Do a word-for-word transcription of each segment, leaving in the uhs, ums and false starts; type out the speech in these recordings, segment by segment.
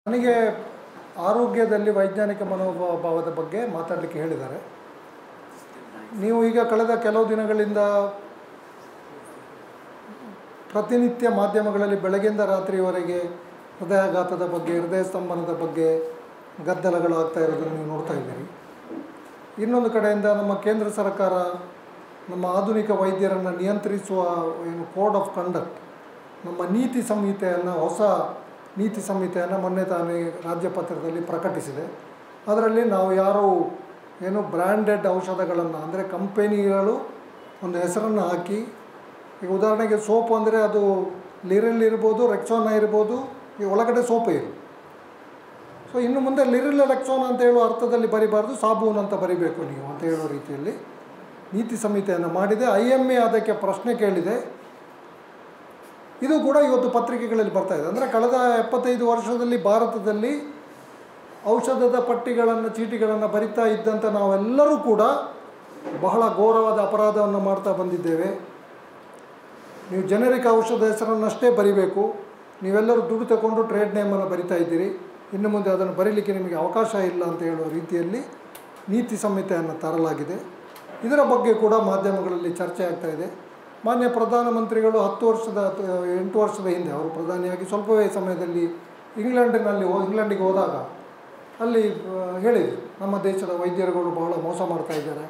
ನನಗೆ ಆರೋಗ್ಯದಲ್ಲಿ ವೈಜ್ಞಾನಿಕ ಮನೋಭಾವದ ಬಗ್ಗೆ ಮಾತಾಡಲಿಕ್ಕೆ ಹೇಳಿದ್ದಾರೆ. ನೀವು ಈಗ ಕಳೆದ ಕೆಲವು ದಿನಗಳಿಂದ ಪ್ರತಿನಿತ್ಯ ಮಾಧ್ಯಮಗಳಲ್ಲಿ ಬೆಳಗ್ಗಿಂದ ರಾತ್ರಿಯವರೆಗೆ ಹೃದಯಾಘಾತದ ಬಗ್ಗೆ, ಹೃದಯ ಸ್ತಂಭನದ ಬಗ್ಗೆ ಗದ್ದಲಗಳು ಆಗ್ತಾ ಇರೋದನ್ನು ನೀವು ನೋಡ್ತಾ ಇದ್ದೀರಿ. ಇನ್ನೊಂದು ಕಡೆಯಿಂದ ನಮ್ಮ ಕೇಂದ್ರ ಸರ್ಕಾರ ನಮ್ಮ ಆಧುನಿಕ ವೈದ್ಯರನ್ನು ನಿಯಂತ್ರಿಸುವ ಏನು ಕೋಡ್ ಆಫ್ ಕಂಡಕ್ಟ್, ನಮ್ಮ ನೀತಿ ಸಂಹಿತೆಯನ್ನು, ಹೊಸ ನೀತಿ ಸಂಹಿತೆಯನ್ನು ಮೊನ್ನೆ ತಾನೇ ರಾಜ್ಯಪತ್ರದಲ್ಲಿ ಪ್ರಕಟಿಸಿದೆ. ಅದರಲ್ಲಿ ನಾವು ಯಾರು ಏನು ಬ್ರ್ಯಾಂಡೆಡ್ ಔಷಧಗಳನ್ನು, ಅಂದರೆ ಕಂಪೆನಿಗಳು ಒಂದು ಹೆಸರನ್ನು ಹಾಕಿ, ಈಗ ಉದಾಹರಣೆಗೆ ಸೋಪು ಅಂದರೆ ಅದು ಲಿರಿಲ್ ಇರ್ಬೋದು, ರೆಕ್ಸೋನಾ ಇರ್ಬೋದು, ಈ ಒಳಗಡೆ ಸೋಪೇ ಇರು. ಸೊ ಇನ್ನು ಮುಂದೆ ಲಿರಿಲ್ ರೆಕ್ಸೋನಾ ಅಂತ ಹೇಳೋ ಅರ್ಥದಲ್ಲಿ ಬರಿಬಾರ್ದು, ಸಾಬೂನು ಅಂತ ಬರಿಬೇಕು ನೀವು ಅಂತ ಹೇಳೋ ರೀತಿಯಲ್ಲಿ ನೀತಿ ಸಂಹಿತೆಯನ್ನು ಮಾಡಿದೆ. ಐ ಎಮ್ ಎ ಅದಕ್ಕೆ ಪ್ರಶ್ನೆ ಕೇಳಿದೆ. ಇದು ಕೂಡ ಇವತ್ತು ಪತ್ರಿಕೆಗಳಲ್ಲಿ ಬರ್ತಾ ಇದೆ. ಅಂದರೆ ಕಳೆದ ಎಪ್ಪತ್ತೈದು ವರ್ಷದಲ್ಲಿ ಭಾರತದಲ್ಲಿ ಔಷಧದ ಪಟ್ಟಿಗಳನ್ನು, ಚೀಟಿಗಳನ್ನು ಬರಿತಾ ಇದ್ದಂಥ ನಾವೆಲ್ಲರೂ ಕೂಡ ಬಹಳ ಘೋರವಾದ ಅಪರಾಧವನ್ನು ಮಾಡ್ತಾ ಬಂದಿದ್ದೇವೆ. ನೀವು ಜೆನೆರಿಕ್ ಔಷಧ ಹೆಸರನ್ನಷ್ಟೇ ಬರಿಬೇಕು, ನೀವೆಲ್ಲರೂ ದುಡ್ಡು ತಗೊಂಡು ಟ್ರೇಡ್ ನೇಮನ್ನು ಬರಿತಾ ಇದ್ದೀರಿ, ಇನ್ನು ಮುಂದೆ ಅದನ್ನು ಬರೀಲಿಕ್ಕೆ ನಿಮಗೆ ಅವಕಾಶ ಇಲ್ಲ ಅಂತ ಹೇಳುವ ರೀತಿಯಲ್ಲಿ ನೀತಿ ಸಂಹಿತೆಯನ್ನು ತರಲಾಗಿದೆ. ಇದರ ಬಗ್ಗೆ ಕೂಡ ಮಾಧ್ಯಮಗಳಲ್ಲಿ ಚರ್ಚೆ ಆಗ್ತಾ ಇದೆ. ಮಾನ್ಯ ಪ್ರಧಾನಮಂತ್ರಿಗಳು ಹತ್ತು ವರ್ಷದ ಎಂಟು ವರ್ಷದ ಹಿಂದೆ ಅವರು ಪ್ರಧಾನಿಯಾಗಿ ಸ್ವಲ್ಪವೇ ಸಮಯದಲ್ಲಿ ಇಂಗ್ಲೆಂಡಿನಲ್ಲಿ ಇಂಗ್ಲೆಂಡಿಗೆ ಹೋದಾಗ ಅಲ್ಲಿ ಹೇಳಿದರು, ನಮ್ಮ ದೇಶದ ವೈದ್ಯರುಗಳು ಬಹಳ ಮೋಸ ಮಾಡ್ತಾ ಇದ್ದಾರೆ,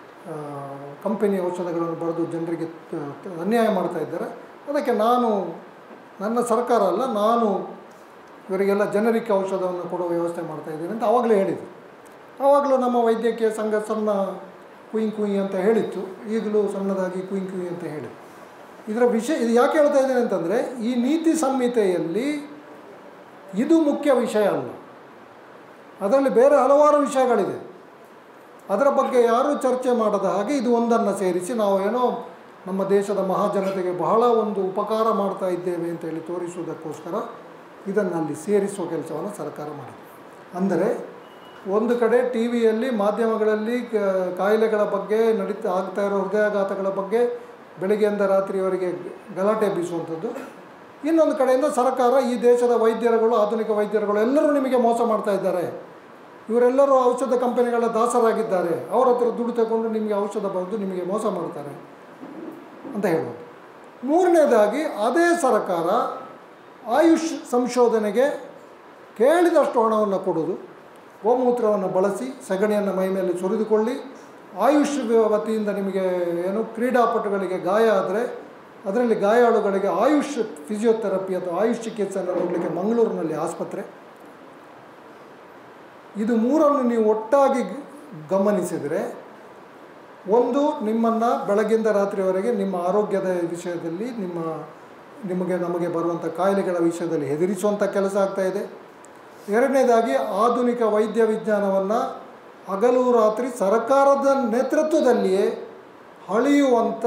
ಕಂಪನಿ ಔಷಧಗಳನ್ನು ಬರೆದು ಜನರಿಗೆ ಅನ್ಯಾಯ ಮಾಡ್ತಾ ಇದ್ದಾರೆ, ಅದಕ್ಕೆ ನಾನು ನನ್ನ ಸರ್ಕಾರ ಅಲ್ಲ, ನಾನು ಇವರಿಗೆಲ್ಲ ಜನರಿಕ್ ಔಷಧವನ್ನು ಕೊಡುವ ವ್ಯವಸ್ಥೆ ಮಾಡ್ತಾಯಿದ್ದೀನಿ ಅಂತ ಆವಾಗಲೇ ಹೇಳಿದರು. ಆವಾಗಲೂ ನಮ್ಮ ವೈದ್ಯಕೀಯ ಸಂಘ ಸಣ್ಣ ಕುಯ್ ಕುಯ್ ಅಂತ ಹೇಳಿತ್ತು, ಈಗಲೂ ಸಣ್ಣದಾಗಿ ಕುಯ್ ಕುಯ್ ಅಂತ ಹೇಳಿ. ಇದರ ವಿಷಯ ಇದು ಯಾಕೆ ಹೇಳ್ತಾ ಇದ್ದೇನೆ ಅಂತಂದರೆ, ಈ ನೀತಿ ಸಂಹಿತೆಯಲ್ಲಿ ಇದು ಮುಖ್ಯ ವಿಷಯ ಅಲ್ಲ, ಅದರಲ್ಲಿ ಬೇರೆ ಹಲವಾರು ವಿಷಯಗಳಿದೆ. ಅದರ ಬಗ್ಗೆ ಯಾರೂ ಚರ್ಚೆ ಮಾಡದ ಹಾಗೆ ಇದು ಒಂದನ್ನು ಸೇರಿಸಿ ನಾವು ಏನೋ ನಮ್ಮ ದೇಶದ ಮಹಾಜನತೆಗೆ ಬಹಳ ಒಂದು ಉಪಕಾರ ಮಾಡ್ತಾ ಇದ್ದೇವೆ ಅಂತೇಳಿ ತೋರಿಸುವುದಕ್ಕೋಸ್ಕರ ಇದನ್ನು ಅಲ್ಲಿ ಸೇರಿಸುವ ಕೆಲಸವನ್ನು ಸರ್ಕಾರ ಮಾಡಿದೆ. ಅಂದರೆ ಒಂದು ಕಡೆ ಟಿ ವಿಯಲ್ಲಿ, ಮಾಧ್ಯಮಗಳಲ್ಲಿ ಕಾಯಿಲೆಗಳ ಬಗ್ಗೆ, ನಡೀತಾ ಆಗ್ತಾ ಇರೋ ಹೃದಯಾಘಾತಗಳ ಬಗ್ಗೆ ಬೆಳಗ್ಗೆಯಿಂದ ರಾತ್ರಿಯವರೆಗೆ ಗಲಾಟೆ ಬೀಸುವಂಥದ್ದು. ಇನ್ನೊಂದು ಕಡೆಯಿಂದ ಸರ್ಕಾರ ಈ ದೇಶದ ವೈದ್ಯರುಗಳು, ಆಧುನಿಕ ವೈದ್ಯರುಗಳು ಎಲ್ಲರೂ ನಿಮಗೆ ಮೋಸ ಮಾಡ್ತಾ ಇದ್ದಾರೆ, ಇವರೆಲ್ಲರೂ ಔಷಧ ಕಂಪನಿಗಳ ದಾಸರಾಗಿದ್ದಾರೆ, ಅವರ ಹತ್ರ ದುಡ್ಡು ತಗೊಂಡು ನಿಮಗೆ ಔಷಧ ಬರೆದು ನಿಮಗೆ ಮೋಸ ಮಾಡ್ತಾರೆ ಅಂತ ಹೇಳೋದು. ಮೂರನೇದಾಗಿ ಅದೇ ಸರ್ಕಾರ ಆಯುಷ್ ಸಂಶೋಧನೆಗೆ ಕೇಳಿದಷ್ಟು ಹಣವನ್ನು ಕೊಡೋದು, ಗೋಮೂತ್ರವನ್ನು ಬಳಸಿ ಸಗಣಿಯನ್ನು ಮೈ ಮೇಲೆ ಸುರಿದುಕೊಳ್ಳಿ, ಆಯುಷ್ ವತಿಯಿಂದ ನಿಮಗೆ ಏನು ಕ್ರೀಡಾಪಟುಗಳಿಗೆ ಗಾಯ ಆದರೆ ಅದರಲ್ಲಿ ಗಾಯಾಳುಗಳಿಗೆ ಆಯುಷ್ ಫಿಸಿಯೋಥೆರಪಿ ಅಥವಾ ಆಯುಷ್ ಚಿಕಿತ್ಸೆಯನ್ನು ನೋಡಲಿಕ್ಕೆ ಮಂಗಳೂರಿನಲ್ಲಿ ಆಸ್ಪತ್ರೆ. ಇದು ಮೂರನ್ನು ನೀವು ಒಟ್ಟಾಗಿ ಗಮನಿಸಿದರೆ, ಒಂದು ನಿಮ್ಮನ್ನು ಬೆಳಗ್ಗಿಂದ ರಾತ್ರಿಯವರೆಗೆ ನಿಮ್ಮ ಆರೋಗ್ಯದ ವಿಷಯದಲ್ಲಿ, ನಿಮ್ಮ ನಿಮಗೆ ನಮಗೆ ಬರುವಂಥ ಕಾಯಿಲೆಗಳ ವಿಷಯದಲ್ಲಿ ಹೆದರಿಸುವಂಥ ಕೆಲಸ ಆಗ್ತಾಯಿದೆ. ಎರಡನೇದಾಗಿ ಆಧುನಿಕ ವೈದ್ಯ ವಿಜ್ಞಾನವನ್ನು ಹಗಲು ರಾತ್ರಿ ಸರ್ಕಾರದ ನೇತೃತ್ವದಲ್ಲಿಯೇ ಅಳೆಯುವಂಥ,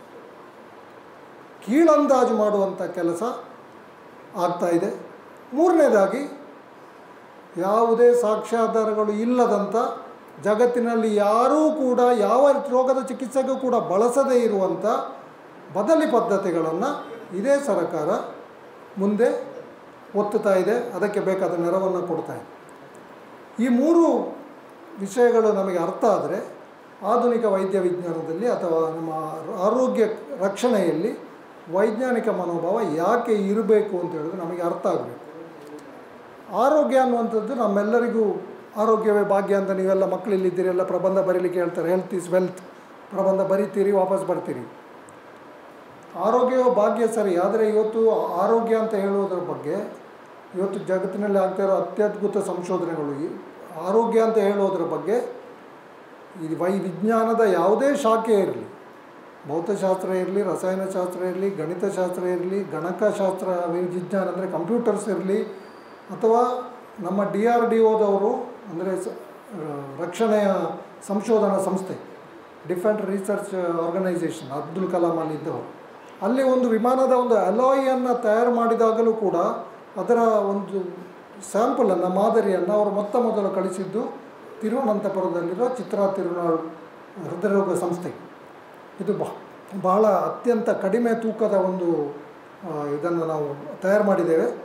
ಕೀಳಂದಾಜು ಮಾಡುವಂಥ ಕೆಲಸ ಆಗ್ತಾಯಿದೆ. ಮೂರನೇದಾಗಿ ಯಾವುದೇ ಸಾಕ್ಷ್ಯಾಧಾರಗಳು ಇಲ್ಲದಂಥ, ಜಗತ್ತಿನಲ್ಲಿ ಯಾರೂ ಕೂಡ ಯಾವ ರೋಗದ ಚಿಕಿತ್ಸೆಗೂ ಕೂಡ ಬಳಸದೇ ಇರುವಂಥ ಬದಲಿ ಪದ್ಧತಿಗಳನ್ನು ಇದೇ ಸರ್ಕಾರ ಮುಂದೆ ಒತ್ತುತ್ತಾ ಇದೆ, ಅದಕ್ಕೆ ಬೇಕಾದ ನೆರವನ್ನು ಕೊಡ್ತಾ ಇದೆ. ಈ ಮೂರು ವಿಷಯಗಳು ನಮಗೆ ಅರ್ಥ ಆದರೆ ಆಧುನಿಕ ವೈದ್ಯ ವಿಜ್ಞಾನದಲ್ಲಿ ಅಥವಾ ನಮ್ಮ ಆರೋಗ್ಯ ರಕ್ಷಣೆಯಲ್ಲಿ ವೈಜ್ಞಾನಿಕ ಮನೋಭಾವ ಯಾಕೆ ಇರಬೇಕು ಅಂತ ಹೇಳಿದ್ರೆ ನಮಗೆ ಅರ್ಥ ಆಗಬೇಕು. ಆರೋಗ್ಯ ಅನ್ನುವಂಥದ್ದು ನಮ್ಮೆಲ್ಲರಿಗೂ, ಆರೋಗ್ಯವೇ ಭಾಗ್ಯ ಅಂತ ನೀವೆಲ್ಲ ಮಕ್ಕಳಿಲ್ಲಿದ್ದೀರಿ, ಎಲ್ಲ ಪ್ರಬಂಧ ಬರೀಲಿಕ್ಕೆ ಹೇಳ್ತಾರೆ, ಹೆಲ್ತ್ ಈಸ್ ವೆಲ್ತ್, ಪ್ರಬಂಧ ಬರೀತೀರಿ, ವಾಪಸ್ ಬರ್ತೀರಿ. ಆರೋಗ್ಯವೇ ಭಾಗ್ಯ ಸರಿ, ಆದರೆ ಇವತ್ತು ಆರೋಗ್ಯ ಅಂತ ಹೇಳುವುದರ ಬಗ್ಗೆ ಇವತ್ತು ಜಗತ್ತಿನಲ್ಲಿ ಆಗ್ತಾ ಇರೋ ಅತ್ಯದ್ಭುತ ಸಂಶೋಧನೆಗಳು, ಆರೋಗ್ಯ ಅಂತ ಹೇಳೋದ್ರ ಬಗ್ಗೆ ಈ ವೈ ವಿಜ್ಞಾನದ ಯಾವುದೇ ಶಾಖೆ ಇರಲಿ, ಭೌತಶಾಸ್ತ್ರ ಇರಲಿ, ರಸಾಯನಶಾಸ್ತ್ರ ಇರಲಿ, ಗಣಿತಶಾಸ್ತ್ರ ಇರಲಿ, ಗಣಕಶಾಸ್ತ್ರ ವಿಜ್ಞಾನ ಅಂದರೆ ಕಂಪ್ಯೂಟರ್ಸ್ ಇರಲಿ, ಅಥವಾ ನಮ್ಮ ಡಿ ಆರ್ ಡಿ ಒದವರು ಅಂದರೆ ರಕ್ಷಣೆಯ ಸಂಶೋಧನಾ ಸಂಸ್ಥೆ, defence research organisation, Abdul Kalam ಅಲ್ಲಿದ್ದವರು, ಅಲ್ಲಿ ಒಂದು ವಿಮಾನದ ಒಂದು ಅಲಾಯನ್ನು ತಯಾರು ಮಾಡಿದಾಗಲೂ ಕೂಡ ಅದರ ಒಂದು ಸ್ಯಾಂಪಲನ್ನು, ಮಾದರಿಯನ್ನು ಅವರು ಮೊತ್ತ ಮೊದಲು ಕಳಿಸಿದ್ದು ತಿರುವನಂತಪುರದಲ್ಲಿರೋ ಚಿತ್ರಾ ತಿರುನಾಳ್ ಹೃದಯರೋಗ ಸಂಸ್ಥೆ. ಇದು ಬಹಳ ಅತ್ಯಂತ ಕಡಿಮೆ ತೂಕದ ಒಂದು ಇದನ್ನು ನಾವು ತಯಾರು ಮಾಡಿದ್ದೇವೆ.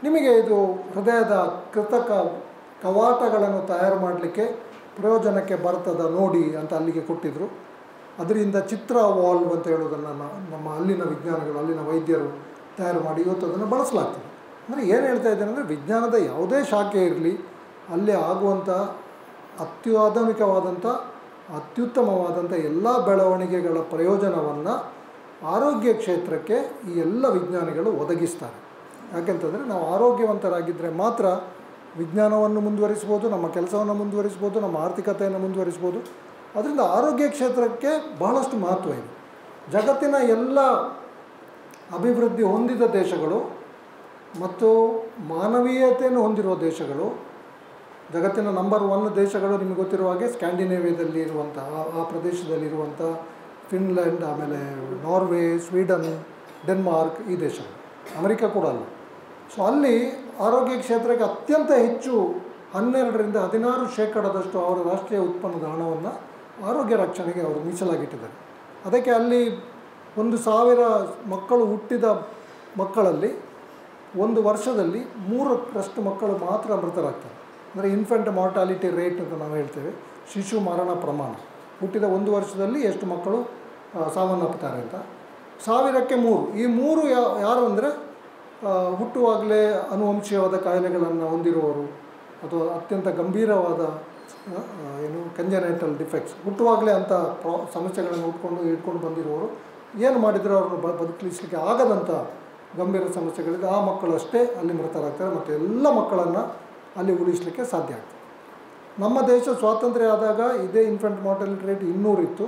ನಿಮಗೆ ಇದು ಹೃದಯದ ಕೃತಕ ಕವಾಟಗಳನ್ನು ತಯಾರು ಮಾಡಲಿಕ್ಕೆ ಪ್ರಯೋಜನಕ್ಕೆ ಬರ್ತದ ನೋಡಿ ಅಂತ ಅಲ್ಲಿಗೆ ಕೊಟ್ಟಿದ್ದರು. ಅದರಿಂದ ಚಿತ್ರ ವಾಲ್ವ್ ಅಂತ ಹೇಳೋದನ್ನು ನಮ್ಮ ಅಲ್ಲಿನ ವಿಜ್ಞಾನಿಗಳು, ಅಲ್ಲಿನ ವೈದ್ಯರು ತಯಾರು ಮಾಡಿ ಇವತ್ತು ಅದನ್ನು ಬಳಸಲಾಗ್ತದೆ. ಅಂದರೆ ಏನು ಹೇಳ್ತಾ ಇದ್ದೇನೆ ಅಂದರೆ, ವಿಜ್ಞಾನದ ಯಾವುದೇ ಶಾಖೆ ಇರಲಿ, ಅಲ್ಲಿ ಆಗುವಂಥ ಅತ್ಯಾಧುನಿಕವಾದಂಥ ಅತ್ಯುತ್ತಮವಾದಂಥ ಎಲ್ಲ ಬೆಳವಣಿಗೆಗಳ ಪ್ರಯೋಜನವನ್ನು ಆರೋಗ್ಯ ಕ್ಷೇತ್ರಕ್ಕೆ ಈ ಎಲ್ಲ ವಿಜ್ಞಾನಿಗಳು ಒದಗಿಸ್ತಾರೆ. ಯಾಕೆಂತಂದರೆ ನಾವು ಆರೋಗ್ಯವಂತರಾಗಿದ್ದರೆ ಮಾತ್ರ ವಿಜ್ಞಾನವನ್ನು ಮುಂದುವರಿಸ್ಬೋದು, ನಮ್ಮ ಕೆಲಸವನ್ನು ಮುಂದುವರಿಸ್ಬೋದು, ನಮ್ಮ ಆರ್ಥಿಕತೆಯನ್ನು ಮುಂದುವರಿಸ್ಬೋದು. ಅದರಿಂದ ಆರೋಗ್ಯ ಕ್ಷೇತ್ರಕ್ಕೆ ಬಹಳಷ್ಟು ಮಹತ್ವ ಇದೆ. ಜಗತ್ತಿನ ಎಲ್ಲ ಅಭಿವೃದ್ಧಿ ಹೊಂದಿದ ದೇಶಗಳು ಮತ್ತು ಮಾನವೀಯತೆಯನ್ನು ಹೊಂದಿರುವ ದೇಶಗಳು, ಜಗತ್ತಿನ ನಂಬರ್ ಒನ್ ದೇಶಗಳು ನಿಮಗೆ ಗೊತ್ತಿರುವ ಹಾಗೆ ಸ್ಕ್ಯಾಂಡಿನೇವಿಯಾದಲ್ಲಿ ಇರುವಂಥ ಆ ಪ್ರದೇಶದಲ್ಲಿರುವಂಥ ಫಿನ್ಲ್ಯಾಂಡ್, ಆಮೇಲೆ ನಾರ್ವೆ, ಸ್ವೀಡನ್, ಡೆನ್ಮಾರ್ಕ್, ಈ ದೇಶಗಳು, ಅಮೆರಿಕ ಕೂಡ ಅಲ್ಲ. ಸೊ ಅಲ್ಲಿ ಆರೋಗ್ಯ ಕ್ಷೇತ್ರಕ್ಕೆ ಅತ್ಯಂತ ಹೆಚ್ಚು ಹನ್ನೆರಡರಿಂದ ಹದಿನಾರು ಶೇಕಡದಷ್ಟು ಅವರ ರಾಷ್ಟ್ರೀಯ ಉತ್ಪನ್ನದ ಹಣವನ್ನು ಆರೋಗ್ಯ ರಕ್ಷಣೆಗೆ ಅವರು ಮೀಸಲಾಗಿಟ್ಟಿದ್ದಾರೆ. ಅದಕ್ಕೆ ಅಲ್ಲಿ ಒಂದು ಸಾವಿರ ಮಕ್ಕಳು ಹುಟ್ಟಿದ ಮಕ್ಕಳಲ್ಲಿ ಒಂದು ವರ್ಷದಲ್ಲಿ ಮೂರರಷ್ಟು ಮಕ್ಕಳು ಮಾತ್ರ ಮೃತರಾಗ್ತಾರೆ. ಅಂದರೆ ಇನ್ಫೆಂಟ್ ಮಾರ್ಟಾಲಿಟಿ ರೇಟ್ ಅಂತ ನಾವು ಹೇಳ್ತೇವೆ, ಶಿಶು ಮರಣ ಪ್ರಮಾಣ. ಹುಟ್ಟಿದ ಒಂದು ವರ್ಷದಲ್ಲಿ ಎಷ್ಟು ಮಕ್ಕಳು ಸಾವನ್ನಪ್ಪುತ್ತಾರೆ ಅಂತ, ಸಾವಿರಕ್ಕೆ ಮೂರು. ಈ ಮೂರು ಯಾ ಯಾರು ಅಂದರೆ ಹುಟ್ಟುವಾಗಲೇ ಅನುವಂಶೀಯವಾದ ಕಾಯಿಲೆಗಳನ್ನು ಹೊಂದಿರುವವರು ಅಥವಾ ಅತ್ಯಂತ ಗಂಭೀರವಾದ ಏನು ಕಂಜನೈಟಲ್ ಡಿಫೆಕ್ಟ್ಸ್, ಹುಟ್ಟುವಾಗಲೇ ಅಂಥ ಪ್ರಾ ಸಮಸ್ಯೆಗಳನ್ನು ಉಟ್ಕೊಂಡು ಇಟ್ಕೊಂಡು ಬಂದಿರುವವರು, ಏನು ಮಾಡಿದರೂ ಅವ್ರನ್ನ ಬ ಬದುಕಲಿಸಲಿಕ್ಕೆ ಆಗದಂಥ ಗಂಭೀರ ಸಮಸ್ಯೆಗಳಿದೆ, ಆ ಮಕ್ಕಳು ಅಷ್ಟೇ ಅಲ್ಲಿ ಮೃತರಾಗ್ತಾರೆ. ಮತ್ತು ಎಲ್ಲ ಮಕ್ಕಳನ್ನು ಅಲ್ಲಿ ಉಳಿಸಲಿಕ್ಕೆ ಸಾಧ್ಯ ಆಗ್ತದೆ. ನಮ್ಮ ದೇಶ ಸ್ವಾತಂತ್ರ್ಯ ಆದಾಗ ಇದೇ ಇನ್ಫೆಂಟ್ ಮಾರ್ಟಾಲಿಟಿ ರೇಟ್ ಇನ್ನೂರಿತ್ತು.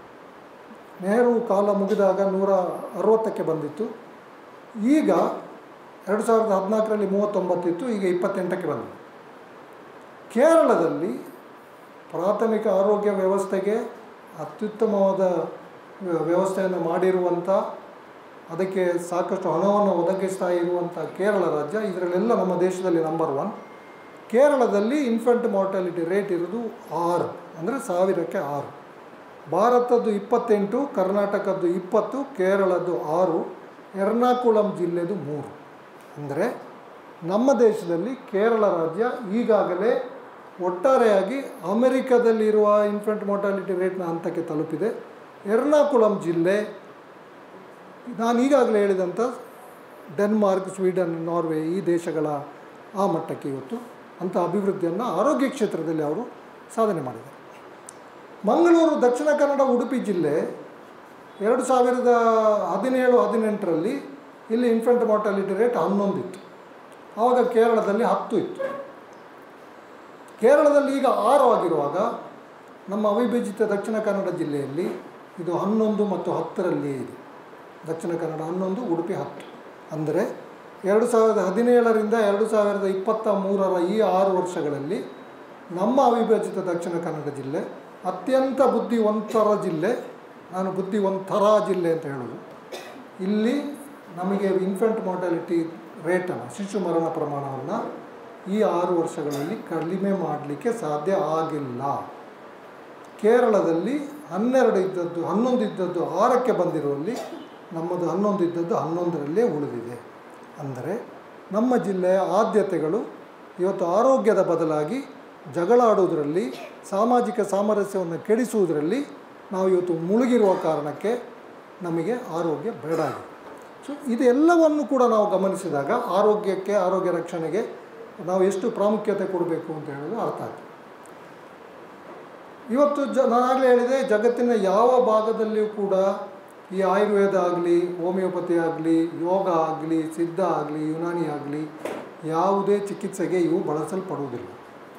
ನೆಹರು ಕಾಲ ಮುಗಿದಾಗ ನೂರ ಅರವತ್ತಕ್ಕೆ ಬಂದಿತ್ತು. ಈಗ ಎರಡು ಸಾವಿರದ ಹದಿನಾಲ್ಕರಲ್ಲಿ ಮೂವತ್ತೊಂಬತ್ತಿತ್ತು, ಈಗ ಇಪ್ಪತ್ತೆಂಟಕ್ಕೆ ಬಂದಿದೆ. ಕೇರಳದಲ್ಲಿ ಪ್ರಾಥಮಿಕ ಆರೋಗ್ಯ ವ್ಯವಸ್ಥೆಗೆ ಅತ್ಯುತ್ತಮವಾದ ವ್ಯವಸ್ಥೆಯನ್ನು ಮಾಡಿರುವಂಥ, ಅದಕ್ಕೆ ಸಾಕಷ್ಟು ಹಣವನ್ನು ಒದಗಿಸ್ತಾ ಇರುವಂಥ ಕೇರಳ ರಾಜ್ಯ ಇದರಲ್ಲೆಲ್ಲ ನಮ್ಮ ದೇಶದಲ್ಲಿ ನಂಬರ್ ಒನ್. ಕೇರಳದಲ್ಲಿ ಇನ್ಫೆಂಟ್ ಮಾರ್ಟಾಲಿಟಿ ರೇಟ್ ಇರೋದು ಆರು, ಅಂದರೆ ಸಾವಿರಕ್ಕೆ ಆರು. ಭಾರತದ್ದು ಇಪ್ಪತ್ತೆಂಟು, ಕರ್ನಾಟಕದ್ದು ಇಪ್ಪತ್ತು, ಕೇರಳದ್ದು ಆರು, ಎರ್ನಾಕುಳಂ ಜಿಲ್ಲೆದು ಮೂರು. ಅಂದರೆ ನಮ್ಮ ದೇಶದಲ್ಲಿ ಕೇರಳ ರಾಜ್ಯ ಈಗಾಗಲೇ ಒಟ್ಟಾರೆಯಾಗಿ ಅಮೆರಿಕದಲ್ಲಿರುವ ಇನ್ಫೆಂಟ್ ಮಾರ್ಟಾಲಿಟಿ ರೇಟ್ನ ಹಂತಕ್ಕೆ ತಲುಪಿದೆ. ಎರ್ನಾಕುಳಂ ಜಿಲ್ಲೆ ನಾನು ಈಗಾಗಲೇ ಹೇಳಿದಂಥ ಡೆನ್ಮಾರ್ಕ್, ಸ್ವೀಡನ್, ನಾರ್ವೆ ಈ ದೇಶಗಳ ಆ ಮಟ್ಟಕ್ಕೆ ಇವತ್ತು ಅಂಥ ಅಭಿವೃದ್ಧಿಯನ್ನು ಆರೋಗ್ಯ ಕ್ಷೇತ್ರದಲ್ಲಿ ಅವರು ಸಾಧನೆ ಮಾಡಿದ್ದಾರೆ. ಮಂಗಳೂರು, ದಕ್ಷಿಣ ಕನ್ನಡ, ಉಡುಪಿ ಜಿಲ್ಲೆ ಎರಡು ಸಾವಿರದ ಹದಿನೇಳು ಹದಿನೆಂಟರಲ್ಲಿ ಇಲ್ಲಿ ಇನ್ಫೆಂಟ್ ಮಾರ್ಟಾಲಿಟಿ ರೇಟ್ ಹನ್ನೊಂದು ಇತ್ತು. ಆವಾಗ ಕೇರಳದಲ್ಲಿ ಹತ್ತು ಇತ್ತು. ಕೇರಳದಲ್ಲಿ ಈಗ ಆರು ಆಗಿರುವಾಗ ನಮ್ಮ ಅವಿಭಜಿತ ದಕ್ಷಿಣ ಕನ್ನಡ ಜಿಲ್ಲೆಯಲ್ಲಿ ಇದು ಹನ್ನೊಂದು ಮತ್ತು ಹತ್ತರಲ್ಲಿಯೇ ಇದೆ. ದಕ್ಷಿಣ ಕನ್ನಡ ಹನ್ನೊಂದು, ಉಡುಪಿ ಹತ್ತು. ಅಂದರೆ ಎರಡು ಸಾವಿರದ ಹದಿನೇಳರಿಂದ ಎರಡು ಸಾವಿರದ ಇಪ್ಪತ್ತ ಮೂರರ ಈ ಆರು ವರ್ಷಗಳಲ್ಲಿ ನಮ್ಮ ಅವಿಭಜಿತ ದಕ್ಷಿಣ ಕನ್ನಡ ಜಿಲ್ಲೆ ಅತ್ಯಂತ ಬುದ್ಧಿವಂತರ ಜಿಲ್ಲೆ. ನಾನು ಬುದ್ಧಿವಂತರ ಜಿಲ್ಲೆ ಅಂತ ಹೇಳೋದು. ಇಲ್ಲಿ ನಮಗೆ ಇನ್ಫೆಂಟ್ ಮಾರ್ಟಾಲಿಟಿ ರೇಟನ್ನು, ಶಿಶು ಮರಣ ಪ್ರಮಾಣವನ್ನು ಈ ಆರು ವರ್ಷಗಳಲ್ಲಿ ಕಡಿಮೆ ಮಾಡಲಿಕ್ಕೆ ಸಾಧ್ಯ ಆಗಿಲ್ಲ. ಕೇರಳದಲ್ಲಿ ಹನ್ನೆರಡು ಇದ್ದದ್ದು ಹನ್ನೊಂದು ಇದ್ದದ್ದು ಆರಕ್ಕೆ ಬಂದಿರುವಲ್ಲಿ ನಮ್ಮದು ಹನ್ನೊಂದು ಇದ್ದದ್ದು ಹನ್ನೊಂದರಲ್ಲೇ ಉಳಿದಿದೆ. ಅಂದರೆ ನಮ್ಮ ಜಿಲ್ಲೆಯ ಆದ್ಯತೆಗಳು ಇವತ್ತು ಆರೋಗ್ಯದ ಬದಲಾಗಿ ಜಗಳಾಡುವುದರಲ್ಲಿ, ಸಾಮಾಜಿಕ ಸಾಮರಸ್ಯವನ್ನು ಕೆಡಿಸುವುದರಲ್ಲಿ ನಾವು ಇವತ್ತು ಮುಳುಗಿರುವ ಕಾರಣಕ್ಕೆ ನಮಗೆ ಆರೋಗ್ಯ ಬೇಡ ಆಗಿದೆ. ಸೊ ಇದೆಲ್ಲವನ್ನು ಕೂಡ ನಾವು ಗಮನಿಸಿದಾಗ ಆರೋಗ್ಯಕ್ಕೆ, ಆರೋಗ್ಯ ರಕ್ಷಣೆಗೆ ನಾವು ಎಷ್ಟು ಪ್ರಾಮುಖ್ಯತೆ ಕೊಡಬೇಕು ಅಂತ ಹೇಳೋದು ಅರ್ಥ ಆಗ್ತದೆ. ಇವತ್ತು ಜ ನಾನಾಗಲೇ ಹೇಳಿದೆ, ಜಗತ್ತಿನ ಯಾವ ಭಾಗದಲ್ಲಿಯೂ ಕೂಡ ಈ ಆಯುರ್ವೇದ ಆಗಲಿ, ಹೋಮಿಯೋಪತಿ ಆಗಲಿ, ಯೋಗ ಆಗಲಿ, ಸಿದ್ಧ ಆಗಲಿ, ಯುನಾನಿ ಆಗಲಿ, ಯಾವುದೇ ಚಿಕಿತ್ಸೆಗೆ ಇವು ಬಳಸಲ್ಪಡುವುದಿಲ್ಲ.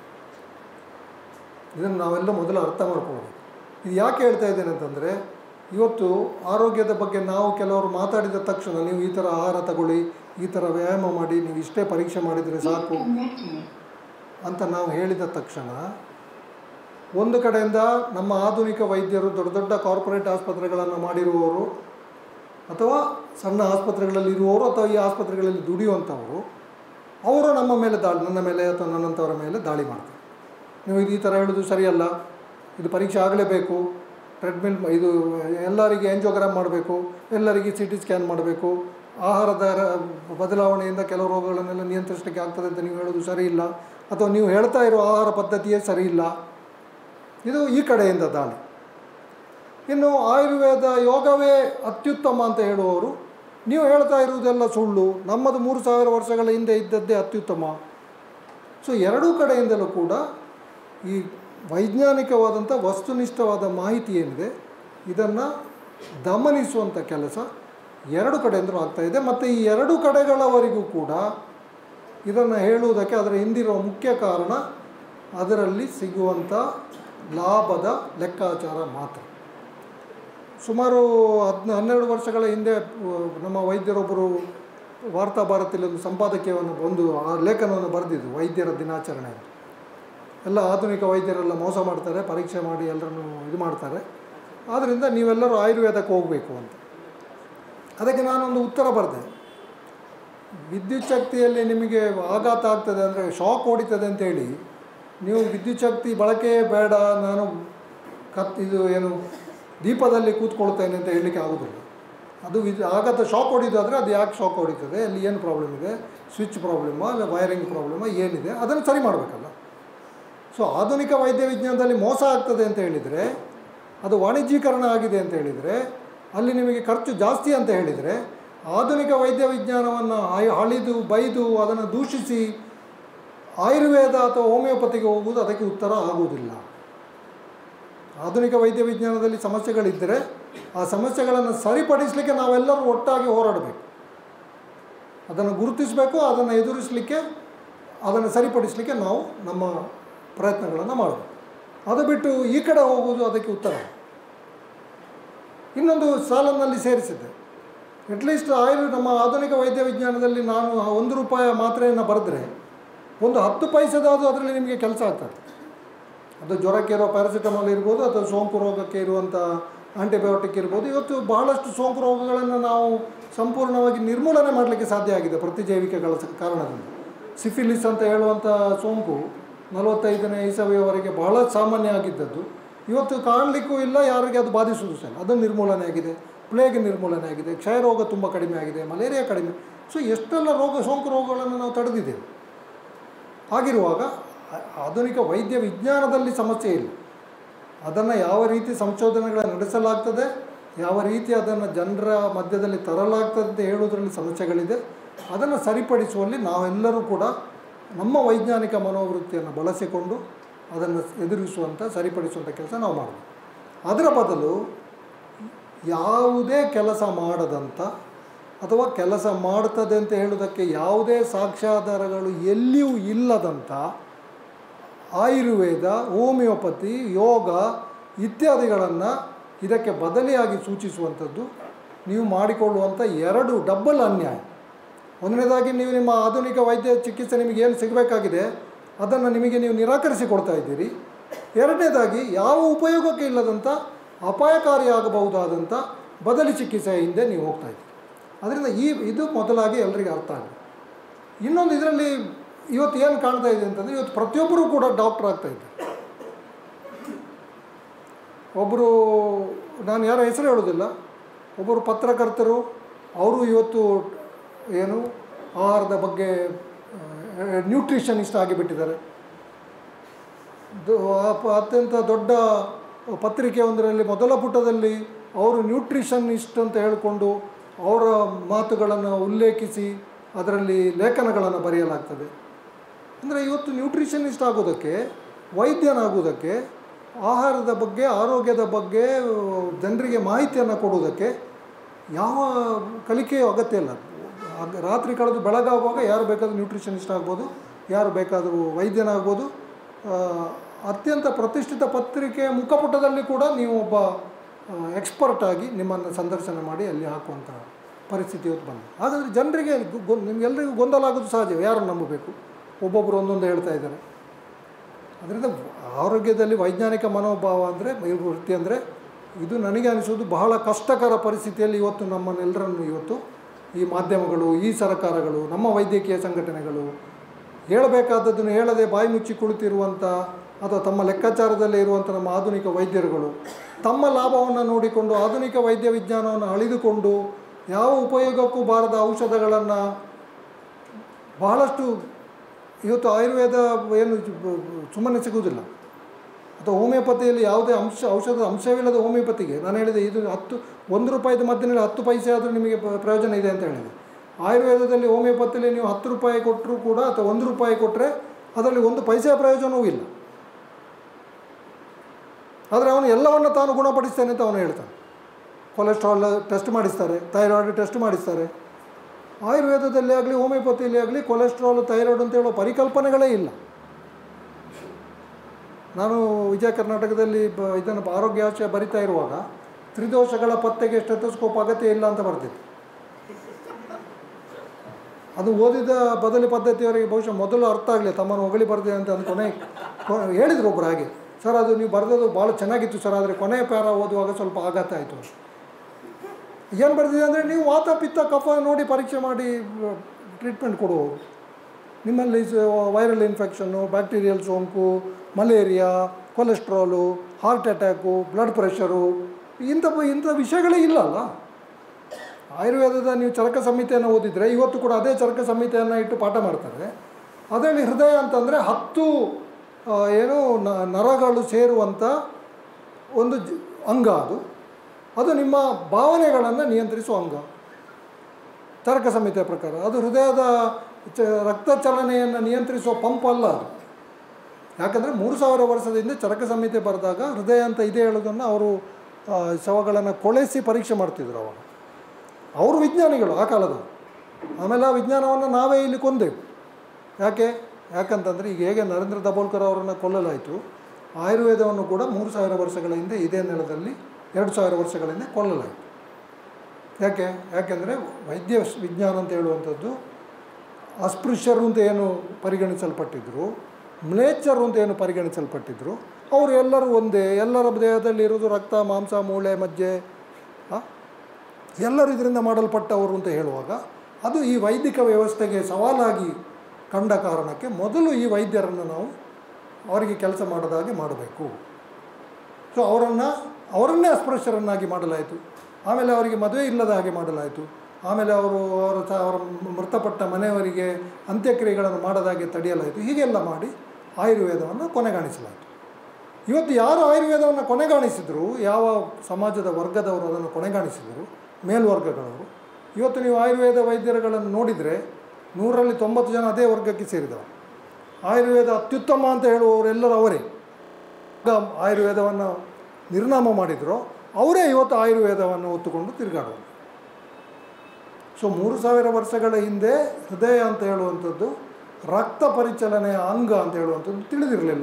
ಇದನ್ನು ನಾವೆಲ್ಲ ಮೊದಲು ಅರ್ಥ ಮಾಡ್ಕೊಳ್ಳೋದು. ಇದು ಯಾಕೆ ಹೇಳ್ತಾ ಇದ್ದೇನೆ ಅಂತಂದರೆ, ಇವತ್ತು ಆರೋಗ್ಯದ ಬಗ್ಗೆ ನಾವು ಕೆಲವರು ಮಾತಾಡಿದ ತಕ್ಷಣ ನೀವು ಈ ಥರ ಆಹಾರ ತಗೊಳ್ಳಿ, ಈ ಥರ ವ್ಯಾಯಾಮ ಮಾಡಿ, ನೀವು ಇಷ್ಟೇ ಪರೀಕ್ಷೆ ಮಾಡಿದರೆ ಸಾಕು ಅಂತ ನಾವು ಹೇಳಿದ ತಕ್ಷಣ ಒಂದು ಕಡೆಯಿಂದ ನಮ್ಮ ಆಧುನಿಕ ವೈದ್ಯರು, ದೊಡ್ಡ ದೊಡ್ಡ ಕಾರ್ಪೊರೇಟ್ ಆಸ್ಪತ್ರೆಗಳನ್ನು ಮಾಡಿರುವವರು ಅಥವಾ ಸಣ್ಣ ಆಸ್ಪತ್ರೆಗಳಲ್ಲಿ ಇರುವವರು ಅಥವಾ ಈ ಆಸ್ಪತ್ರೆಗಳಲ್ಲಿ ದುಡಿಯುವಂಥವರು, ಅವರು ನಮ್ಮ ಮೇಲೆ ದಾಳಿ, ನನ್ನ ಮೇಲೆ ಅಥವಾ ನನ್ನಂಥವರ ಮೇಲೆ ದಾಳಿ ಮಾಡ್ತಾರೆ. ನೀವು ಇದು ಈ ಥರ ಹೇಳೋದು ಸರಿಯಲ್ಲ, ಇದು ಪರೀಕ್ಷೆ ಆಗಲೇಬೇಕು, ಟ್ರೆಡ್ಮಿಲ್ ಇದು ಎಲ್ಲರಿಗೆ ಆಂಜಿಯೋಗ್ರಾಮ್ ಮಾಡಬೇಕು, ಎಲ್ಲರಿಗೆ ಸಿ ಟಿ ಸ್ಕ್ಯಾನ್ ಮಾಡಬೇಕು, ಆಹಾರದ ಬದಲಾವಣೆಯಿಂದ ಕೆಲವು ರೋಗಗಳನ್ನೆಲ್ಲ ನಿಯಂತ್ರಿಸಲಿಕ್ಕೆ ಆಗ್ತದೆ ಅಂತ ನೀವು ಹೇಳೋದು ಸರಿ ಇಲ್ಲ, ಅಥವಾ ನೀವು ಹೇಳ್ತಾ ಇರೋ ಆಹಾರ ಪದ್ಧತಿಯೇ ಸರಿ ಇಲ್ಲ. ಇದು ಈ ಕಡೆಯಿಂದ ದಾಳಿ. ಇನ್ನು ಆಯುರ್ವೇದ ಯೋಗವೇ ಅತ್ಯುತ್ತಮ ಅಂತ ಹೇಳುವವರು, ನೀವು ಹೇಳ್ತಾ ಇರುವುದೆಲ್ಲ ಸುಳ್ಳು, ನಮ್ಮದು ಮೂರು ಸಾವಿರ ವರ್ಷಗಳ ಹಿಂದೆ ಇದ್ದದ್ದೇ ಅತ್ಯುತ್ತಮ. ಸೊ ಎರಡೂ ಕಡೆಯಿಂದಲೂ ಕೂಡ ಈ ವೈಜ್ಞಾನಿಕವಾದಂಥ ವಸ್ತುನಿಷ್ಠವಾದ ಮಾಹಿತಿ ಏನಿದೆ ಇದನ್ನು ದಮನಿಸುವಂಥ ಕೆಲಸ ಎರಡು ಕಡೆಯಿಂದಲೂ ಆಗ್ತಾಯಿದೆ. ಮತ್ತು ಈ ಎರಡು ಕಡೆಗಳವರೆಗೂ ಕೂಡ ಇದನ್ನು ಹೇಳುವುದಕ್ಕೆ ಅದರ ಹಿಂದಿರುವ ಮುಖ್ಯ ಕಾರಣ ಅದರಲ್ಲಿ ಸಿಗುವಂಥ ಲಾಭದ ಲೆಕ್ಕಾಚಾರ ಮಾತ್ರ. ಸುಮಾರು ಹದಿನ ಹನ್ನೆರಡು ವರ್ಷಗಳ ಹಿಂದೆ ನಮ್ಮ ವೈದ್ಯರೊಬ್ಬರು ವಾರ್ತಾ ಭಾರತದಲ್ಲಿ ಒಂದು ಸಂಪಾದಕೀಯವನ್ನು ಒಂದು ಆ ಲೇಖನವನ್ನು ಬರೆದಿದ್ದು, ವೈದ್ಯರ ದಿನಾಚರಣೆ. ಎಲ್ಲ ಆಧುನಿಕ ವೈದ್ಯರೆಲ್ಲ ಮೋಸ ಮಾಡ್ತಾರೆ, ಪರೀಕ್ಷೆ ಮಾಡಿ ಎಲ್ಲರನ್ನು ಇದು ಮಾಡ್ತಾರೆ, ಆದ್ದರಿಂದ ನೀವೆಲ್ಲರೂ ಆಯುರ್ವೇದಕ್ಕೆ ಹೋಗಬೇಕು ಅಂತ. ಅದಕ್ಕೆ ನಾನೊಂದು ಉತ್ತರ ಬರೆದೆ. ವಿದ್ಯುತ್ ಶಕ್ತಿಯಲ್ಲಿ ನಿಮಗೆ ಆಘಾತ ಆಗ್ತದೆ ಅಂದರೆ ಶಾಕ್ ಹೊಡಿತದೆ ಅಂತೇಳಿ ನೀವು ವಿದ್ಯುತ್ ಶಕ್ತಿ ಬಳಕೆಯೇ ಬೇಡ, ನಾನು ಕತ್ ಇದು ಏನು ದೀಪದಲ್ಲಿ ಕೂತ್ಕೊಳ್ತೇನೆ ಅಂತ ಹೇಳಲಿಕ್ಕೆ ಆಗೋದಿಲ್ಲ. ಅದು ವಿದ್ ಆಘಾತ ಶಾಕ್ ಹೊಡಿಯೋದಾದರೆ ಅದು ಯಾಕೆ ಶಾಕ್ ಹೊಡಿತದೆ, ಅಲ್ಲಿ ಏನು ಪ್ರಾಬ್ಲಮ್ ಇದೆ, ಸ್ವಿಚ್ ಪ್ರಾಬ್ಲಮ್ಮಾ ಇಲ್ಲ ವೈರಿಂಗ್ ಪ್ರಾಬ್ಲಮ್ಮಾ ಏನಿದೆ ಅದನ್ನು ಸರಿ ಮಾಡಬೇಕಲ್ಲ. ಸೊ ಆಧುನಿಕ ವೈದ್ಯ ವಿಜ್ಞಾನದಲ್ಲಿ ಮೋಸ ಆಗ್ತದೆ ಅಂತ ಹೇಳಿದರೆ, ಅದು ವಾಣಿಜ್ಯೀಕರಣ ಆಗಿದೆ ಅಂತ ಹೇಳಿದರೆ, ಅಲ್ಲಿ ನಿಮಗೆ ಖರ್ಚು ಜಾಸ್ತಿ ಅಂತ ಹೇಳಿದರೆ, ಆಧುನಿಕ ವೈದ್ಯ ವಿಜ್ಞಾನವನ್ನು ಅಳಿದು ಬೈದು ಅದನ್ನು ದೂಷಿಸಿ ಆಯುರ್ವೇದ ಅಥವಾ ಹೋಮಿಯೋಪತಿಗೆ ಹೋಗುವುದು ಅದಕ್ಕೆ ಉತ್ತರ ಆಗುವುದಿಲ್ಲ. ಆಧುನಿಕ ವೈದ್ಯ ವಿಜ್ಞಾನದಲ್ಲಿ ಸಮಸ್ಯೆಗಳಿದ್ದರೆ ಆ ಸಮಸ್ಯೆಗಳನ್ನು ಸರಿಪಡಿಸಲಿಕ್ಕೆ ನಾವೆಲ್ಲರೂ ಒಟ್ಟಾಗಿ ಹೋರಾಡಬೇಕು, ಅದನ್ನು ಗುರುತಿಸಬೇಕು, ಅದನ್ನು ಎದುರಿಸಲಿಕ್ಕೆ, ಅದನ್ನು ಸರಿಪಡಿಸಲಿಕ್ಕೆ ನಾವು ನಮ್ಮ ಪ್ರಯತ್ನಗಳನ್ನು ಮಾಡಬೇಕು. ಅದು ಬಿಟ್ಟು ಈ ಕಡೆ ಹೋಗುವುದು ಅದಕ್ಕೆ ಉತ್ತರ. ಇನ್ನೊಂದು ಸಾಲನಲ್ಲಿ ಸೇರಿಸಿದ್ದೆ, ಅಟ್ಲೀಸ್ಟ್ ಆಯುರ್ ನಮ್ಮ ಆಧುನಿಕ ವೈದ್ಯ ವಿಜ್ಞಾನದಲ್ಲಿ ನಾನು ಒಂದು ರೂಪಾಯಿ ಮಾತ್ರೆಯನ್ನು ಬರೆದ್ರೆ ಒಂದು ಹತ್ತು ಪೈಸೆದಾದರೂ ಅದರಲ್ಲಿ ನಿಮಗೆ ಕೆಲಸ ಆಗ್ತದೆ. ಅದು ಜ್ವರಕ್ಕೆ ಇರೋ ಪ್ಯಾರಾಸಿಟಮಾಲ್ ಇರ್ಬೋದು, ಅಥವಾ ಸೋಂಕು ರೋಗಕ್ಕೆ ಇರುವಂಥ ಆಂಟಿಬಯೋಟಿಕ್ ಇರ್ಬೋದು. ಇವತ್ತು ಬಹಳಷ್ಟು ಸೋಂಕು ರೋಗಗಳನ್ನು ನಾವು ಸಂಪೂರ್ಣವಾಗಿ ನಿರ್ಮೂಲನೆ ಮಾಡಲಿಕ್ಕೆ ಸಾಧ್ಯ ಆಗಿದೆ ಪ್ರತಿಜೈವಿಕಗಳ ಕಾರಣದಿಂದ. ಸಿಫಿಲಿಸ್ ಅಂತ ಹೇಳುವಂಥ ಸೋಂಕು ನಲವತ್ತೈದನೇ ಇಸವಿಯವರೆಗೆ ಬಹಳ ಸಾಮಾನ್ಯ ಆಗಿದ್ದದ್ದು, ಇವತ್ತು ಕಾಣಲಿಕ್ಕೂ ಇಲ್ಲ, ಯಾರಿಗೆ ಅದು ಬಾಧಿಸುವುದು ಸಹ ಅದು ನಿರ್ಮೂಲನೆ ಆಗಿದೆ. ಪ್ಲೇಗ್ ನಿರ್ಮೂಲನೆ ಆಗಿದೆ, ಕ್ಷಯರೋಗ ತುಂಬ ಕಡಿಮೆ ಆಗಿದೆ, ಮಲೇರಿಯಾ ಕಡಿಮೆ. ಸೊ ಎಷ್ಟೆಲ್ಲ ರೋಗ ಸೋಂಕು ರೋಗಗಳನ್ನು ನಾವು ತಡೆದಿದ್ದೇವೆ. ಹಾಗಿರುವಾಗ ಆಧುನಿಕ ವೈದ್ಯ ವಿಜ್ಞಾನದಲ್ಲಿ ಸಮಸ್ಯೆ ಇಲ್ಲ. ಅದನ್ನು ಯಾವ ರೀತಿ ಸಂಶೋಧನೆಗಳನ್ನು ನಡೆಸಲಾಗ್ತದೆ, ಯಾವ ರೀತಿ ಅದನ್ನು ಜನರ ಮಧ್ಯದಲ್ಲಿ ತರಲಾಗ್ತದೆ ಅಂತ ಹೇಳುವುದರಲ್ಲಿ ಸಮಸ್ಯೆಗಳಿದೆ. ಅದನ್ನು ಸರಿಪಡಿಸುವಲ್ಲಿ ನಾವೆಲ್ಲರೂ ಕೂಡ ನಮ್ಮ ವೈಜ್ಞಾನಿಕ ಮನೋವೃತ್ತಿಯನ್ನು ಬಳಸಿಕೊಂಡು ಅದನ್ನು ಎದುರಿಸುವಂಥ ಸರಿಪಡಿಸುವಂಥ ಕೆಲಸ ನಾವು ಮಾಡಬೇಕು. ಅದರ ಬದಲು ಯಾವುದೇ ಕೆಲಸ ಮಾಡದಂಥ ಅಥವಾ ಕೆಲಸ ಮಾಡ್ತದೆ ಅಂತ ಹೇಳುವುದಕ್ಕೆ ಯಾವುದೇ ಸಾಕ್ಷ್ಯಾಧಾರಗಳು ಎಲ್ಲಿಯೂ ಇಲ್ಲದಂಥ ಆಯುರ್ವೇದ, ಹೋಮಿಯೋಪತಿ, ಯೋಗ ಇತ್ಯಾದಿಗಳನ್ನು ಇದಕ್ಕೆ ಬದಲಿಯಾಗಿ ಸೂಚಿಸುವಂಥದ್ದು ನೀವು ಮಾಡಿಕೊಳ್ಳುವಂಥ ಎರಡು ಡಬ್ಬಲ್ ಅನ್ಯಾಯ. ಒಂದನೇದಾಗಿ ನೀವು ನಿಮ್ಮ ಆಧುನಿಕ ವೈದ್ಯ ಚಿಕಿತ್ಸೆ ನಿಮಗೆ ಏನು ಸಿಗಬೇಕಾಗಿದೆ ಅದನ್ನು ನಿಮಗೆ ನೀವು ನಿರಾಕರಿಸಿ ಕೊಡ್ತಾ ಇದ್ದೀರಿ. ಎರಡನೇದಾಗಿ ಯಾವ ಉಪಯೋಗಕ್ಕೆ ಇಲ್ಲದಂಥ ಅಪಾಯಕಾರಿಯಾಗಬಹುದಾದಂಥ ಬದಲಿ ಚಿಕಿತ್ಸೆಯ ಹಿಂದೆ ನೀವು ಹೋಗ್ತಾ ಇದ್ದೀರಿ. ಅದರಿಂದ ಈ ಇದು ಮೊದಲಾಗಿ ಎಲ್ಲರಿಗೂ ಅರ್ಥ ಆಗಿದೆ. ಇನ್ನೊಂದು ಇದರಲ್ಲಿ ಇವತ್ತು ಏನು ಕಾಣ್ತಾ ಇದೆ ಅಂತಂದರೆ, ಇವತ್ತು ಪ್ರತಿಯೊಬ್ಬರೂ ಕೂಡ ಡಾಕ್ಟರ್ ಆಗ್ತಾ ಇದ್ದಾರೆ. ಒಬ್ಬರು, ನಾನು ಯಾರ ಹೆಸರು ಹೇಳೋದಿಲ್ಲ, ಒಬ್ಬರು ಪತ್ರಕರ್ತರು, ಅವರು ಇವತ್ತು ಏನು ಆಹಾರದ ಬಗ್ಗೆ ನ್ಯೂಟ್ರಿಷನಿಸ್ಟ್ ಆಗಿಬಿಟ್ಟಿದ್ದಾರೆ. ಅತ್ಯಂತ ದೊಡ್ಡ ಪತ್ರಿಕೆ ಒಂದರಲ್ಲಿ ಮೊದಲ ಪುಟದಲ್ಲಿ ಅವರು ನ್ಯೂಟ್ರಿಷನಿಸ್ಟ್ ಅಂತ ಹೇಳಿಕೊಂಡು ಅವರ ಮಾತುಗಳನ್ನು ಉಲ್ಲೇಖಿಸಿ ಅದರಲ್ಲಿ ಲೇಖನಗಳನ್ನು ಬರೆಯಲಾಗ್ತದೆ. ಅಂದರೆ ಇವತ್ತು ನ್ಯೂಟ್ರಿಷನಿಸ್ಟ್ ಆಗೋದಕ್ಕೆ, ವೈದ್ಯನಾಗುವುದಕ್ಕೆ, ಆಹಾರದ ಬಗ್ಗೆ, ಆರೋಗ್ಯದ ಬಗ್ಗೆ ಜನರಿಗೆ ಮಾಹಿತಿಯನ್ನು ಕೊಡುವುದಕ್ಕೆ ಯಾವ ಕಲಿಕೆಯೂ ಅಗತ್ಯ ಇಲ್ಲ. ರಾತ್ರಿ ಕಳೆದು ಬೆಳಗಾಗುವಾಗ ಯಾರು ಬೇಕಾದರೂ ನ್ಯೂಟ್ರಿಷನಿಸ್ಟ್ ಆಗ್ಬೋದು, ಯಾರು ಬೇಕಾದರೂ ವೈದ್ಯನಾಗ್ಬೋದು. ಅತ್ಯಂತ ಪ್ರತಿಷ್ಠಿತ ಪತ್ರಿಕೆಯ ಮುಖಪುಟದಲ್ಲಿ ಕೂಡ ನೀವು ಒಬ್ಬ ಎಕ್ಸ್ಪರ್ಟ್ ಆಗಿ ನಿಮ್ಮನ್ನು ಸಂದರ್ಶನ ಮಾಡಿ ಅಲ್ಲಿ ಹಾಕುವಂಥ ಪರಿಸ್ಥಿತಿ ಇವತ್ತು ಬಂದಿದೆ. ಹಾಗಾದರೆ ಜನರಿಗೆ ನಿಮಗೆಲ್ಲರಿಗೂ ಗೊಂದಲ ಆಗೋದು ಸಹಜ, ಯಾರನ್ನು ನಂಬಬೇಕು, ಒಬ್ಬೊಬ್ಬರು ಒಂದೊಂದು ಹೇಳ್ತಾ ಇದ್ದಾರೆ. ಅದರಿಂದ ಆರೋಗ್ಯದಲ್ಲಿ ವೈಜ್ಞಾನಿಕ ಮನೋಭಾವ ಅಂದರೆ ವೃತ್ತಿ ಅಂದರೆ ಇದು ನನಗೆ ಅನಿಸೋದು ಬಹಳ ಕಷ್ಟಕರ ಪರಿಸ್ಥಿತಿಯಲ್ಲಿ ಇವತ್ತು ನಮ್ಮನ್ನೆಲ್ಲರನ್ನು ಇವತ್ತು ಈ ಮಾಧ್ಯಮಗಳು, ಈ ಸರ್ಕಾರಗಳು, ನಮ್ಮ ವೈದ್ಯಕೀಯ ಸಂಘಟನೆಗಳು ಹೇಳಬೇಕಾದದ್ದನ್ನು ಹೇಳದೆ ಬಾಯಿ ಮುಚ್ಚಿ ಕುಳಿತಿರುವಂಥ ಅಥವಾ ತಮ್ಮ ಲೆಕ್ಕಾಚಾರದಲ್ಲೇ ಇರುವಂಥ ನಮ್ಮ ಆಧುನಿಕ ವೈದ್ಯರುಗಳು ತಮ್ಮ ಲಾಭವನ್ನು ನೋಡಿಕೊಂಡು ಆಧುನಿಕ ವೈದ್ಯ ವಿಜ್ಞಾನವನ್ನು ಅಳಿದುಕೊಂಡು ಯಾವ ಉಪಯೋಗಕ್ಕೂ ಬಾರದ ಔಷಧಗಳನ್ನು ಬಹಳಷ್ಟು ಇವತ್ತು ಆಯುರ್ವೇದ ಏನು ಸುಮ್ಮನೆ ಸಿಗುವುದಿಲ್ಲ, ಅಥವಾ ಹೋಮಿಯೋಪತಿಯಲ್ಲಿ ಯಾವುದೇ ಅಂಶ ಔಷಧದ ಅಂಶವಿಲ್ಲದ ಹೋಮಿಯೋಪತಿಗೆ ನಾನು ಹೇಳಿದೆ ಇದು ಹತ್ತು ಒಂದು ರೂಪಾಯಿದು ಮದ್ದಿನಲ್ಲಿ ಹತ್ತು ಪೈಸೆ ಆದರೂ ನಿಮಗೆ ಪ್ರಯೋಜನ ಇದೆ ಅಂತ ಹೇಳಿದೆ. ಆಯುರ್ವೇದದಲ್ಲಿ ಹೋಮಿಯೋಪತಿಯಲ್ಲಿ ನೀವು ಹತ್ತು ರೂಪಾಯಿ ಕೊಟ್ಟರೂ ಕೂಡ ಅಥವಾ ಒಂದು ರೂಪಾಯಿ ಕೊಟ್ಟರೆ ಅದರಲ್ಲಿ ಒಂದು ಪೈಸೆಯ ಪ್ರಯೋಜನವೂ ಇಲ್ಲ. ಆದರೆ ಅವನು ಎಲ್ಲವನ್ನು ತಾನು ಗುಣಪಡಿಸ್ತೇನೆ ಅಂತ ಅವನು ಹೇಳ್ತಾನೆ. ಕೊಲೆಸ್ಟ್ರಾಲ್ ಟೆಸ್ಟ್ ಮಾಡಿಸ್ತಾರೆ, ಥೈರಾಯ್ಡ್ ಟೆಸ್ಟ್ ಮಾಡಿಸ್ತಾರೆ. ಆಯುರ್ವೇದದಲ್ಲಿ ಆಗಲಿ ಹೋಮಿಯೋಪತಿಯಲ್ಲಿ ಆಗಲಿ ಕೊಲೆಸ್ಟ್ರಾಲ್ ಥೈರಾಯ್ಡ್ ಅಂತ ಹೇಳೋ ಪರಿಕಲ್ಪನೆಗಳೇ ಇಲ್ಲ. ನಾನು ವಿಜಯ ಕರ್ನಾಟಕದಲ್ಲಿ ಬ ಇದನ್ನು ಆರೋಗ್ಯ ಆಶಯ ಬರಿತಾ ಇರುವಾಗ ತ್ರಿದೋಷಗಳ ಪತ್ತೆಗೆ ಸ್ಟೆಥೋಸ್ಕೋಪ್ ಅಗತ್ಯ ಇಲ್ಲ ಅಂತ ಬರ್ತಿತ್ತು. ಅದು ಓದಿದ ಬದಲಿ ಪದ್ಧತಿಯವರಿಗೆ ಬಹುಶಃ ಮೊದಲು ಅರ್ಥ ಆಗಲಿ, ತಮ್ಮನ್ನು ಹೊಗಳಿ ಬರ್ದೆ ಅಂತ ಅಂದು ಕೊನೆ ಹೇಳಿದರು ಒಬ್ಬರು. ಹಾಗೆ ಸರ್ ಅದು ನೀವು ಬರೆದದ್ದು ಭಾಳ ಚೆನ್ನಾಗಿತ್ತು ಸರ್, ಆದರೆ ಕೊನೆಯ ಪ್ಯಾರ ಓದುವಾಗ ಸ್ವಲ್ಪ ಆಘಾತ ಆಯಿತು. ಏನು ಬರೆದಿದೆ ಅಂದರೆ ನೀವು ವಾತ ಪಿತ್ತ ಕಫ ನೋಡಿ ಪರೀಕ್ಷೆ ಮಾಡಿ ಟ್ರೀಟ್ಮೆಂಟ್ ಕೊಡುವವರು. ನಿಮ್ಮಲ್ಲಿ ವೈರಲ್ ಇನ್ಫೆಕ್ಷನ್ನು, ಬ್ಯಾಕ್ಟೀರಿಯಲ್ ಸೋಂಕು, malaria, cholesterol, heart attack, blood pressure, ಇಂಥ ಇಂಥ ವಿಷಯಗಳೇ ಇಲ್ಲಲ್ಲ. ಆಯುರ್ವೇದದ ನೀವು ಚರಕ ಸಂಹಿತೆಯನ್ನು ಓದಿದರೆ ಇವತ್ತು ಕೂಡ ಅದೇ ಚರಕ ಸಂಹಿತೆಯನ್ನು ಇಟ್ಟು ಪಾಠ ಮಾಡ್ತಾರೆ. ಅದರಲ್ಲಿ ಹೃದಯ ಅಂತಂದರೆ ಹತ್ತು ಏನು ನರಗಳು ಸೇರುವಂಥ ಒಂದು ಜ ಅಂಗ. ಅದು ಅದು ನಿಮ್ಮ ಭಾವನೆಗಳನ್ನು ನಿಯಂತ್ರಿಸುವ ಅಂಗ ಚರಕ ಸಂಹಿತೆಯ ಪ್ರಕಾರ. ಅದು ಹೃದಯದ ಚ ರಕ್ತ ಚಲನೆಯನ್ನು ನಿಯಂತ್ರಿಸುವ ಪಂಪ್ ಅಲ್ಲ ಅದು. ಯಾಕಂದರೆ ಮೂರು ಸಾವಿರ ವರ್ಷದ ಹಿಂದೆ ಚರಕ ಸಂಹಿತೆ ಬರೆದಾಗ ಹೃದಯ ಅಂತ ಇದೆ ಹೇಳೋದನ್ನು ಅವರು ಶವಗಳನ್ನು ಕೊಳೆಸಿ ಪರೀಕ್ಷೆ ಮಾಡ್ತಿದ್ರು ಅವಾಗ. ಅವರು ವಿಜ್ಞಾನಿಗಳು ಆ ಕಾಲದವರು. ಆಮೇಲೆ ಆ ವಿಜ್ಞಾನವನ್ನು ನಾವೇ ಇಲ್ಲಿ ಕೊಂದೆವು. ಯಾಕೆ ಯಾಕಂತಂದರೆ ಈಗ ಹೇಗೆ ನರೇಂದ್ರ ದಬೋಲ್ಕರ್ ಅವರನ್ನು ಕೊಲ್ಲಲಾಯಿತು, ಆಯುರ್ವೇದವನ್ನು ಕೂಡ ಮೂರು ಸಾವಿರ ವರ್ಷಗಳ ಹಿಂದೆ ಇದೇ ನೆಲದಲ್ಲಿ ಎರಡು ಸಾವಿರ ವರ್ಷಗಳ ಹಿಂದೆ ಕೊಲ್ಲಲಾಯಿತು. ಯಾಕೆ ಯಾಕೆಂದರೆ ವೈದ್ಯ ವಿಜ್ಞಾನ ಅಂತ ಹೇಳುವಂಥದ್ದು ಅಸ್ಪೃಶ್ಯರು ಅಂತ ಏನು ಪರಿಗಣಿಸಲ್ಪಟ್ಟಿದ್ರು, ಮ್ಲೇಚ್ಛರು ಅಂತ ಏನು ಪರಿಗಣಿಸಲ್ಪಟ್ಟಿದ್ರು, ಅವರು ಎಲ್ಲರೂ ಒಂದೇ, ಎಲ್ಲರ ದೇಹದಲ್ಲಿ ಇರೋದು ರಕ್ತ, ಮಾಂಸ, ಮೂಳೆ, ಮಜ್ಜೆ, ಎಲ್ಲರೂ ಇದರಿಂದ ಮಾಡಲ್ಪಟ್ಟವರು ಅಂತ ಹೇಳುವಾಗ ಅದು ಈ ವೈದಿಕ ವ್ಯವಸ್ಥೆಗೆ ಸವಾಲಾಗಿ ಕಂಡ ಕಾರಣಕ್ಕೆ ಮೊದಲು ಈ ವೈದ್ಯರನ್ನು ನಾವು ಅವರಿಗೆ ಕೆಲಸ ಮಾಡದ ಹಾಗೆ ಮಾಡಬೇಕು. ಸೊ ಅವರನ್ನು ಅವರನ್ನೇ ಅಸ್ಪೃಶ್ಯರನ್ನಾಗಿ ಮಾಡಲಾಯಿತು. ಆಮೇಲೆ ಅವರಿಗೆ ಮದುವೆ ಇಲ್ಲದ ಹಾಗೆ ಮಾಡಲಾಯಿತು. ಆಮೇಲೆ ಅವರು ಅವರ ಅವರ ಮೃತಪಟ್ಟ ಮನೆಯವರಿಗೆ ಅಂತ್ಯಕ್ರಿಯೆಗಳನ್ನು ಮಾಡದಾಗೆ ತಡೆಯಲಾಯಿತು. ಹೀಗೆಲ್ಲ ಮಾಡಿ ಆಯುರ್ವೇದವನ್ನು ಕೊನೆಗಾಣಿಸಲಾಯಿತು. ಇವತ್ತು ಯಾರು ಆಯುರ್ವೇದವನ್ನು ಕೊನೆಗಾಣಿಸಿದ್ರು, ಯಾವ ಸಮಾಜದ ವರ್ಗದವರು ಅದನ್ನು ಕೊನೆಗಾಣಿಸಿದರು, ಮೇಲ್ವರ್ಗಗಳವರು. ಇವತ್ತು ನೀವು ಆಯುರ್ವೇದ ವೈದ್ಯರುಗಳನ್ನು ನೋಡಿದರೆ ನೂರರಲ್ಲಿ ತೊಂಬತ್ತು ಜನ ಅದೇ ವರ್ಗಕ್ಕೆ ಸೇರಿದವರು. ಆಯುರ್ವೇದ ಅತ್ಯುತ್ತಮ ಅಂತ ಹೇಳುವವರೆಲ್ಲರೂ ಅವರೇ. ಆಯುರ್ವೇದವನ್ನು ನಿರ್ನಾಮ ಮಾಡಿದ್ರು ಅವರೇ ಇವತ್ತು ಆಯುರ್ವೇದವನ್ನು ಹೊತ್ತುಕೊಂಡು ತಿರುಗಾಡೋರು. ಸೊ ಮೂರು ಸಾವಿರ ವರ್ಷಗಳ ಹಿಂದೆ ಹೃದಯ ಅಂತ ಹೇಳುವಂಥದ್ದು ರಕ್ತ ಪರಿಚಲನೆಯ ಅಂಗ ಅಂತ ಹೇಳುವಂಥದ್ದು ತಿಳಿದಿರಲಿಲ್ಲ.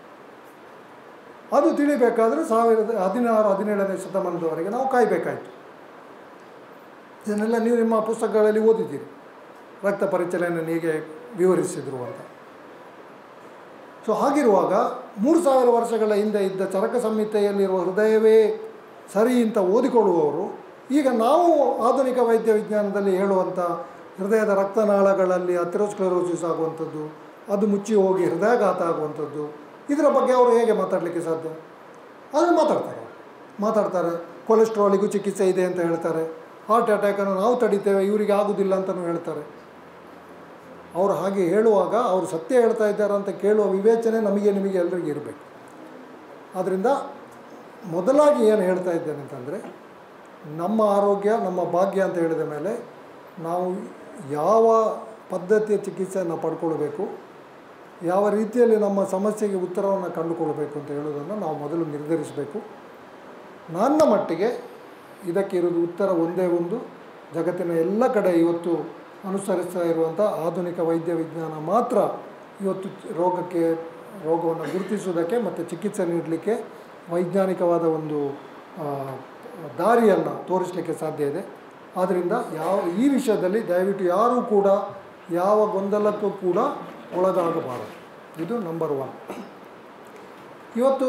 ಅದು ತಿಳಿಬೇಕಾದ್ರೆ ಸಾವಿರದ ಹದಿನಾರು ಹದಿನೇಳನೇ ಶತಮಾನದವರೆಗೆ ನಾವು ಕಾಯಬೇಕಾಯಿತು. ಇದನ್ನೆಲ್ಲ ನೀವು ನಿಮ್ಮ ಪುಸ್ತಕಗಳಲ್ಲಿ ಓದಿದ್ದೀರಿ, ರಕ್ತ ಪರಿಚಲನೆ ಹೇಗೆ ವಿವರಿಸಿದರು ಅಂತ. ಸೊ ಹಾಗಿರುವಾಗ ಮೂರು ಸಾವಿರ ವರ್ಷಗಳ ಹಿಂದೆ ಇದ್ದ ಚರಕ ಸಂಹಿತೆಯಲ್ಲಿರುವ ಹೃದಯವೇ ಸರಿ ಅಂತ ಓದಿಕೊಳ್ಳುವವರು ಈಗ ನಾವು ಆಧುನಿಕ ವೈದ್ಯ ವಿಜ್ಞಾನದಲ್ಲಿ ಹೇಳುವಂಥ ಹೃದಯದ ರಕ್ತನಾಳಗಳಲ್ಲಿ ಅಥೆರೋಸ್ಕ್ಲೆರೋಸಿಸ್ ಆಗುವಂಥದ್ದು, ಅದು ಮುಚ್ಚಿ ಹೋಗಿ ಹೃದಯಾಘಾತ ಆಗುವಂಥದ್ದು, ಇದರ ಬಗ್ಗೆ ಅವರು ಹೇಗೆ ಮಾತಾಡಲಿಕ್ಕೆ ಸಾಧ್ಯ? ಅದನ್ನು ಮಾತಾಡ್ತಾರೆ ಮಾತಾಡ್ತಾರೆ ಕೊಲೆಸ್ಟ್ರಾಲಿಗೂ ಚಿಕಿತ್ಸೆ ಇದೆ ಅಂತ ಹೇಳ್ತಾರೆ. ಹಾರ್ಟ್ ಅಟ್ಯಾಕನ್ನು ನಾವು ತಡಿತೇವೆ, ಇವರಿಗೆ ಆಗೋದಿಲ್ಲ ಅಂತಲೂ ಹೇಳ್ತಾರೆ. ಅವರು ಹಾಗೆ ಹೇಳುವಾಗ ಅವರು ಸತ್ಯ ಹೇಳ್ತಾ ಇದ್ದಾರೆ ಅಂತ ಕೇಳುವ ವಿವೇಚನೆ ನಮಗೆ ನಿಮಗೆ ಎಲ್ಲರಿಗೂ ಇರಬೇಕು. ಆದ್ದರಿಂದ ಮೊದಲಾಗಿ ಏನು ಹೇಳ್ತಾ ಇದ್ದೇನೆ ಅಂತಂದರೆ, ನಮ್ಮ ಆರೋಗ್ಯ ನಮ್ಮ ಭಾಗ್ಯ ಅಂತ ಹೇಳಿದ ಮೇಲೆ ನಾವು ಯಾವ ಪದ್ಧತಿಯ ಚಿಕಿತ್ಸೆಯನ್ನು ಪಡ್ಕೊಳ್ಬೇಕು, ಯಾವ ರೀತಿಯಲ್ಲಿ ನಮ್ಮ ಸಮಸ್ಯೆಗೆ ಉತ್ತರವನ್ನು ಕಂಡುಕೊಳ್ಬೇಕು ಅಂತ ಹೇಳೋದನ್ನು ನಾವು ಮೊದಲು ನಿರ್ಧರಿಸಬೇಕು. ನನ್ನ ಮಟ್ಟಿಗೆ ಇದಕ್ಕೆ ಇರೋದು ಉತ್ತರ ಒಂದೇ ಒಂದು, ಜಗತ್ತಿನ ಎಲ್ಲ ಕಡೆ ಇವತ್ತು ಅನುಸರಿಸ್ತಾ ಇರುವಂಥ ಆಧುನಿಕ ವೈದ್ಯ ವಿಜ್ಞಾನ ಮಾತ್ರ ಇವತ್ತು ರೋಗಕ್ಕೆ ರೋಗವನ್ನು ಗುರುತಿಸುವುದಕ್ಕೆ ಮತ್ತು ಚಿಕಿತ್ಸೆ ನೀಡಲಿಕ್ಕೆ ವೈಜ್ಞಾನಿಕವಾದ ಒಂದು ದಾರಿಯನ್ನು ತೋರಿಸಲಿಕ್ಕೆ ಸಾಧ್ಯ ಇದೆ. ಆದ್ದರಿಂದ ಯಾವ ಈ ವಿಷಯದಲ್ಲಿ ದಯವಿಟ್ಟು ಯಾರೂ ಕೂಡ ಯಾವ ಗೊಂದಲಕ್ಕೂ ಕೂಡ ಒಳಗಾಗಬಾರದು. ಇದು ನಂಬರ್ ಒನ್. ಇವತ್ತು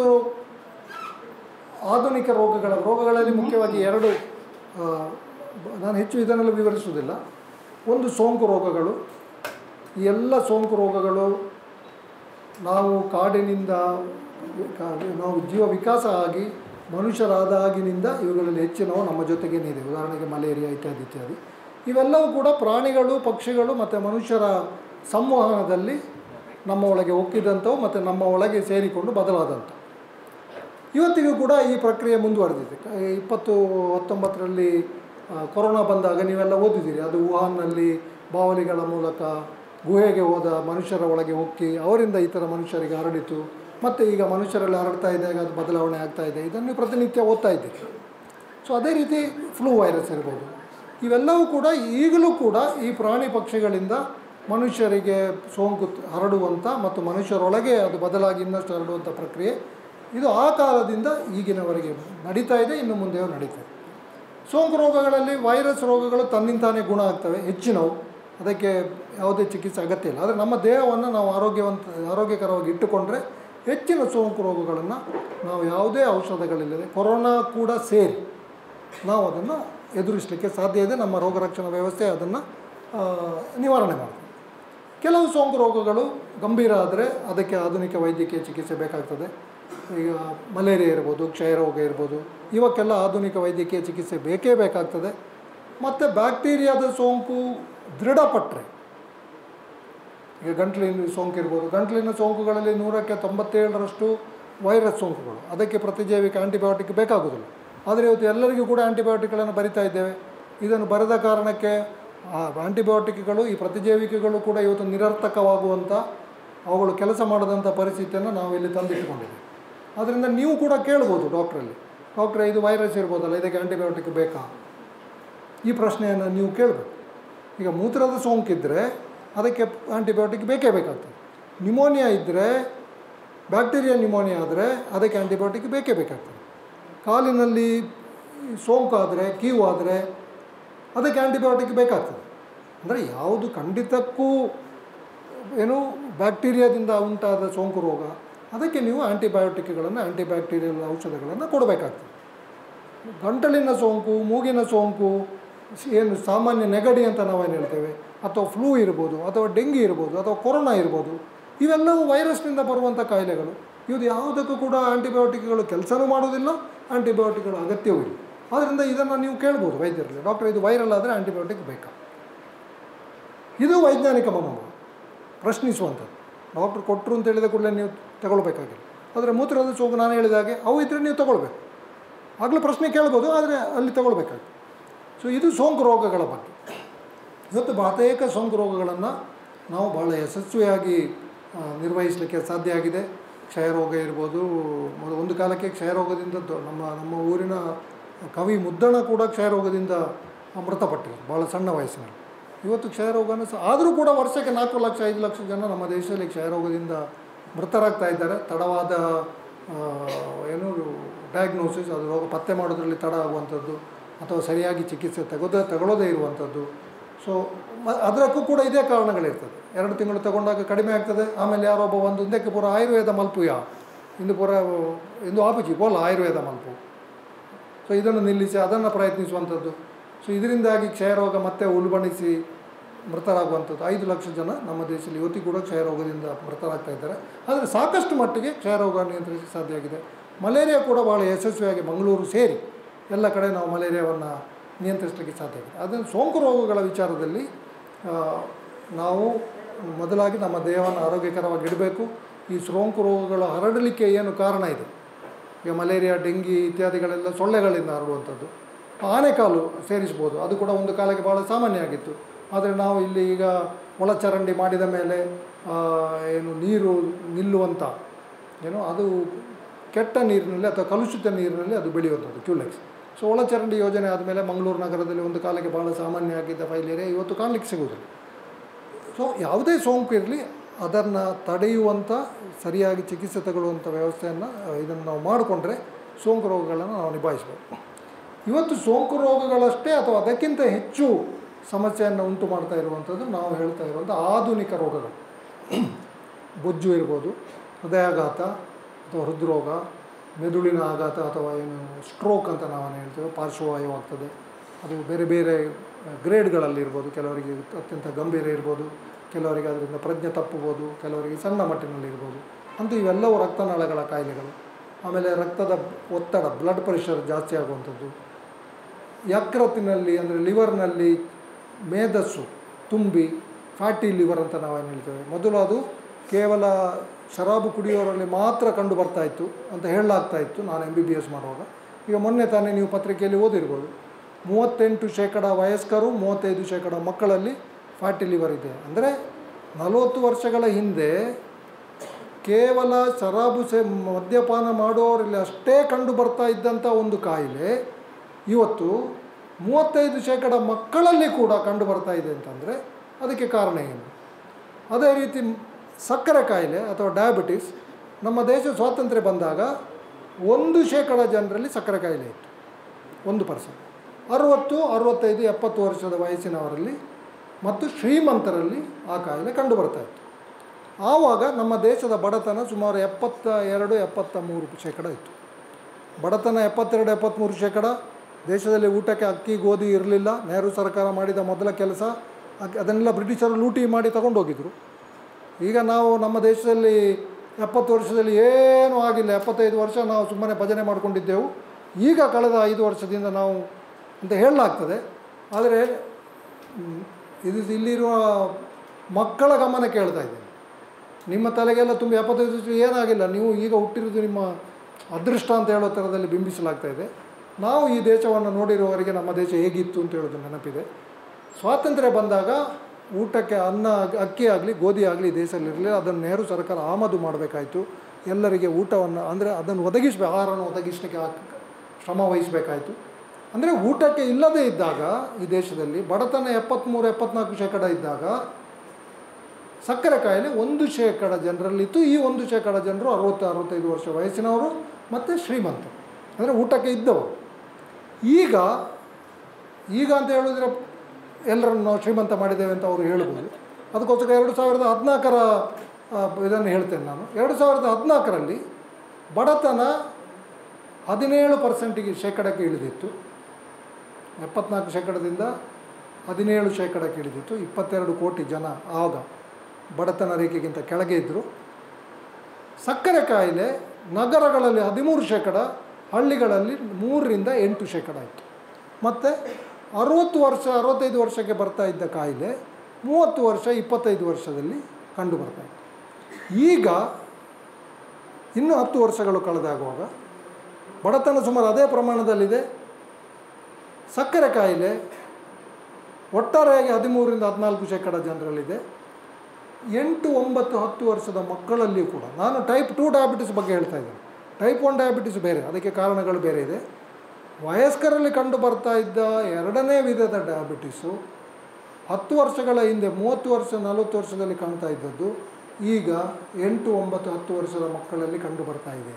ಆಧುನಿಕ ರೋಗಗಳ ರೋಗಗಳಲ್ಲಿ ಮುಖ್ಯವಾಗಿ ಎರಡು, ನಾನು ಹೆಚ್ಚು ಇದನ್ನೆಲ್ಲ ವಿವರಿಸುವುದಿಲ್ಲ. ಒಂದು ಸೋಂಕು ರೋಗಗಳು. ಈ ಎಲ್ಲ ಸೋಂಕು ರೋಗಗಳು ನಾವು ಕಾಡಿನಿಂದ ನಾವು ಜೀವ ವಿಕಾಸ ಆಗಿ ಮನುಷ್ಯರಾದಾಗಿನಿಂದ ಇವುಗಳಲ್ಲಿ ಹೆಚ್ಚಿನವು ನಮ್ಮ ಜೊತೆಗೇನೆ ಇದೆ. ಉದಾಹರಣೆಗೆ ಮಲೇರಿಯಾ ಇತ್ಯಾದಿ ಇತ್ಯಾದಿ. ಇವೆಲ್ಲವೂ ಕೂಡ ಪ್ರಾಣಿಗಳು, ಪಕ್ಷಿಗಳು ಮತ್ತು ಮನುಷ್ಯರ ಸಂವಹನದಲ್ಲಿ ನಮ್ಮ ಒಳಗೆ ಒಕ್ಕಿದಂಥವು ಮತ್ತು ನಮ್ಮ ಒಳಗೆ ಸೇರಿಕೊಂಡು ಬದಲಾದಂಥ. ಇವತ್ತಿಗೂ ಕೂಡ ಈ ಪ್ರಕ್ರಿಯೆ ಮುಂದುವರೆದಿದೆ. ಇಪ್ಪತ್ತು ಹತ್ತೊಂಬತ್ತರಲ್ಲಿ ಕೊರೋನಾ ಬಂದಾಗ ನೀವೆಲ್ಲ ಓದಿದ್ದೀರಿ. ಅದು ವುಹಾನ್ನಲ್ಲಿ ಬಾವಲಿಗಳ ಮೂಲಕ ಗುಹೆಗೆ ಹೋದ ಮನುಷ್ಯರ ಒಳಗೆ ಹೊಕ್ಕಿ ಅವರಿಂದ ಇತರ ಮನುಷ್ಯರಿಗೆ ಹರಡಿತು. ಮತ್ತು ಈಗ ಮನುಷ್ಯರಲ್ಲಿ ಹರಡ್ತಾ ಇದ್ದಾಗ ಅದು ಬದಲಾವಣೆ ಆಗ್ತಾ ಇದೆ. ಇದನ್ನು ಪ್ರತಿನಿತ್ಯ ಓದ್ತಾ ಇದ್ದೀರಿ. ಸೊ ಅದೇ ರೀತಿ ಫ್ಲೂ ವೈರಸ್ ಇರ್ಬೋದು. ಇವೆಲ್ಲವೂ ಕೂಡ ಈಗಲೂ ಕೂಡ ಈ ಪ್ರಾಣಿ ಪಕ್ಷಿಗಳಿಂದ ಮನುಷ್ಯರಿಗೆ ಸೋಂಕು ಹರಡುವಂಥ ಮತ್ತು ಮನುಷ್ಯರೊಳಗೆ ಅದು ಬದಲಾಗಿ ಇನ್ನಷ್ಟು ಹರಡುವಂಥ ಪ್ರಕ್ರಿಯೆ ಇದು ಆ ಕಾಲದಿಂದ ಈಗಿನವರೆಗೆ ನಡೀತಾ ಇದೆ, ಇನ್ನು ಮುಂದೆಯೂ ನಡೀತಾ ಇದೆ. ಸೋಂಕು ರೋಗಗಳಲ್ಲಿ ವೈರಸ್ ರೋಗಗಳು ತನ್ನಿಂತಾನೇ ಗುಣ ಆಗ್ತವೆ, ಹೆಚ್ಚಿನವು. ಅದಕ್ಕೆ ಯಾವುದೇ ಚಿಕಿತ್ಸೆ ಅಗತ್ಯ ಇಲ್ಲ. ಆದರೆ ನಮ್ಮ ದೇಹವನ್ನು ನಾವು ಆರೋಗ್ಯವಂತ ಆರೋಗ್ಯಕರವಾಗಿ ಇಟ್ಟುಕೊಂಡ್ರೆ ಹೆಚ್ಚಿನ ಸೋಂಕು ರೋಗಗಳನ್ನು ನಾವು ಯಾವುದೇ ಔಷಧಗಳಿಲ್ಲದೆ, ಕೊರೋನಾ ಕೂಡ ಸೇರಿ ನಾವು ಅದನ್ನು ಎದುರಿಸಲಿಕ್ಕೆ ಸಾಧ್ಯ ಇದೆ. ನಮ್ಮ ರೋಗ ರಕ್ಷಣಾ ವ್ಯವಸ್ಥೆ ಅದನ್ನು ನಿವಾರಣೆ ಮಾಡ್ತದೆ. ಕೆಲವು ಸೋಂಕು ರೋಗಗಳು ಗಂಭೀರ ಆದರೆ ಅದಕ್ಕೆ ಆಧುನಿಕ ವೈದ್ಯಕೀಯ ಚಿಕಿತ್ಸೆ ಬೇಕಾಗ್ತದೆ. ಈಗ ಮಲೇರಿಯಾ ಇರ್ಬೋದು, ಕ್ಷಯರೋಗ ಇರ್ಬೋದು, ಇವಕ್ಕೆಲ್ಲ ಆಧುನಿಕ ವೈದ್ಯಕೀಯ ಚಿಕಿತ್ಸೆ ಬೇಕೇ ಬೇಕಾಗ್ತದೆ. ಮತ್ತು ಬ್ಯಾಕ್ಟೀರಿಯಾದ ಸೋಂಕು ದೃಢಪಟ್ಟರೆ, ಈಗ ಗಂಟಲಿನ ಸೋಂಕು ಇರ್ಬೋದು. ಗಂಟಲಿನ ಸೋಂಕುಗಳಲ್ಲಿ ನೂರಕ್ಕೆ ತೊಂಬತ್ತೇಳರಷ್ಟು ವೈರಸ್ ಸೋಂಕುಗಳು. ಅದಕ್ಕೆ ಪ್ರತಿಜೈವಿಕ ಆ್ಯಂಟಿಬಯೋಟಿಕ್ ಬೇಕಾಗೋದಿಲ್ಲ. ಆದರೆ ಇವತ್ತು ಎಲ್ಲರಿಗೂ ಕೂಡ ಆ್ಯಂಟಿಬಯೋಟಿಕ್ಗಳನ್ನು ಬರಿತಾ ಇದ್ದೇವೆ. ಇದನ್ನು ಬರೆದ ಕಾರಣಕ್ಕೆ ಆ ಆ್ಯಂಟಿಬಯೋಟಿಕ್ಗಳು, ಈ ಪ್ರತಿಜೈವಿಕಗಳು ಕೂಡ ಇವತ್ತು ನಿರರ್ಥಕವಾಗುವಂಥ, ಅವುಗಳು ಕೆಲಸ ಮಾಡದಂಥ ಪರಿಸ್ಥಿತಿಯನ್ನು ನಾವು ಇಲ್ಲಿ ತಂದಿಟ್ಟುಕೊಂಡಿದ್ದೇವೆ. ಆದ್ದರಿಂದ ನೀವು ಕೂಡ ಕೇಳ್ಬೋದು ಡಾಕ್ಟ್ರಲ್ಲಿ, ಡಾಕ್ಟ್ರೆ ಇದು ವೈರಸ್ ಇರ್ಬೋದಲ್ಲ, ಇದಕ್ಕೆ ಆ್ಯಂಟಿಬಯೋಟಿಕ್ ಬೇಕಾ? ಈ ಪ್ರಶ್ನೆಯನ್ನು ನೀವು ಕೇಳಬೇಕು. ಈಗ ಮೂತ್ರದ ಸೋಂಕಿದ್ದರೆ ಅದಕ್ಕೆ ಆ್ಯಂಟಿಬಯೋಟಿಕ್ ಬೇಕೇ ಬೇಕಾಗ್ತದೆ. ನ್ಯೂಮೋನಿಯಾ ಇದ್ದರೆ, ಬ್ಯಾಕ್ಟೀರಿಯಾ ನ್ಯೂಮೋನಿಯಾ ಆದರೆ ಅದಕ್ಕೆ ಆ್ಯಂಟಿಬಯೋಟಿಕ್ ಬೇಕೇ ಬೇಕಾಗ್ತದೆ. ಕಾಲಿನಲ್ಲಿ ಸೋಂಕಾದರೆ, ಕೀವು ಆದರೆ ಅದಕ್ಕೆ ಆ್ಯಂಟಿಬಯೋಟಿಕ್ ಬೇಕಾಗ್ತದೆ. ಅಂದರೆ ಯಾವುದು ಖಂಡಿತಕ್ಕೂ ಏನು ಬ್ಯಾಕ್ಟೀರಿಯಾದಿಂದ ಉಂಟಾದ ಸೋಂಕು ರೋಗ, ಅದಕ್ಕೆ ನೀವು ಆ್ಯಂಟಿಬಯೋಟಿಕ್ಗಳನ್ನು, ಆ್ಯಂಟಿಬ್ಯಾಕ್ಟೀರಿಯಲ್ ಔಷಧಗಳನ್ನು ಕೊಡಬೇಕಾಗ್ತದೆ. ಗಂಟಲಿನ ಸೋಂಕು, ಮೂಗಿನ ಸೋಂಕು, ಏನು ಸಾಮಾನ್ಯ ನೆಗಡಿ ಅಂತ ನಾವೇನು ಹೇಳ್ತೇವೆ, ಅಥವಾ ಫ್ಲೂ ಇರ್ಬೋದು, ಅಥವಾ ಡೆಂಗಿ ಇರ್ಬೋದು, ಅಥವಾ ಕೊರೋನಾ ಇರ್ಬೋದು, ಇವೆಲ್ಲವೂ ವೈರಸ್ನಿಂದ ಬರುವಂಥ ಕಾಯಿಲೆಗಳು. ಇದು ಯಾವುದಕ್ಕೂ ಕೂಡ ಆ್ಯಂಟಿಬಯೋಟಿಕ್ಗಳು ಕೆಲಸನೂ ಮಾಡೋದಿಲ್ಲ, ಆ್ಯಂಟಿಬಯೋಟಿಕ್ಗಳು ಅಗತ್ಯವೂ ಇಲ್ಲ. ಆದ್ದರಿಂದ ಇದನ್ನು ನೀವು ಕೇಳ್ಬೋದು ವೈದ್ಯರಲ್ಲಿ, ಡಾಕ್ಟರ್ ಇದು ವೈರಲ್ ಆದರೆ ಆ್ಯಂಟಿಬಯೋಟಿಕ್ ಬೇಕಾ? ಇದು ವೈಜ್ಞಾನಿಕ ಮನೋಭಾವ, ಪ್ರಶ್ನಿಸುವಂಥದ್ದು. ಡಾಕ್ಟ್ರು ಕೊಟ್ಟರು ಅಂತ ಹೇಳಿದ ಕೂಡಲೇ ನೀವು ತಗೊಳ್ಬೇಕಾಗಿಲ್ಲ. ಆದರೆ ಮೂತ್ರದ ಸೋಂಕು ನಾನು ಹೇಳಿದಾಗೆ ಅವು ಇದ್ದರೆ ನೀವು ತಗೊಳ್ಬೇಕು. ಆಗಲೂ ಪ್ರಶ್ನೆ ಕೇಳ್ಬೋದು, ಆದರೆ ಅಲ್ಲಿ ತಗೊಳ್ಬೇಕಾಗ್ತದೆ. ಸೊ ಇದು ಸೋಂಕು ರೋಗಗಳ ಬಗ್ಗೆ. ಇವತ್ತು ಬಹುತೇಕ ಸೋಂಕು ರೋಗಗಳನ್ನು ನಾವು ಭಾಳ ಯಶಸ್ವಿಯಾಗಿ ನಿರ್ವಹಿಸಲಿಕ್ಕೆ ಸಾಧ್ಯ ಆಗಿದೆ. ಕ್ಷಯರೋಗ ಇರ್ಬೋದು. ಒಂದು ಕಾಲಕ್ಕೆ ಕ್ಷಯರೋಗದಿಂದ ನಮ್ಮ ನಮ್ಮ ಊರಿನ ಕವಿ ಮುದ್ದಣ್ಣ ಕೂಡ ಕ್ಷಯರೋಗದಿಂದ ಮೃತಪಟ್ಟರು ಭಾಳ ಸಣ್ಣ ವಯಸ್ಸಿನಲ್ಲಿ. ಇವತ್ತು ಕ್ಷಯರೋಗನ ಸಹ ಆದರೂ ಕೂಡ ವರ್ಷಕ್ಕೆ ನಾಲ್ಕು ಲಕ್ಷ ಐದು ಲಕ್ಷ ಜನ ನಮ್ಮ ದೇಶದಲ್ಲಿ ಕ್ಷಯರೋಗದಿಂದ ಮೃತರಾಗ್ತಾ ಇದ್ದಾರೆ. ತಡವಾದ ಏನು ಡಯಾಗ್ನೋಸಿಸ್, ಅದು ರೋಗ ಪತ್ತೆ ಮಾಡೋದ್ರಲ್ಲಿ ತಡ ಆಗುವಂಥದ್ದು, ಅಥವಾ ಸರಿಯಾಗಿ ಚಿಕಿತ್ಸೆ ತೆಗೆದ ತಗೊಳ್ಳೋದೇ ಇರುವಂಥದ್ದು. ಸೊ ಅದಕ್ಕೂ ಕೂಡ ಇದೇ ಕಾರಣಗಳಿರ್ತದೆ. ಎರಡು ತಿಂಗಳು ತಗೊಂಡಾಗ ಕಡಿಮೆ ಆಗ್ತದೆ, ಆಮೇಲೆ ಯಾರೊಬ್ಬ ಒಂದು ಇಂದಕ್ಕೆ ಪೂರ ಆಯುರ್ವೇದ ಮಲ್ಪು ಯಾ ಇಂದು ಪೂರ ಇಂದು ಆಪುಜಿ ಬೋಲ ಆಯುರ್ವೇದ ಮಲ್ಪು. ಸೊ ಇದನ್ನು ನಿಲ್ಲಿಸಿ ಅದನ್ನು ಪ್ರಯತ್ನಿಸುವಂಥದ್ದು. ಸೊ ಇದರಿಂದಾಗಿ ಕ್ಷಯರೋಗ ಮತ್ತೆ ಉಲ್ಬಣಿಸಿ ಮೃತರಾಗುವಂಥದ್ದು. ಐದು ಲಕ್ಷ ಜನ ನಮ್ಮ ದೇಶದಲ್ಲಿ ಇವತ್ತಿಗೂ ಕೂಡ ಕ್ಷಯರೋಗದಿಂದ ಮೃತರಾಗ್ತಾ ಇದ್ದಾರೆ. ಆದರೆ ಸಾಕಷ್ಟು ಮಟ್ಟಿಗೆ ಕ್ಷಯರೋಗ ನಿಯಂತ್ರಿಸಲು ಸಾಧ್ಯ ಆಗಿದೆ. ಮಲೇರಿಯಾ ಕೂಡ ಭಾಳ ಯಶಸ್ವಿಯಾಗಿ ಮಂಗಳೂರು ಸೇರಿ ಎಲ್ಲ ಕಡೆ ನಾವು ಮಲೇರಿಯಾವನ್ನು ನಿಯಂತ್ರಿಸಲಿಕ್ಕೆ ಸಾಧ್ಯ ಆಗಿದೆ. ಅದನ್ನು ಸೋಂಕು ರೋಗಗಳ ವಿಚಾರದಲ್ಲಿ ನಾವು ಮೊದಲಾಗಿ ನಮ್ಮ ದೇಹವನ್ನು ಆರೋಗ್ಯಕರವಾಗಿ ಇಡಬೇಕು. ಈ ಸೋಂಕು ರೋಗಗಳ ಹರಡಲಿಕ್ಕೆ ಏನು ಕಾರಣ ಇದೆ, ಈಗ ಮಲೇರಿಯಾ, ಡೆಂಗಿ ಇತ್ಯಾದಿಗಳೆಲ್ಲ ಸೊಳ್ಳೆಗಳಿಂದ ಹರಡುವಂಥದ್ದು. ಆನೆಕಾಲು ಸೇರಿಸ್ಬೋದು, ಅದು ಕೂಡ ಒಂದು ಕಾಲಕ್ಕೆ ಭಾಳ ಸಾಮಾನ್ಯ ಆಗಿತ್ತು. ಆದರೆ ನಾವು ಇಲ್ಲಿ ಈಗ ಒಳಚರಂಡಿ ಮಾಡಿದ ಮೇಲೆ ಏನು ನೀರು ನಿಲ್ಲುವಂಥ ಏನು ಅದು ಕೆಟ್ಟ ನೀರಿನಲ್ಲಿ ಅಥವಾ ಕಲುಷಿತ ನೀರಿನಲ್ಲಿ ಅದು ಬೆಳೆಯುವಂಥದ್ದು ಕ್ಯೂಲೆಕ್ಸ್. ಸೊ ಒಳಚರಂಡಿ ಯೋಜನೆ ಆದಮೇಲೆ ಮಂಗಳೂರು ನಗರದಲ್ಲಿ ಒಂದು ಕಾಲಕ್ಕೆ ಭಾಳ ಸಾಮಾನ್ಯ ಆಗಿದ್ದ ಫೈಲೇರಿಯಾ ಇವತ್ತು ಕಾಣಲಿಕ್ಕೆ ಸಿಗುವುದಿಲ್ಲ. ಸೊ ಯಾವುದೇ ಸೋಂಕು ಇರಲಿ ಅದನ್ನು ತಡೆಯುವಂಥ, ಸರಿಯಾಗಿ ಚಿಕಿತ್ಸೆ ತಗೊಳ್ಳುವಂಥ ವ್ಯವಸ್ಥೆಯನ್ನು ಇದನ್ನು ನಾವು ಮಾಡಿಕೊಂಡ್ರೆ ಸೋಂಕು ರೋಗಗಳನ್ನು ನಾವು ನಿಭಾಯಿಸ್ಬೋದು. ಇವತ್ತು ಸೋಂಕು ರೋಗಗಳಷ್ಟೇ ಅಥವಾ ಅದಕ್ಕಿಂತ ಹೆಚ್ಚು ಸಮಸ್ಯೆಯನ್ನು ಉಂಟು ಮಾಡ್ತಾ ಇರುವಂಥದ್ದು ನಾವು ಹೇಳ್ತಾ ಇರುವಂಥ ಆಧುನಿಕ ರೋಗಗಳು. ಬೊಜ್ಜು ಇರ್ಬೋದು, ಹೃದಯಾಘಾತ ಅಥವಾ ಹೃದ್ರೋಗ, ಮೆದುಳಿನ ಆಘಾತ ಅಥವಾ ಏನು ಸ್ಟ್ರೋಕ್ ಅಂತ ನಾವು ಹೇಳ್ತೇವೆ, ಪಾರ್ಶ್ವವಾಯು ಆಗ್ತದೆ. ಅದು ಬೇರೆ ಬೇರೆ ಗ್ರೇಡ್ಗಳಲ್ಲಿರ್ಬೋದು. ಕೆಲವರಿಗೆ ಅತ್ಯಂತ ಗಂಭೀರ ಇರ್ಬೋದು, ಕೆಲವರಿಗೆ ಅದರಿಂದ ಪ್ರಜ್ಞೆ ತಪ್ಪಬೋದು, ಕೆಲವರಿಗೆ ಸಣ್ಣ ಮಟ್ಟಿನಲ್ಲಿ ಇರ್ಬೋದು. ಅಂತೂ ಇವೆಲ್ಲವೂ ರಕ್ತನಾಳಗಳ ಕಾಯಿಲೆಗಳು. ಆಮೇಲೆ ರಕ್ತದ ಒತ್ತಡ ಬ್ಲಡ್ ಪ್ರೆಷರ್ ಜಾಸ್ತಿ ಆಗುವಂಥದ್ದು, ಯಕೃತ್ತಿನಲ್ಲಿ ಅಂದರೆ ಲಿವರ್ನಲ್ಲಿ ಮೇಧಸ್ಸು ತುಂಬಿ ಫ್ಯಾಟಿ ಲಿವರ್ ಅಂತ ನಾವೇನು ಹೇಳ್ತೇವೆ. ಮೊದಲು ಅದು ಕೇವಲ ಶರಾಬು ಕುಡಿಯೋರಲ್ಲಿ ಮಾತ್ರ ಕಂಡು ಬರ್ತಾಯಿತ್ತು ಅಂತ ಹೇಳಲಾಗ್ತಾ ಇತ್ತು ನಾನು ಎಮ್ ಬಿ ಬಿ ಎಸ್ ಮಾಡುವಾಗ. ಈಗ ಮೊನ್ನೆ ತಾನೇ ನೀವು ಪತ್ರಿಕೆಯಲ್ಲಿ ಓದಿರ್ಬೋದು, ಮೂವತ್ತೆಂಟು ಶೇಕಡ ವಯಸ್ಕರು ಮೂವತ್ತೈದು ಶೇಕಡ ಮಕ್ಕಳಲ್ಲಿ ಫ್ಯಾಟಿ ಲಿವರ್ ಇದೆ. ಅಂದರೆ ನಲವತ್ತು ವರ್ಷಗಳ ಹಿಂದೆ ಕೇವಲ ಶರಾಬು ಸೇ ಮದ್ಯಪಾನ ಮಾಡೋರಲ್ಲಿ ಅಷ್ಟೇ ಕಂಡು ಬರ್ತಾ ಇದ್ದಂಥ ಒಂದು ಕಾಯಿಲೆ ಇವತ್ತು ಮೂವತ್ತೈದು ಶೇಕಡ ಮಕ್ಕಳಲ್ಲಿ ಕೂಡ ಕಂಡು ಬರ್ತಾ ಇದೆ ಅಂತಂದರೆ ಅದಕ್ಕೆ ಕಾರಣ ಏನು? ಅದೇ ರೀತಿ ಸಕ್ಕರೆ ಕಾಯಿಲೆ ಅಥವಾ ಡಯಾಬಿಟಿಸ್, ನಮ್ಮ ದೇಶ ಸ್ವಾತಂತ್ರ್ಯ ಬಂದಾಗ ಒಂದು ಶೇಕಡ ಜನರಲ್ಲಿ ಸಕ್ಕರೆ ಕಾಯಿಲೆ ಇತ್ತು, ಒಂದು ಪರ್ಸೆಂಟ್. ಅರುವತ್ತು ಅರುವತ್ತೈದು ಎಪ್ಪತ್ತು ವರ್ಷದ ವಯಸ್ಸಿನವರಲ್ಲಿ ಮತ್ತು ಶ್ರೀಮಂತರಲ್ಲಿ ಆ ಕಾಯಿಲೆ ಕಂಡು ಬರ್ತಾಯಿತ್ತು. ಆವಾಗ ನಮ್ಮ ದೇಶದ ಬಡತನ ಸುಮಾರು ಎಪ್ಪತ್ತ ಎರಡು ಎಪ್ಪತ್ತ ಮೂರು ಶೇಕಡ ಇತ್ತು. ಬಡತನ ಎಪ್ಪತ್ತೆರಡು ಎಪ್ಪತ್ತ್ಮೂರು ಶೇಕಡ. ದೇಶದಲ್ಲಿ ಊಟಕ್ಕೆ ಅಕ್ಕಿ ಗೋಧಿ ಇರಲಿಲ್ಲ. ನೆಹರು ಸರ್ಕಾರ ಮಾಡಿದ ಮೊದಲ ಕೆಲಸ ಅದನ್ನೆಲ್ಲ ಬ್ರಿಟಿಷರು ಲೂಟಿ ಮಾಡಿ ತಗೊಂಡೋಗಿದ್ರು. ಈಗ ನಾವು ನಮ್ಮ ದೇಶದಲ್ಲಿ ಎಪ್ಪತ್ತು ವರ್ಷದಲ್ಲಿ ಏನೂ ಆಗಿಲ್ಲ, ಎಪ್ಪತ್ತೈದು ವರ್ಷ ನಾವು ಸುಮ್ಮನೆ ಭಜನೆ ಮಾಡಿಕೊಂಡಿದ್ದೆವು. ಈಗ ಕಳೆದ ಐದು ವರ್ಷದಿಂದ ನಾವು ಅಂತ ಹೇಳಲಾಗ್ತದೆ. ಆದರೆ ಇದು ಇಲ್ಲಿರುವ ಮಕ್ಕಳ ಗಮನ ಕೇಳ್ತಾ ಇದ್ದೇನೆ. ನಿಮ್ಮ ತಲೆಗೆಲ್ಲ ತುಂಬ ಎಪ್ಪತ್ತೈದು ವರ್ಷ ಏನಾಗಿಲ್ಲ, ನೀವು ಈಗ ಹುಟ್ಟಿರೋದು ನಿಮ್ಮ ಅದೃಷ್ಟ ಅಂತ ಹೇಳೋ ಥರದಲ್ಲಿ ಬಿಂಬಿಸಲಾಗ್ತಾ ಇದೆ. ನಾವು ಈ ದೇಶವನ್ನು ನೋಡಿರುವವರೆಗೆ ನಮ್ಮ ದೇಶ ಹೇಗಿತ್ತು ಅಂತ ಹೇಳೋದು ನೆನಪಿದೆ. ಸ್ವಾತಂತ್ರ್ಯ ಬಂದಾಗ ಊಟಕ್ಕೆ ಅನ್ನ ಅಕ್ಕಿ ಆಗಲಿ ಗೋಧಿ ಆಗಲಿ ದೇಶದಲ್ಲಿ ಇರಲಿಲ್ಲ. ಅದನ್ನು ನೆಹರು ಸರ್ಕಾರ ಆಮದು ಮಾಡಬೇಕಾಯಿತು. ಎಲ್ಲರಿಗೆ ಊಟವನ್ನು ಅಂದರೆ ಅದನ್ನು ಒದಗಿಸಬೇಕು, ಆಹಾರವನ್ನು ಒದಗಿಸಲಿಕ್ಕೆ ಶ್ರಮ ವಹಿಸಬೇಕಾಯಿತು. ಅಂದರೆ ಊಟಕ್ಕೆ ಇಲ್ಲದೇ ಇದ್ದಾಗ ಈ ದೇಶದಲ್ಲಿ ಬಡತನ ಎಪ್ಪತ್ತ್ಮೂರು ಎಪ್ಪತ್ತ್ನಾಲ್ಕು ಶೇಕಡ ಇದ್ದಾಗ ಸಕ್ಕರೆ ಕಾಯಿಲೆ ಒಂದು ಶೇಕಡ ಜನರಲ್ಲಿತ್ತು. ಈ ಒಂದು ಶೇಕಡ ಜನರು ಅರವತ್ತು ಅರವತ್ತೈದು ವರ್ಷ ವಯಸ್ಸಿನವರು ಮತ್ತು ಶ್ರೀಮಂತರು, ಅಂದರೆ ಊಟಕ್ಕೆ ಇದ್ದವರು. ಈಗ ಈಗ ಅಂತ ಹೇಳಿದ್ರೆ ಎಲ್ಲರನ್ನು ನಾವು ಶ್ರೀಮಂತ ಮಾಡಿದ್ದೇವೆ ಅಂತ ಅವರು ಹೇಳ್ಬೋದು. ಅದಕ್ಕೋಸ್ಕರ ಎರಡು ಸಾವಿರದ ಹದಿನಾಲ್ಕರ ಇದನ್ನು ಹೇಳ್ತೇನೆ ನಾನು. ಎರಡು ಸಾವಿರದ ಹದಿನಾಲ್ಕರಲ್ಲಿ ಬಡತನ ಹದಿನೇಳು ಪರ್ಸೆಂಟಿಗೆ ಶೇಕಡಕ್ಕೆ ಇಳಿದಿತ್ತು. ಎಪ್ಪತ್ನಾಲ್ಕು ಶೇಕಡದಿಂದ ಹದಿನೇಳು ಶೇಕಡಕ್ಕೆ ಇಳಿದಿತ್ತು. ಇಪ್ಪತ್ತೆರಡು ಕೋಟಿ ಜನ ಆಗ ಬಡತನ ರೇಖೆಗಿಂತ ಕೆಳಗೆ ಇದ್ದರು. ಸಕ್ಕರೆ ಕಾಯಿಲೆ ನಗರಗಳಲ್ಲಿ ಹದಿಮೂರು ಶೇಕಡ, ಹಳ್ಳಿಗಳಲ್ಲಿ ಮೂರರಿಂದ ಎಂಟು ಶೇಕಡ ಇತ್ತು. ಮತ್ತು ಅರುವತ್ತು ವರ್ಷ ಅರವತ್ತೈದು ವರ್ಷಕ್ಕೆ ಬರ್ತಾ ಇದ್ದ ಕಾಯಿಲೆ ಮೂವತ್ತು ವರ್ಷ ಇಪ್ಪತ್ತೈದು ವರ್ಷದಲ್ಲಿ ಕಂಡು ಬರ್ತಾಯಿತ್ತು. ಈಗ ಇನ್ನೂ ಹತ್ತು ವರ್ಷಗಳು ಕಳೆದಾಗುವಾಗ ಬಡತನ ಸುಮಾರು ಅದೇ ಪ್ರಮಾಣದಲ್ಲಿದೆ. ಸಕ್ಕರೆ ಕಾಯಿಲೆ ಒಟ್ಟಾರೆಯಾಗಿ ಹದಿಮೂರರಿಂದ ಹದಿನಾಲ್ಕು ಶೇಕಡ ಜನರಲ್ಲಿದೆ. ಎಂಟು ಒಂಬತ್ತು ಹತ್ತು ವರ್ಷದ ಮಕ್ಕಳಲ್ಲಿಯೂ ಕೂಡ, ನಾನು ಟೈಪ್ ಟು ಡಯಾಬಿಟಿಸ್ ಬಗ್ಗೆ ಹೇಳ್ತಾ ಇದ್ದೇನೆ. ಟೈಪ್ ಒನ್ ಡಯಾಬಿಟಿಸ್ ಬೇರೆ, ಅದಕ್ಕೆ ಕಾರಣಗಳು ಬೇರೆ ಇದೆ. ವಯಸ್ಕರಲ್ಲಿ ಕಂಡು ಬರ್ತಾ ಇದ್ದ ಎರಡನೇ ವಿಧದ ಡಯಾಬಿಟಿಸು ಹತ್ತು ವರ್ಷಗಳ ಹಿಂದೆ ಮೂವತ್ತು ವರ್ಷ ನಲವತ್ತು ವರ್ಷದಲ್ಲಿ ಕಾಣ್ತಾ ಇದ್ದದ್ದು ಈಗ ಎಂಟು ಒಂಬತ್ತು ಹತ್ತು ವರ್ಷದ ಮಕ್ಕಳಲ್ಲಿ ಕಂಡು ಬರ್ತಾ ಇದೆ.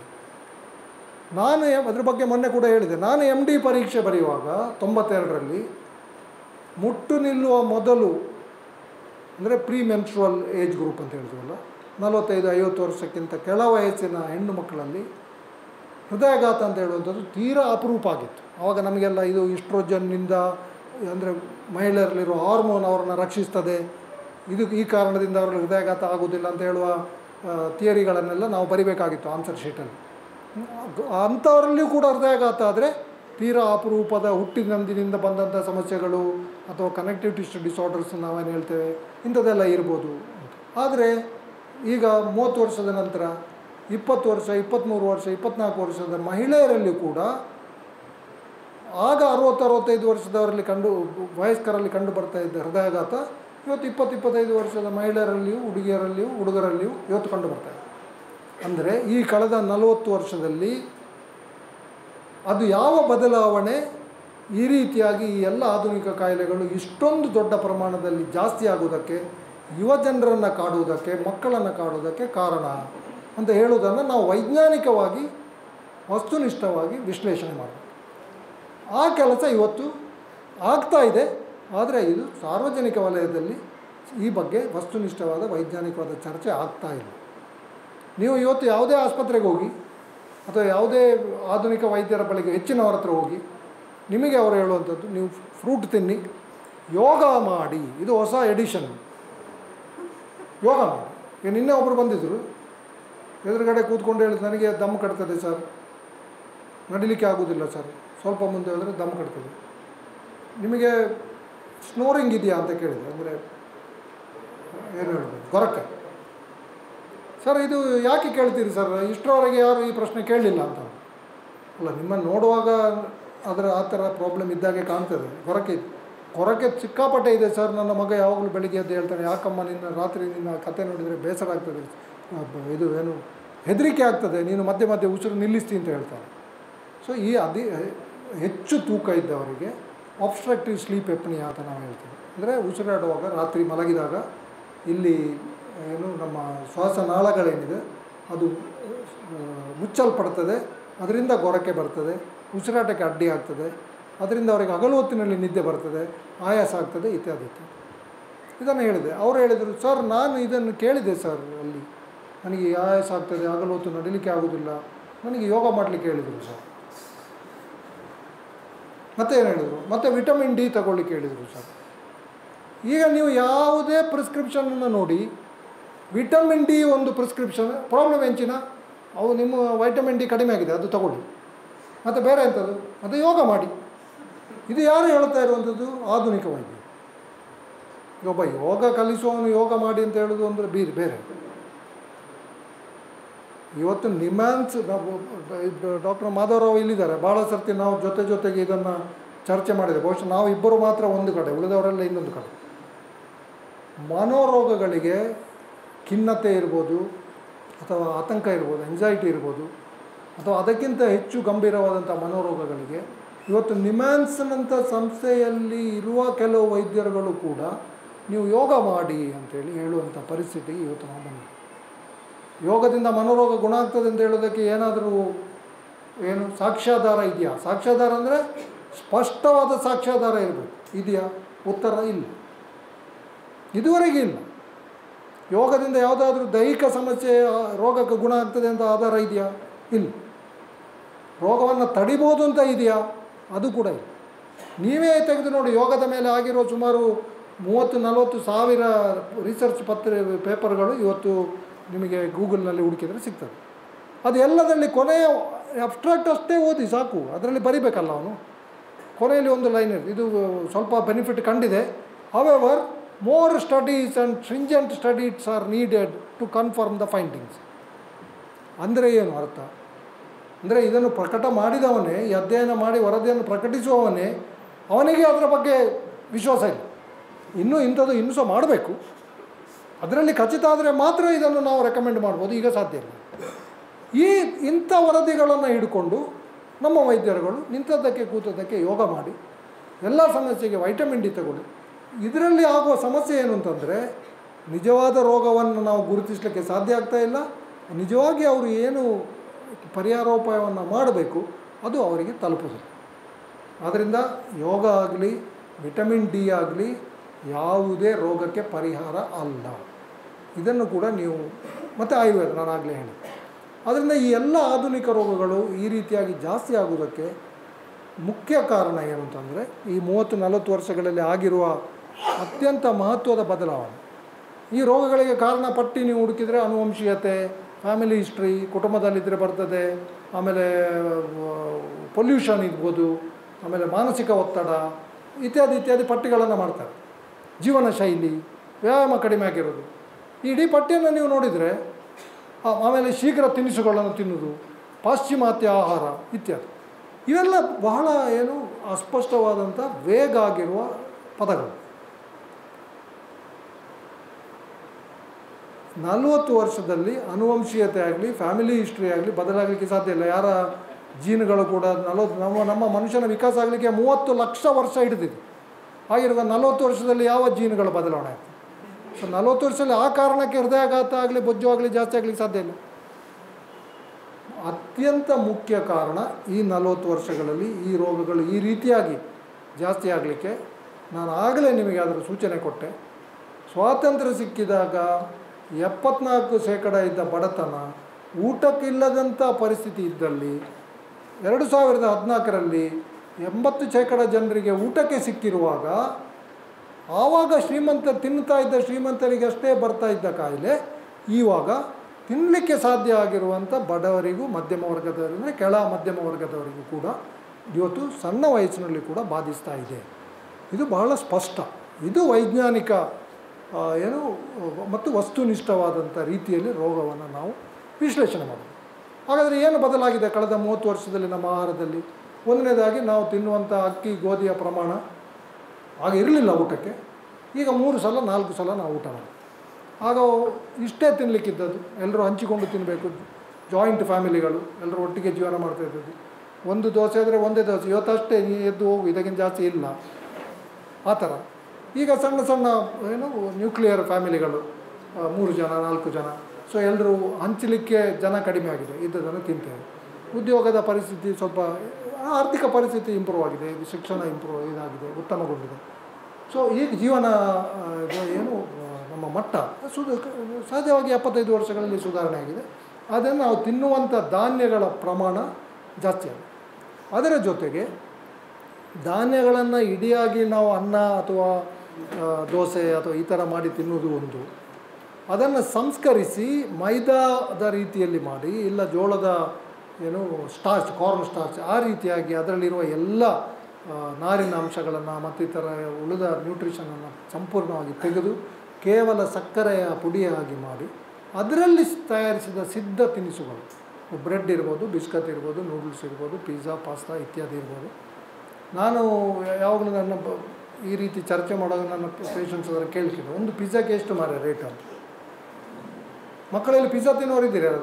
ನಾನು ಅದ್ರ ಬಗ್ಗೆ ಮೊನ್ನೆ ಕೂಡ ಹೇಳಿದೆ. ನಾನು ಎಮ್ ಡಿ ಪರೀಕ್ಷೆ ಬರೆಯುವಾಗ ತೊಂಬತ್ತೆರಡರಲ್ಲಿ ಮುಟ್ಟು ನಿಲ್ಲುವ ಮೊದಲು ಅಂದರೆ ಪ್ರೀ ಮೆನ್ಸ್ಟ್ರುವಲ್ ಏಜ್ ಗ್ರೂಪ್ ಅಂತ ಹೇಳ್ತೀವಲ್ಲ, ನಲವತ್ತೈದು ಐವತ್ತು ವರ್ಷಕ್ಕಿಂತ ಕೆಳ ವಯಸ್ಸಿನ ಹೆಣ್ಣು ಮಕ್ಕಳಲ್ಲಿ ಹೃದಯಾಘಾತ ಅಂತ ಹೇಳುವಂಥದ್ದು ತೀರಾ ಅಪರೂಪ ಆಗಿತ್ತು. ಆವಾಗ ನಮಗೆಲ್ಲ ಇದು ಈಸ್ಟ್ರೋಜನ್ನಿಂದ ಅಂದರೆ ಮಹಿಳೆಯರಲ್ಲಿರೋ ಹಾರ್ಮೋನ್ ಅವ್ರನ್ನ ರಕ್ಷಿಸ್ತದೆ, ಇದು ಈ ಕಾರಣದಿಂದ ಅವರಲ್ಲಿ ಹೃದಯಾಘಾತ ಆಗೋದಿಲ್ಲ ಅಂತ ಹೇಳುವ ಥಿಯರಿಗಳನ್ನೆಲ್ಲ ನಾವು ಬರಿಬೇಕಾಗಿತ್ತು ಆನ್ಸರ್ ಶೀಟಲ್ಲಿ. ಅಂಥವರಲ್ಲಿಯೂ ಕೂಡ ಹೃದಯಾಘಾತ ಆದರೆ ತೀರಾ ಅಪರೂಪದ ಹುಟ್ಟಿನಂದಿನಿಂದ ಬಂದಂಥ ಸಮಸ್ಯೆಗಳು ಅಥವಾ ಕನೆಕ್ಟಿವ್ ಟಿಶ್ಯೂ ಡಿಸಾರ್ಡರ್ಸ್ ನಾವೇನು ಹೇಳ್ತೇವೆ, ಇಂಥದ್ದೆಲ್ಲ ಇರ್ಬೋದು. ಆದರೆ ಈಗ ಮೂವತ್ತು ವರ್ಷದ ನಂತರ ಇಪ್ಪತ್ತು ವರ್ಷ ಇಪ್ಪತ್ತ್ಮೂರು ವರ್ಷ ಇಪ್ಪತ್ತ್ನಾಲ್ಕು ವರ್ಷದ ಮಹಿಳೆಯರಲ್ಲಿ ಕೂಡ ಆಗ ಅರುವತ್ತು ಅರವತ್ತೈದು ವರ್ಷದವರಲ್ಲಿ ಕಂಡು ವಯಸ್ಕರಲ್ಲಿ ಕಂಡು ಬರ್ತಾ ಇದ್ದ ಹೃದಯಾಘಾತ ಇವತ್ತು ಇಪ್ಪತ್ತು ಇಪ್ಪತ್ತೈದು ವರ್ಷದ ಮಹಿಳೆಯರಲ್ಲಿಯೂ ಹುಡುಗಿಯರಲ್ಲಿಯೂ ಹುಡುಗರಲ್ಲಿಯೂ ಇವತ್ತು ಕಂಡು ಬರ್ತಾ ಇದೆ. ಅಂದರೆ ಈ ಕಳೆದ ನಲವತ್ತು ವರ್ಷದಲ್ಲಿ ಅದು ಯಾವ ಬದಲಾವಣೆ, ಈ ರೀತಿಯಾಗಿ ಈ ಎಲ್ಲ ಆಧುನಿಕ ಕಾಯಿಲೆಗಳು ಇಷ್ಟೊಂದು ದೊಡ್ಡ ಪ್ರಮಾಣದಲ್ಲಿ ಜಾಸ್ತಿ ಆಗುವುದಕ್ಕೆ, ಯುವ ಜನರನ್ನು ಕಾಡುವುದಕ್ಕೆ, ಮಕ್ಕಳನ್ನು ಕಾಡುವುದಕ್ಕೆ ಕಾರಣ ಅಂತ ಹೇಳುವುದನ್ನು ನಾವು ವೈಜ್ಞಾನಿಕವಾಗಿ ವಸ್ತುನಿಷ್ಠವಾಗಿ ವಿಶ್ಲೇಷಣೆ ಮಾಡಬೇಕು. ಆ ಕೆಲಸ ಇವತ್ತು ಆಗ್ತಾ ಇದೆ. ಆದರೆ ಇದು ಸಾರ್ವಜನಿಕ ವಲಯದಲ್ಲಿ ಈ ಬಗ್ಗೆ ವಸ್ತುನಿಷ್ಠವಾದ ವೈಜ್ಞಾನಿಕವಾದ ಚರ್ಚೆ ಆಗ್ತಾ ಇಲ್ಲ. ನೀವು ಇವತ್ತು ಯಾವುದೇ ಆಸ್ಪತ್ರೆಗೆ ಹೋಗಿ ಅಥವಾ ಯಾವುದೇ ಆಧುನಿಕ ವೈದ್ಯರ ಬಳಿಗೆ ಹೆಚ್ಚಿನವರ ಹತ್ರ ಹೋಗಿ, ನಿಮಗೆ ಅವರು ಹೇಳುವಂಥದ್ದು ನೀವು ಫ್ರೂಟ್ ತಿನ್ನಿ, ಯೋಗ ಮಾಡಿ, ಇದು ಹೊಸ ಎಡಿಷನ್, ಯೋಗ ಮಾಡಿ. ಈಗ ನಿನ್ನೆ ಒಬ್ಬರು ಬಂದಿದ್ದರು, ಎದುರುಗಡೆ ಕೂತ್ಕೊಂಡು ಹೇಳಿದ್ರು ನನಗೆ ದಮ್ ಕಟ್ತದೆ ಸರ್, ನಡಿಲಿಕ್ಕೆ ಆಗೋದಿಲ್ಲ ಸರ್, ಸ್ವಲ್ಪ ಮುಂದೆ ಹೋದರೆ ದಮ್ ಕಟ್ತದೆ. ನಿಮಗೆ ಸ್ನೋರಿಂಗ್ ಇದೆಯಾ ಅಂತ ಕೇಳಿದೆ. ಅಂದರೆ ಏನು ಹೇಳೋದು, ಗೊರಕೆ. ಸರ್ ಇದು ಯಾಕೆ ಕೇಳ್ತೀರಿ ಸರ್, ಇಷ್ಟರವರೆಗೆ ಯಾರು ಈ ಪ್ರಶ್ನೆ ಕೇಳಲಿಲ್ಲ ಅಂತ. ಅಲ್ಲ, ನಿಮ್ಮನ್ನು ನೋಡುವಾಗ ಅದರ ಆ ಥರ ಪ್ರಾಬ್ಲಮ್ ಇದ್ದಾಗೆ ಕಾಣ್ತದೆ. ಗೊರಕೆ ಕೊರಕೆ ಸಿಕ್ಕಾಪಟ್ಟೆ ಇದೆ ಸರ್. ನನ್ನ ಮಗ ಯಾವಾಗಲೂ ಬೆಳಿಗ್ಗೆ ಎದ್ದು ಹೇಳ್ತಾನೆ, ಯಾಕಮ್ಮ ನಿನ್ನ ರಾತ್ರಿ ನಿನ್ನ ಕತೆ ನೋಡಿದರೆ ಬೇಸರ ಆಗ್ತದೆ, ಇದು ಏನು ಹೆದರಿಕೆ ಆಗ್ತದೆ, ನೀನು ಮಧ್ಯೆ ಮಧ್ಯೆ ಉಸಿರು ನಿಲ್ಲಿಸ್ತಿ ಅಂತ ಹೇಳ್ತಾರೆ. ಸೊ ಈ ಅದಿ ಹೆಚ್ಚು ತೂಕ ಇದ್ದವರಿಗೆ ಆಬ್ಸ್ಟ್ರಕ್ಟಿವ್ ಸ್ಲೀಪ್ ಎಪ್ನಿಯಾ ಅಂತ ನಾವು ಹೇಳ್ತೀವಿ. ಅಂದರೆ ಉಸಿರಾಡುವಾಗ ರಾತ್ರಿ ಮಲಗಿದಾಗ ಇಲ್ಲಿ ಏನು ನಮ್ಮ ಶ್ವಾಸನಾಳಗಳೇನಿದೆ ಅದು ಮುಚ್ಚಲ್ಪಡ್ತದೆ, ಅದರಿಂದ ಗೊರಕೆ ಬರ್ತದೆ, ಉಸಿರಾಟಕ್ಕೆ ಅಡ್ಡಿ ಆಗ್ತದೆ, ಅದರಿಂದ ಅವರಿಗೆ ಹಗಲು ಹೊತ್ತಿನಲ್ಲಿ ನಿದ್ದೆ ಬರ್ತದೆ, ಆಯಾಸ ಆಗ್ತದೆ, ಇತ್ಯಾದಿ ಇತ್ಯಾದಿ. ಇದನ್ನು ಹೇಳಿದೆ. ಅವರು ಹೇಳಿದರು, ಸರ್ ನಾನು ಇದನ್ನು ಕೇಳಿದೆ ಸರ್, ಅಲ್ಲಿ ನನಗೆ ಆಯಾಸ ಆಗ್ತದೆ, ಹಗಲು ಹೊತ್ತು ನಡಿಲಿಕ್ಕೆ ಆಗೋದಿಲ್ಲ, ನನಗೆ ಯೋಗ ಮಾಡಲಿಕ್ಕೆ ಹೇಳಿದರು ಸರ್. ಮತ್ತೆ ಏನು ಹೇಳಿದರು, ಮತ್ತು ವಿಟಮಿನ್ ಡಿ ತಗೊಳ್ಳಿಕ್ಕೆ ಹೇಳಿದರು ಸರ್. ಈಗ ನೀವು ಯಾವುದೇ ಪ್ರಿಸ್ಕ್ರಿಪ್ಷನನ್ನು ನೋಡಿ, ವಿಟಮಿನ್ ಡಿ ಒಂದು ಪ್ರಿಸ್ಕ್ರಿಪ್ಷನ್, ಪ್ರಾಬ್ಲಮ್ ಎಂಚಿನ ಅವು ನಿಮ್ಮ ವೈಟಮಿನ್ ಡಿ ಕಡಿಮೆ ಆಗಿದೆ ಅದು ತಗೊಳ್ಳಿ, ಮತ್ತು ಬೇರೆ ಎಂಥದ್ದು, ಮತ್ತು ಯೋಗ ಮಾಡಿ. ಇದು ಯಾರು ಹೇಳ್ತಾ ಇರುವಂಥದ್ದು? ಆಧುನಿಕ ವೈದ್ಯ. ಒಬ್ಬ ಯೋಗ ಕಲಿಸುವವನು ಯೋಗ ಮಾಡಿ ಅಂತ ಹೇಳೋದು ಅಂದರೆ ಬೀರ್ ಬೇರೆ. ಇವತ್ತು ನಿಮ್ಯಾನ್ಸ್ ಡಾಕ್ಟರ್ ಮಾಧವರಾವ್ ಇಲ್ಲಿದ್ದಾರೆ, ಭಾಳ ಸರ್ತಿ ನಾವು ಜೊತೆ ಜೊತೆಗೆ ಇದನ್ನು ಚರ್ಚೆ ಮಾಡಿದೆ. ಬಹುಶಃ ನಾವು ಇಬ್ಬರು ಮಾತ್ರ ಒಂದು ಕಡೆ, ಉಳಿದವರೆಲ್ಲ ಇನ್ನೊಂದು ಕಡೆ. ಮನೋರೋಗಗಳಿಗೆ ಖಿನ್ನತೆ ಇರ್ಬೋದು, ಅಥವಾ ಆತಂಕ ಇರ್ಬೋದು, ಎಂಜೈಟಿ ಇರ್ಬೋದು, ಅಥವಾ ಅದಕ್ಕಿಂತ ಹೆಚ್ಚು ಗಂಭೀರವಾದಂಥ ಮನೋರೋಗಗಳಿಗೆ ಇವತ್ತು ನಿಮ್ಯಾನ್ಸ್ನಂಥ ಸಂಸ್ಥೆಯಲ್ಲಿ ಇರುವ ಕೆಲವು ವೈದ್ಯರುಗಳು ಕೂಡ ನೀವು ಯೋಗ ಮಾಡಿ ಅಂತೇಳಿ ಹೇಳುವಂಥ ಪರಿಸ್ಥಿತಿ ಇವತ್ತು ನಾವು ಬಂದಿದೆ. ಯೋಗದಿಂದ ಮನೋರೋಗ ಗುಣ ಆಗ್ತದೆ ಅಂತ ಹೇಳೋದಕ್ಕೆ ಏನಾದರೂ ಏನು ಸಾಕ್ಷ್ಯಾಧಾರ ಇದೆಯಾ? ಸಾಕ್ಷ್ಯಾಧಾರ ಅಂದರೆ ಸ್ಪಷ್ಟವಾದ ಸಾಕ್ಷ್ಯಾಧಾರ ಇರಬೇಕು. ಇದೆಯಾ? ಉತ್ತರ ಇಲ್ಲ, ಇದುವರೆಗೆ ಇಲ್ಲ. ಯೋಗದಿಂದ ಯಾವುದಾದ್ರೂ ದೈಹಿಕ ಸಮಸ್ಯೆ ರೋಗಕ್ಕೆ ಗುಣ ಆಗ್ತದೆ ಅಂತ ಆಧಾರ ಇದೆಯಾ? ಇಲ್ಲ. ರೋಗವನ್ನು ತಡಿಬೋದು ಅಂತ ಇದೆಯಾ? ಅದು ಕೂಡ ಇಲ್ಲ. ನೀವೇ ತೆಗೆದು ನೋಡಿ, ಯೋಗದ ಮೇಲೆ ಆಗಿರೋ ಸುಮಾರು ಮೂವತ್ತು ನಲವತ್ತು ಸಾವಿರ ರಿಸರ್ಚ್ ಪತ್ರ ಪೇಪರ್ಗಳು ಇವತ್ತು ನಿಮಗೆ ಗೂಗಲ್ನಲ್ಲಿ ಹುಡುಕಿದರೆ ಸಿಗ್ತದೆ. ಅದು ಎಲ್ಲದರಲ್ಲಿ ಕೊನೆಯ ಅಬ್ಸ್ಟ್ರಾಕ್ಟ್ ಅಷ್ಟೇ ಓದಿ ಸಾಕು, ಅದರಲ್ಲಿ ಬರಿಬೇಕಲ್ಲ ಅವನು. ಕೊನೆಯಲ್ಲಿ ಒಂದು ಲೈನ್ ಇದೆ, ಇದು ಸ್ವಲ್ಪ ಬೆನಿಫಿಟ್ ಕಂಡಿದೆ. However more studies and stringent studies are needed to confirm the findings. ಅಂದರೆ ಏನು ಅರ್ಥ? ಅಂದರೆ ಇದನ್ನು ಪ್ರಕಟ ಮಾಡಿದವನೇ, ಈ ಅಧ್ಯಯನ ಮಾಡಿ ವರದಿಯನ್ನು ಪ್ರಕಟಿಸುವವನೇ, ಅವನಿಗೆ ಅದರ ಬಗ್ಗೆ ವಿಶ್ವಾಸ ಇಲ್ಲ. ಇನ್ನೂ ಇಂಥದ್ದು ಇನ್ನೂ ಸಹ ಮಾಡಬೇಕು, ಅದರಲ್ಲಿ ಖಚಿತ ಆದರೆ ಮಾತ್ರ ಇದನ್ನು ನಾವು ರೆಕಮೆಂಡ್ ಮಾಡ್ಬೋದು. ಈಗ ಸಾಧ್ಯ ಇಲ್ಲ. ಈ ಇಂಥ ವರದಿಗಳನ್ನು ಹಿಡ್ಕೊಂಡು ನಮ್ಮ ವೈದ್ಯರುಗಳು ನಿಂತದ್ದಕ್ಕೆ ಕೂತದ್ದಕ್ಕೆ ಯೋಗ ಮಾಡಿ, ಎಲ್ಲ ಸಮಸ್ಯೆಗೆ ವೈಟಮಿನ್ ಡಿ ತಗೊಳ್ಳಿ. ಇದರಲ್ಲಿ ಆಗುವ ಸಮಸ್ಯೆ ಏನು ಅಂತಂದರೆ, ನಿಜವಾದ ರೋಗವನ್ನು ನಾವು ಗುರುತಿಸಲಿಕ್ಕೆ ಸಾಧ್ಯ ಆಗ್ತಾ ಇಲ್ಲ. ನಿಜವಾಗಿ ಅವರು ಏನು ಪರಿಹಾರೋಪಾಯವನ್ನು ಮಾಡಬೇಕು ಅದು ಅವರಿಗೆ ತಲುಪೋದಿಲ್ಲ. ಆದ್ದರಿಂದ ಯೋಗ ಆಗಲಿ ವಿಟಮಿನ್ ಡಿ ಆಗಲಿ ಯಾವುದೇ ರೋಗಕ್ಕೆ ಪರಿಹಾರ ಅಲ್ಲ. ಇದನ್ನು ಕೂಡ ನೀವು ಮತ್ತು ಆಯುರ್ವೇದ ನಾನು ಆಗಲೇ ಹೇಳಿ. ಆದ್ದರಿಂದ ಈ ಎಲ್ಲ ಆಧುನಿಕ ರೋಗಗಳು ಈ ರೀತಿಯಾಗಿ ಜಾಸ್ತಿ ಆಗುವುದಕ್ಕೆ ಮುಖ್ಯ ಕಾರಣ ಏನು ಅಂತಂದರೆ, ಈ ಮೂವತ್ತು ನಲವತ್ತು ವರ್ಷಗಳಲ್ಲಿ ಆಗಿರುವ ಅತ್ಯಂತ ಮಹತ್ವದ ಬದಲಾವಣೆ. ಈ ರೋಗಗಳಿಗೆ ಕಾರಣ ಪಟ್ಟಿ ನೀವು ಹುಡುಕಿದರೆ ಆನುವಂಶೀಯತೆ, ಫ್ಯಾಮಿಲಿ ಹಿಸ್ಟ್ರಿ, ಕುಟುಂಬದಲ್ಲಿದ್ದರೆ ಬರ್ತದೆ, ಆಮೇಲೆ ಪೊಲ್ಯೂಷನ್ ಇರ್ಬೋದು, ಆಮೇಲೆ ಮಾನಸಿಕ ಒತ್ತಡ ಇತ್ಯಾದಿ ಇತ್ಯಾದಿ ಪಟ್ಟಿಗಳನ್ನು ಮಾಡ್ತಾರೆ. ಜೀವನ ಶೈಲಿ, ವ್ಯಾಯಾಮ ಕಡಿಮೆ ಆಗಿರೋದು, ಈ ಇಡೀ ಪಟ್ಟಿಯನ್ನು ನೀವು ನೋಡಿದರೆ, ಆಮೇಲೆ ಶೀಘ್ರ ತಿನಿಸುಗಳನ್ನು ತಿನ್ನುವುದು, ಪಾಶ್ಚಿಮಾತ್ಯ ಆಹಾರ ಇತ್ಯಾದಿ, ಇವೆಲ್ಲ ಬಹಳ ಏನು ಅಸ್ಪಷ್ಟವಾದಂಥ ವೇಗ ಆಗಿರುವ ಪದಗಳು. ನಲವತ್ತು ವರ್ಷದಲ್ಲಿ ಆನುವಂಶೀಯತೆ ಆಗಲಿ ಫ್ಯಾಮಿಲಿ ಹಿಸ್ಟ್ರಿ ಆಗಲಿ ಬದಲಾಗಲಿಕ್ಕೆ ಸಾಧ್ಯ ಇಲ್ಲ. ಯಾರ ಜೀನ್ಗಳು ಕೂಡ ನಲವತ್ತು ನಮ್ಮ ನಮ್ಮ ಮನುಷ್ಯನ ವಿಕಾಸ ಆಗಲಿಕ್ಕೆ ಮೂವತ್ತು ಲಕ್ಷ ವರ್ಷ ಹಿಡಿದಿದೆ. ಹಾಗಿರುವಾಗ ನಲವತ್ತು ವರ್ಷದಲ್ಲಿ ಯಾವ ಜೀನ್ಗಳು ಬದಲಾವಣೆ ಆಗ್ತದೆ? ಸೊ ನಲವತ್ತು ವರ್ಷದಲ್ಲಿ ಆ ಕಾರಣಕ್ಕೆ ಹೃದಯಾಘಾತ ಆಗಲಿ ಬೊಜ್ಜು ಆಗಲಿ ಜಾಸ್ತಿ ಆಗಲಿಕ್ಕೆ ಸಾಧ್ಯ ಇಲ್ಲ. ಅತ್ಯಂತ ಮುಖ್ಯ ಕಾರಣ ಈ ನಲವತ್ತು ವರ್ಷಗಳಲ್ಲಿ ಈ ರೋಗಗಳು ಈ ರೀತಿಯಾಗಿ ಜಾಸ್ತಿ ಆಗಲಿಕ್ಕೆ ನಾನು ಆಗಲೇ ನಿಮಗೆ ಅದರ ಸೂಚನೆ ಕೊಟ್ಟೆ. ಸ್ವಾತಂತ್ರ್ಯ ಸಿಕ್ಕಿದಾಗ ಎಪ್ಪತ್ನಾಲ್ಕು ಶೇಕಡ ಇದ್ದ ಬಡತನ, ಊಟಕ್ಕಿಲ್ಲದಂಥ ಪರಿಸ್ಥಿತಿ ಇದ್ದಲ್ಲಿ ಎರಡು ಸಾವಿರದ ಹದಿನಾಲ್ಕರಲ್ಲಿ ಎಂಬತ್ತು ಶೇಕಡ ಜನರಿಗೆ ಊಟಕ್ಕೆ ಸಿಕ್ಕಿರುವಾಗ, ಆವಾಗ ಶ್ರೀಮಂತ ತಿನ್ನುತ್ತಾ ಇದ್ದ ಶ್ರೀಮಂತರಿಗೆ ಅಷ್ಟೇ ಬರ್ತಾ ಇದ್ದ ಕಾಯಿಲೆ ಇವಾಗ ತಿನ್ನಲಿಕ್ಕೆ ಸಾಧ್ಯ ಆಗಿರುವಂಥ ಬಡವರಿಗೂ ಮಧ್ಯಮ ವರ್ಗದವರಿಗೆ ಅಂದರೆ ಕೆಳ ಮಧ್ಯಮ ವರ್ಗದವರಿಗೂ ಕೂಡ ಇವತ್ತು ಸಣ್ಣ ವಯಸ್ಸಿನಲ್ಲಿ ಕೂಡ ಬಾಧಿಸ್ತಾ ಇದೆ. ಇದು ಬಹಳ ಸ್ಪಷ್ಟ. ಇದು ವೈಜ್ಞಾನಿಕ ಏನು ಮತ್ತು ವಸ್ತುನಿಷ್ಠವಾದಂಥ ರೀತಿಯಲ್ಲಿ ರೋಗವನ್ನು ನಾವು ವಿಶ್ಲೇಷಣೆ ಮಾಡೋದು. ಹಾಗಾದರೆ ಏನು ಬದಲಾಗಿದೆ ಕಳೆದ ಮೂವತ್ತು ವರ್ಷದಲ್ಲಿ ನಮ್ಮ ಆಹಾರದಲ್ಲಿ? ಒಂದನೇದಾಗಿ ನಾವು ತಿನ್ನುವಂಥ ಅಕ್ಕಿ ಗೋಧಿಯ ಪ್ರಮಾಣ ಆಗ ಇರಲಿಲ್ಲ ಊಟಕ್ಕೆ. ಈಗ ಮೂರು ಸಲ ನಾಲ್ಕು ಸಲ ನಾವು ಊಟ ಮಾಡೋದು. ಆಗ ಇಷ್ಟೇ ತಿನ್ನಲಿಕ್ಕಿದ್ದದ್ದು, ಎಲ್ಲರೂ ಹಂಚಿಕೊಂಡು ತಿನ್ನಬೇಕು, ಜಾಯಿಂಟ್ ಫ್ಯಾಮಿಲಿಗಳು ಎಲ್ಲರೂ ಒಟ್ಟಿಗೆ ಜೀವನ ಮಾಡ್ತಾಯಿದ್ದದ್ದು. ಒಂದು ದೋಸೆ ಆದರೆ ಒಂದೇ ದೋಸೆ, ಇವತ್ತಷ್ಟೇ ನೀ ಎದ್ದು ಹೋಗು, ಇದಕ್ಕಿಂತ ಜಾಸ್ತಿ ಇಲ್ಲ ಆ ಥರ. ಈಗ ಸಣ್ಣ ಸಣ್ಣ ಏನು ನ್ಯೂಕ್ಲಿಯರ್ ಫ್ಯಾಮಿಲಿಗಳು, ಮೂರು ಜನ ನಾಲ್ಕು ಜನ, ಸೊ ಎಲ್ಲರೂ ಹಂಚಲಿಕ್ಕೆ ಜನ ಕಡಿಮೆ ಆಗಿದೆ, ಇದ್ದದನ್ನು ತಿಂತೇವೆ. ಉದ್ಯೋಗದ ಪರಿಸ್ಥಿತಿ ಸ್ವಲ್ಪ, ಆರ್ಥಿಕ ಪರಿಸ್ಥಿತಿ ಇಂಪ್ರೂವ್ ಆಗಿದೆ, ಇದು ಶಿಕ್ಷಣ ಇಂಪ್ರೂವ್ ಇದಾಗಿದೆ, ಉತ್ತಮಗೊಂಡಿದೆ. ಸೊ ಈಗ ಜೀವನ ಏನು ನಮ್ಮ ಮಟ್ಟ ಸುಧ ಸಹಜವಾಗಿ ಎಪ್ಪತ್ತೈದು ವರ್ಷಗಳಲ್ಲಿ ಸುಧಾರಣೆ ಆಗಿದೆ. ಅದನ್ನು ನಾವು ತಿನ್ನುವಂಥ ಧಾನ್ಯಗಳ ಪ್ರಮಾಣ ಜಾಸ್ತಿ ಆಗಿದೆ. ಅದರ ಜೊತೆಗೆ ಧಾನ್ಯಗಳನ್ನು ಇಡಿಯಾಗಿ ನಾವು ಅನ್ನ ಅಥವಾ ದೋಸೆ ಅಥವಾ ಈ ಥರ ಮಾಡಿ ತಿನ್ನುವುದು ಒಂದು, ಅದನ್ನು ಸಂಸ್ಕರಿಸಿ ಮೈದಾದ ರೀತಿಯಲ್ಲಿ ಮಾಡಿ, ಇಲ್ಲ ಜೋಳದ ಏನು ಸ್ಟಾರ್ಚ್, ಕಾರ್ನ್ ಸ್ಟಾರ್ಚ್ ಆ ರೀತಿಯಾಗಿ ಅದರಲ್ಲಿರುವ ಎಲ್ಲ ನಾರಿನ ಅಂಶಗಳನ್ನು ಮತ್ತು ಈ ಥರ ಉಳಿದ ನ್ಯೂಟ್ರಿಷನನ್ನು ಸಂಪೂರ್ಣವಾಗಿ ತೆಗೆದು ಕೇವಲ ಸಕ್ಕರೆಯ ಪುಡಿಯಾಗಿ ಮಾಡಿ ಅದರಲ್ಲಿ ತಯಾರಿಸಿದ ಸಿದ್ಧ ತಿನಿಸುಗಳು, ಬ್ರೆಡ್ ಇರ್ಬೋದು, ಬಿಸ್ಕತ್ ಇರ್ಬೋದು, ನೂಡಲ್ಸ್ ಇರ್ಬೋದು, ಪಿಜ್ಜಾ, ಪಾಸ್ತಾ ಇತ್ಯಾದಿ ಇರ್ಬೋದು. ನಾನು ಯಾವಾಗಲೂ ನನ್ನ ಈ ರೀತಿ ಚರ್ಚೆ ಮಾಡುವಾಗ ನನ್ನ ಪೇಷಂಟ್ಸ್ ಅದರ ಕೇಳ್ತಿದ್ದೆ, ಒಂದು ಪಿಜ್ಜಾಕ್ಕೆ ಎಷ್ಟು ಮಾರ ರೇಟ್ ಅಂತ. ಮಕ್ಕಳಲ್ಲಿ ಪಿಜ್ಜಾ ತಿನ್ನೋರಿದ್ದೀರಿ ಅದು?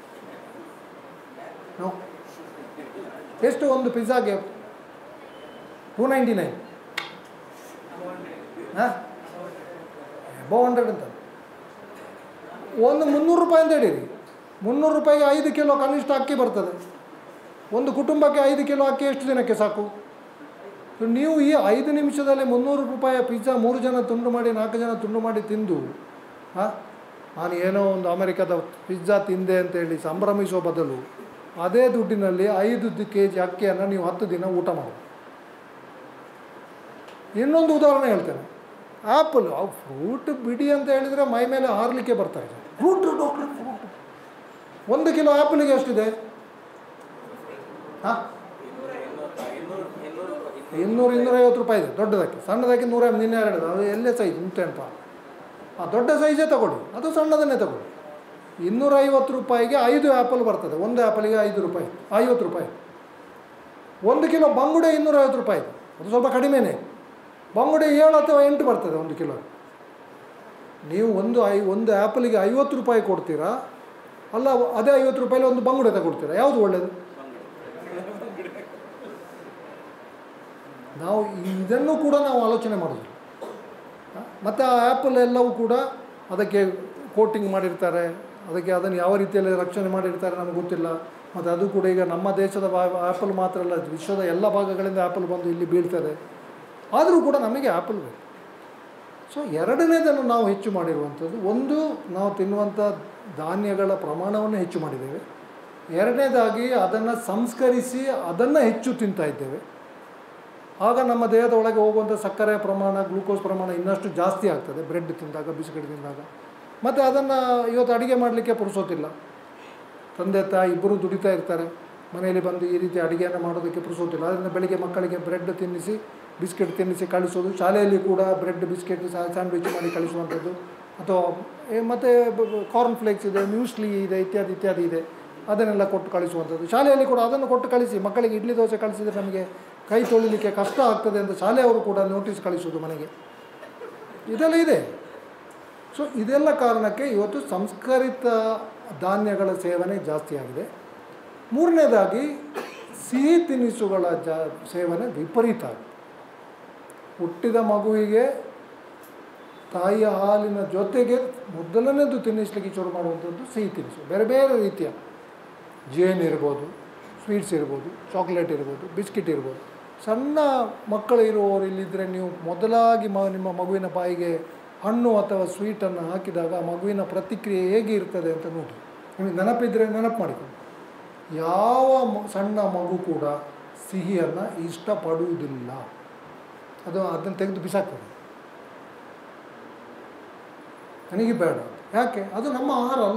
ನೋ. ಎಷ್ಟು ಒಂದು ಪಿಜ್ಜಾಗೆ? ಟೂ ನೈಂಟಿ ನೈನ್ ಹಾಂ, ಅಬೌವ್ ಹಂಡ್ರೆಡ್ ಅಂತ. ಒಂದು ಮುನ್ನೂರು ರೂಪಾಯಿ ಅಂತ ಹೇಳಿರಿ. ಮುನ್ನೂರು ರೂಪಾಯಿಗೆ ಐದು ಕಿಲೋ ಕನಿಷ್ಠ ಅಕ್ಕಿ ಬರ್ತದೆ. ಒಂದು ಕುಟುಂಬಕ್ಕೆ ಐದು ಕಿಲೋ ಅಕ್ಕಿ ಎಷ್ಟು ದಿನಕ್ಕೆ ಸಾಕು? ನೀವು ಈ ಐದು ನಿಮಿಷದಲ್ಲಿ ಮುನ್ನೂರು ರೂಪಾಯಿಯ ಪಿಜ್ಜಾ ಮೂರು ಜನ ತುಂಡು ಮಾಡಿ ನಾಲ್ಕು ಜನ ತುಂಡು ಮಾಡಿ ತಿಂದು, ಹಾಂ ನಾನು ಏನೋ ಒಂದು ಅಮೆರಿಕದ ಪಿಜ್ಜಾ ತಿಂದೆ ಅಂತೇಳಿ ಸಂಭ್ರಮಿಸೋ ಬದಲು ಅದೇ ದುಡ್ಡಿನಲ್ಲಿ ಐದು ಕೆ ಜಿ ಅಕ್ಕಿಯನ್ನು ನೀವು ಹತ್ತು ದಿನ ಊಟ ಮಾಡಿ. ಇನ್ನೊಂದು ಉದಾಹರಣೆ ಹೇಳ್ತೇನೆ. ಆ್ಯಪಲ್, ಅವು ಫ್ರೂಟ್ ಬಿಡಿ ಅಂತ ಹೇಳಿದರೆ ಮೈ ಮೇಲೆ ಹಾರಲಿಕ್ಕೆ ಬರ್ತಾರೆ. ಫ್ರೂಟ್ ಡಾಕ್ಟ್ರ್ ಫ್ರೂಟ್ ಒಂದು ಕಿಲೋ ಆ್ಯಪಲಿಗೆ ಎಷ್ಟಿದೆ? ಹಾಂ, ಇನ್ನೂರು ಇನ್ನೂರೈವತ್ತು ರೂಪಾಯಿ ಇದೆ ದೊಡ್ಡದಕ್ಕೆ. ಸಣ್ಣದಕ್ಕೆ ನೂರ ನಿನ್ನೆ ಹೇಳಿದೆ, ಅದು ಎಲ್ಲೇ ಸೈಜ್ ಉಂಟೆಂಪ. ಹಾಂ, ದೊಡ್ಡ ಸೈಜೇ ತಗೊಳ್ಳಿ, ಅದು ಸಣ್ಣದನ್ನೇ ತಗೊಳ್ಳಿ. ಇನ್ನೂರೈವತ್ತು ರೂಪಾಯಿಗೆ ಐದು ಆ್ಯಪಲ್ ಬರ್ತದೆ. ಒಂದು ಆ್ಯಪಲಿಗೆ ಐದು ರೂಪಾಯಿ, ಐವತ್ತು ರೂಪಾಯಿ. ಒಂದು ಕಿಲೋ ಬಂಗುಡೆ ಇನ್ನೂರೈವತ್ತು ರೂಪಾಯಿ, ಅದು ಸ್ವಲ್ಪ ಕಡಿಮೆನೇ. ಬಂಗುಡೆ ಏಳು ಅಥವಾ ಎಂಟು ಬರ್ತದೆ ಒಂದು ಕಿಲೋ. ನೀವು ಒಂದು ಐ ಒಂದು ಆ್ಯಪಲಿಗೆ ಐವತ್ತು ರೂಪಾಯಿ ಕೊಡ್ತೀರಾ, ಅಲ್ಲ ಅದೇ ಐವತ್ತು ರೂಪಾಯಲ್ಲಿ ಒಂದು ಬಂಗುಡೆ ತಗೊಳ್ತೀರಾ? ಯಾವುದು ಒಳ್ಳೆಯದು? ನಾವು ಇದನ್ನು ಕೂಡ ನಾವು ಆಲೋಚನೆ ಮಾಡೋದು. ಮತ್ತು ಆ ಆ್ಯಪಲ್ ಎಲ್ಲವೂ ಕೂಡ ಅದಕ್ಕೆ ಕೋಟಿಂಗ್ ಮಾಡಿರ್ತಾರೆ, ಅದಕ್ಕೆ ಅದನ್ನು ಯಾವ ರೀತಿಯಲ್ಲಿ ರಕ್ಷಣೆ ಮಾಡಿರ್ತಾರೆ ನಮಗೆ ಗೊತ್ತಿಲ್ಲ. ಮತ್ತು ಅದು ಕೂಡ ಈಗ ನಮ್ಮ ದೇಶದ ಆ್ಯಪಲ್ ಮಾತ್ರ ಅಲ್ಲ, ವಿಶ್ವದ ಎಲ್ಲ ಭಾಗಗಳಿಂದ ಆ್ಯಪಲ್ ಬಂದು ಇಲ್ಲಿ ಬೀಳ್ತದೆ. ಆದರೂ ಕೂಡ ನಮಗೆ ಆ್ಯಪಲ್ ಬೇಕು. ಸೊ ಎರಡನೇದನ್ನು ನಾವು ಹೆಚ್ಚು ಮಾಡಿರುವಂಥದ್ದು, ಒಂದು ನಾವು ತಿನ್ನುವಂಥ ಧಾನ್ಯಗಳ ಪ್ರಮಾಣವನ್ನು ಹೆಚ್ಚು ಮಾಡಿದ್ದೇವೆ. ಎರಡನೇದಾಗಿ ಅದನ್ನು ಸಂಸ್ಕರಿಸಿ ಅದನ್ನು ಹೆಚ್ಚು ತಿಂತಾ ಇದ್ದೇವೆ. ಆಗ ನಮ್ಮ ದೇಹದ ಒಳಗೆ ಹೋಗುವಂಥ ಸಕ್ಕರೆಯ ಪ್ರಮಾಣ, ಗ್ಲೂಕೋಸ್ ಪ್ರಮಾಣ ಇನ್ನಷ್ಟು ಜಾಸ್ತಿ ಆಗ್ತದೆ ಬ್ರೆಡ್ ತಿಂದಾಗ, ಬಿಸ್ಕೆಟ್ ತಿಂದಾಗ. ಮತ್ತು ಅದನ್ನು ಇವತ್ತು ಅಡುಗೆ ಮಾಡಲಿಕ್ಕೆ ಪುರುಸೋತಿಲ್ಲ. ತಂದೆ ತಾಯಿ ಇಬ್ಬರು ದುಡಿತಾ ಇರ್ತಾರೆ, ಮನೆಯಲ್ಲಿ ಬಂದು ಈ ರೀತಿ ಅಡುಗೆಯನ್ನು ಮಾಡೋದಕ್ಕೆ ಪುರುಸೋತಿಲ್ಲ. ಅದರಿಂದ ಬೆಳಿಗ್ಗೆ ಮಕ್ಕಳಿಗೆ ಬ್ರೆಡ್ ತಿನ್ನಿಸಿ, ಬಿಸ್ಕೆಟ್ ತಿನ್ನಿಸಿ ಕಳಿಸೋದು. ಶಾಲೆಯಲ್ಲಿ ಕೂಡ ಬ್ರೆಡ್ ಬಿಸ್ಕೆಟ್ ಸ್ಯಾಂಡ್ವಿಚ್ ಮಾಡಿ ಕಳಿಸುವಂಥದ್ದು. ಅಥವಾ ಮತ್ತು ಕಾರ್ನ್ ಫ್ಲೇಕ್ಸ್ ಇದೆ, ಮ್ಯೂಸ್ಲಿ ಇದೆ, ಇತ್ಯಾದಿ ಇತ್ಯಾದಿ ಇದೆ, ಅದನ್ನೆಲ್ಲ ಕೊಟ್ಟು ಕಳಿಸುವಂಥದ್ದು. ಶಾಲೆಯಲ್ಲಿ ಕೂಡ ಅದನ್ನು ಕೊಟ್ಟು ಕಳಿಸಿ. ಮಕ್ಕಳಿಗೆ ಇಡ್ಲಿ ದೋಸೆ ಕಳಿಸಿದರೆ ನಮಗೆ ಕೈ ತೊಳಿಲಿಕ್ಕೆ ಕಷ್ಟ ಆಗ್ತದೆ ಅಂತ ಶಾಲೆಯವರು ಕೂಡ ನೋಟಿಸ್ ಕಳಿಸೋದು ಮನೆಗೆ. ಇದೆಲ್ಲ ಇದೆ. ಸೊ ಇದೆಲ್ಲ ಕಾರಣಕ್ಕೆ ಇವತ್ತು ಸಂಸ್ಕರಿತ ಧಾನ್ಯಗಳ ಸೇವನೆ ಜಾಸ್ತಿ ಆಗಿದೆ. ಮೂರನೇದಾಗಿ ಸಿಹಿ ತಿನಿಸುಗಳ ಜಾ ಸೇವನೆ ವಿಪರೀತ ಆಗಿದೆ. ಹುಟ್ಟಿದ ಮಗುವಿಗೆ ತಾಯಿಯ ಹಾಲಿನ ಜೊತೆಗೆ ಮೊದಲನೇದು ತಿನ್ನಿಸ್ಲಿಕ್ಕೆ ಶುರು ಮಾಡುವಂಥದ್ದು ಸಿಹಿ ತಿನಿಸು. ಬೇರೆ ಬೇರೆ ರೀತಿಯ ಜೇನು ಇರ್ಬೋದು, ಸ್ವೀಟ್ಸ್ ಇರ್ಬೋದು, ಚಾಕ್ಲೇಟ್ ಇರ್ಬೋದು, ಬಿಸ್ಕಿಟ್ ಇರ್ಬೋದು. ಸಣ್ಣ ಮಕ್ಕಳು ಇರುವವರು ಇಲ್ಲಿದ್ದರೆ ನೀವು ಮೊದಲಾಗಿ ಮ ನಿಮ್ಮ ಮಗುವಿನ ಬಾಯಿಗೆ ಹಣ್ಣು ಅಥವಾ ಸ್ವೀಟನ್ನು ಹಾಕಿದಾಗ ಮಗುವಿನ ಪ್ರತಿಕ್ರಿಯೆ ಹೇಗೆ ಇರ್ತದೆ ಅಂತ ನೋಡಿ. ನಿಮಗೆ ನೆನಪಿದ್ದರೆ ನೆನಪು ಮಾಡಿಕೊಂಡು. ಯಾವ ಸಣ್ಣ ಮಗು ಕೂಡ ಸಿಹಿಯನ್ನು ಇಷ್ಟಪಡುವುದಿಲ್ಲ. ಅದು ಅದನ್ನು ತೆಗೆದು ಬಿಸಾಕ್ತದೆ, ನನಗೆ ಬೇಡ. ಯಾಕೆ? ಅದು ನಮ್ಮ ಆಹಾರ ಅಲ್ಲ.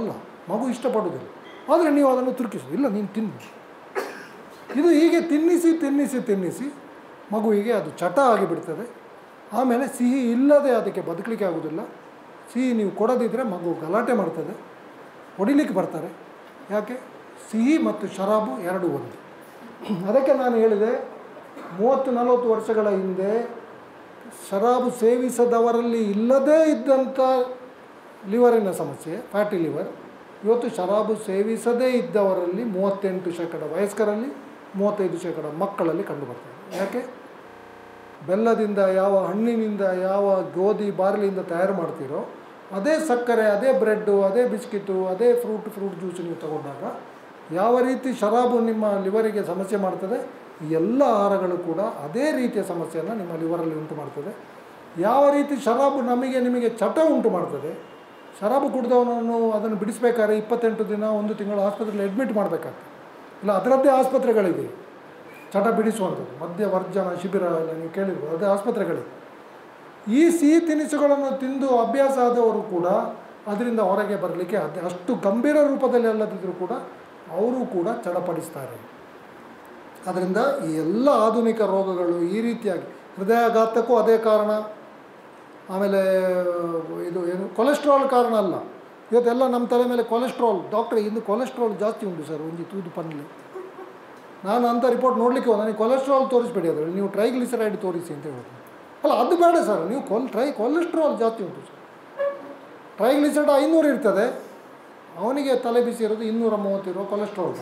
ಮಗು ಇಷ್ಟಪಡೋದಿಲ್ಲ. ಆದರೆ ನೀವು ಅದನ್ನು ತುರುಕಿಸೋದು, ಇಲ್ಲ ನೀನು ತಿನ್ನು. ಇದು ಹೀಗೆ ತಿನ್ನಿಸಿ ತಿನ್ನಿಸಿ ತಿನ್ನಿಸಿ ಮಗುವಿಗೆ ಅದು ಚಟ ಆಗಿಬಿಡ್ತದೆ. ಆಮೇಲೆ ಸಿಹಿ ಇಲ್ಲದೆ ಅದಕ್ಕೆ ಬದುಕಲಿಕ್ಕೆ ಆಗೋದಿಲ್ಲ. ಸಿಹಿ ನೀವು ಕೊಡದಿದ್ದರೆ ಮಗು ಗಲಾಟೆ ಮಾಡ್ತದೆ, ಹೊಡಿಲಿಕ್ಕೆ ಬರ್ತಾರೆ. ಯಾಕೆ? ಸಿಹಿ ಮತ್ತು ಶರಾಬು ಎರಡು ಒಂದು. ಅದಕ್ಕೆ ನಾನು ಹೇಳಿದೆ, ಮೂವತ್ತು ನಲವತ್ತು ವರ್ಷಗಳ ಹಿಂದೆ ಶರಾಬು ಸೇವಿಸದವರಲ್ಲಿ ಇಲ್ಲದೇ ಇದ್ದಂಥ ಲಿವರಿನ ಸಮಸ್ಯೆ, ಫ್ಯಾಟಿ ಲಿವರ್, ಇವತ್ತು ಶರಾಬು ಸೇವಿಸದೇ ಇದ್ದವರಲ್ಲಿ ಮೂವತ್ತೆಂಟು ಶೇಕಡ ವಯಸ್ಕರಲ್ಲಿ, ಮೂವತ್ತೈದು ಶೇಕಡ ಮಕ್ಕಳಲ್ಲಿ ಕಂಡುಬರ್ತದೆ. ಯಾಕೆ? ಬೆಲ್ಲದಿಂದ, ಯಾವ ಹಣ್ಣಿನಿಂದ, ಯಾವ ಗೋಧಿ ಬಾರ್ಲಿಯಿಂದ ತಯಾರು ಮಾಡ್ತೀರೋ ಅದೇ ಸಕ್ಕರೆ, ಅದೇ ಬ್ರೆಡ್ಡು, ಅದೇ ಬಿಸ್ಕಿಟು, ಅದೇ ಫ್ರೂಟ್ ಫ್ರೂಟ್ ಜ್ಯೂಸ್ ನೀವು ತಗೊಂಡಾಗ ಯಾವ ರೀತಿ ಶರಾಬು ನಿಮ್ಮ ಲಿವರಿಗೆ ಸಮಸ್ಯೆ ಮಾಡ್ತದೆ, ಈ ಎಲ್ಲ ಆಹಾರಗಳು ಕೂಡ ಅದೇ ರೀತಿಯ ಸಮಸ್ಯೆಯನ್ನು ನಿಮ್ಮ ಲಿವರಲ್ಲಿ ಉಂಟು ಮಾಡ್ತದೆ. ಯಾವ ರೀತಿ ಶರಾಬು ನಮಗೆ ನಿಮಗೆ ಚಟ ಉಂಟು ಮಾಡ್ತದೆ, ಶರಾಬು ಕುಡಿದವನನ್ನು ಅದನ್ನು ಬಿಡಿಸ್ಬೇಕಾದ್ರೆ ಇಪ್ಪತ್ತೆಂಟು ದಿನ ಒಂದು ತಿಂಗಳು ಆಸ್ಪತ್ರೆಯಲ್ಲಿ ಅಡ್ಮಿಟ್ ಮಾಡಬೇಕಾಗ್ತದೆ. ಇಲ್ಲ ಅದರದ್ದೇ ಆಸ್ಪತ್ರೆಗಳಿದೆ ಚಟ ಬಿಡಿಸುವಂಥದ್ದು, ಮದ್ಯವರ್ಜನ ಶಿಬಿರ ಎಲ್ಲ ನೀವು ಕೇಳಿರ್ಬೋದು, ಅದೇ ಆಸ್ಪತ್ರೆಗಳಿದೆ. ಈ ಸಿಹಿ ತಿನಿಸುಗಳನ್ನು ತಿಂದು ಅಭ್ಯಾಸ ಆದವರು ಕೂಡ ಅದರಿಂದ ಹೊರಗೆ ಬರಲಿಕ್ಕೆ ಅದೇ ಅಷ್ಟು ಗಂಭೀರ ರೂಪದಲ್ಲಿ ಅಲ್ಲದಿದ್ದರೂ ಕೂಡ ಅವರು ಕೂಡ ಚಡಪಡಿಸ್ತಾರೆ. ಅದರಿಂದ ಈ ಎಲ್ಲ ಆಧುನಿಕ ರೋಗಗಳು ಈ ರೀತಿಯಾಗಿ, ಹೃದಯಾಘಾತಕ್ಕೂ ಅದೇ ಕಾರಣ. ಆಮೇಲೆ ಇದು ಏನು ಕೊಲೆಸ್ಟ್ರಾಲ್ ಕಾರಣ ಅಲ್ಲ. ಇವತ್ತೆಲ್ಲ ನಮ್ಮ ತಲೆ ಮೇಲೆ ಕೊಲೆಸ್ಟ್ರಾಲ್, ಡಾಕ್ಟ್ರೆ ಇನ್ನು ಕೊಲೆಸ್ಟ್ರಾಲ್ ಜಾಸ್ತಿ ಉಂಟು ಸರ್ ಒಂದು ತೂದು ಪನ್ಲೆ. ನಾನು ಅಂಥ ರಿಪೋರ್ಟ್ ನೋಡಲಿಕ್ಕೆ ಹೋದ, ನನಗೆ ಕೊಲೆಸ್ಟ್ರಾಲ್ ತೋರಿಸ್ಬೇಡಿ, ಅದರಲ್ಲಿ ನೀವು ಟ್ರೈಗ್ಲಿಸರೈಡ್ ತೋರಿಸಿ ಅಂತ ಹೇಳೋದು. ಅಲ್ಲ ಅದು ಬೇಡ ಸರ್, ನೀವು ಕೊಲ್ ಟ್ರೈ ಕೊಲೆಸ್ಟ್ರಾಲ್ ಜಾಸ್ತಿ ಉಂಟು ಸರ್. ಟ್ರೈಗ್ಲಿಸರೈಡ್ ಐನೂರು ಇರ್ತದೆ, ಅವನಿಗೆ ತಲೆ ಬಿಸಿ ಇರೋದು ಇನ್ನೂರ ಮೂವತ್ತಿರುವ ಕೊಲೆಸ್ಟ್ರಾಲ್.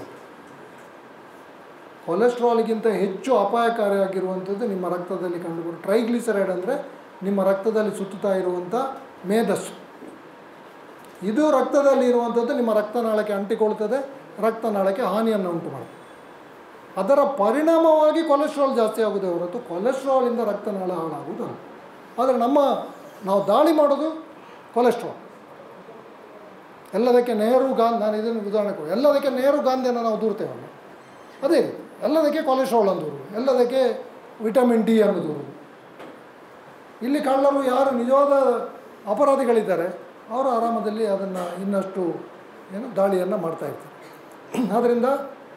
ಕೊಲೆಸ್ಟ್ರಾಲ್ಗಿಂತ ಹೆಚ್ಚು ಅಪಾಯಕಾರಿಯಾಗಿರುವಂಥದ್ದು ನಿಮ್ಮ ರಕ್ತದಲ್ಲಿ ಕಂಡುಬರುವ ಟ್ರೈಗ್ಲಿಸರೈಡ್. ಅಂದರೆ ನಿಮ್ಮ ರಕ್ತದಲ್ಲಿ ಸುತ್ತುತ್ತಾ ಇರುವಂಥ ಮೇಧಸ್ಸು, ಇದು ರಕ್ತದಲ್ಲಿ ಇರುವಂಥದ್ದು ನಿಮ್ಮ ರಕ್ತನಾಳಕ್ಕೆ ಅಂಟಿಕೊಳ್ತದೆ, ರಕ್ತನಾಳಕ್ಕೆ ಹಾನಿಯನ್ನು ಉಂಟು ಮಾಡ್ತದೆ. ಅದರ ಪರಿಣಾಮವಾಗಿ ಕೊಲೆಸ್ಟ್ರಾಲ್ ಜಾಸ್ತಿ ಆಗೋದೇ ಹೊರತು ಕೊಲೆಸ್ಟ್ರಾಲಿಂದ ರಕ್ತನಾಳ ಹಾಳಾಗುವುದಲ್ಲ. ಆದರೆ ನಮ್ಮ ನಾವು ದಾಳಿ ಮಾಡೋದು ಕೊಲೆಸ್ಟ್ರಾಲ್. ಎಲ್ಲದಕ್ಕೆ ನೆಹರು ಗಾಂಧಿ, ನಾನು ಇದನ್ನು ಉದಾಹರಣೆ ಕೊಡಿ, ಎಲ್ಲದಕ್ಕೆ ನೆಹರು ಗಾಂಧಿಯನ್ನು ನಾವು ದೂರ್ತೇವಲ್ಲ, ಅದೇ ರೀತಿ ಎಲ್ಲದಕ್ಕೆ ಕೊಲೆಸ್ಟ್ರಾಲ್ ಅಂತ ದೂರುವುದು, ಎಲ್ಲದಕ್ಕೆ ವಿಟಮಿನ್ ಡಿ ಅನ್ನು ದೂರುವುದು. ಇಲ್ಲಿ ಕಳ್ಳರು ಯಾರು ನಿಜವಾದ ಅಪರಾಧಿಗಳಿದ್ದಾರೆ ಅವರು ಆರಾಮದಲ್ಲಿ ಅದನ್ನು ಇನ್ನಷ್ಟು ಏನು ದಾಳಿಯನ್ನು ಮಾಡ್ತಾಯಿರ್ತಾರೆ. ಆದ್ದರಿಂದ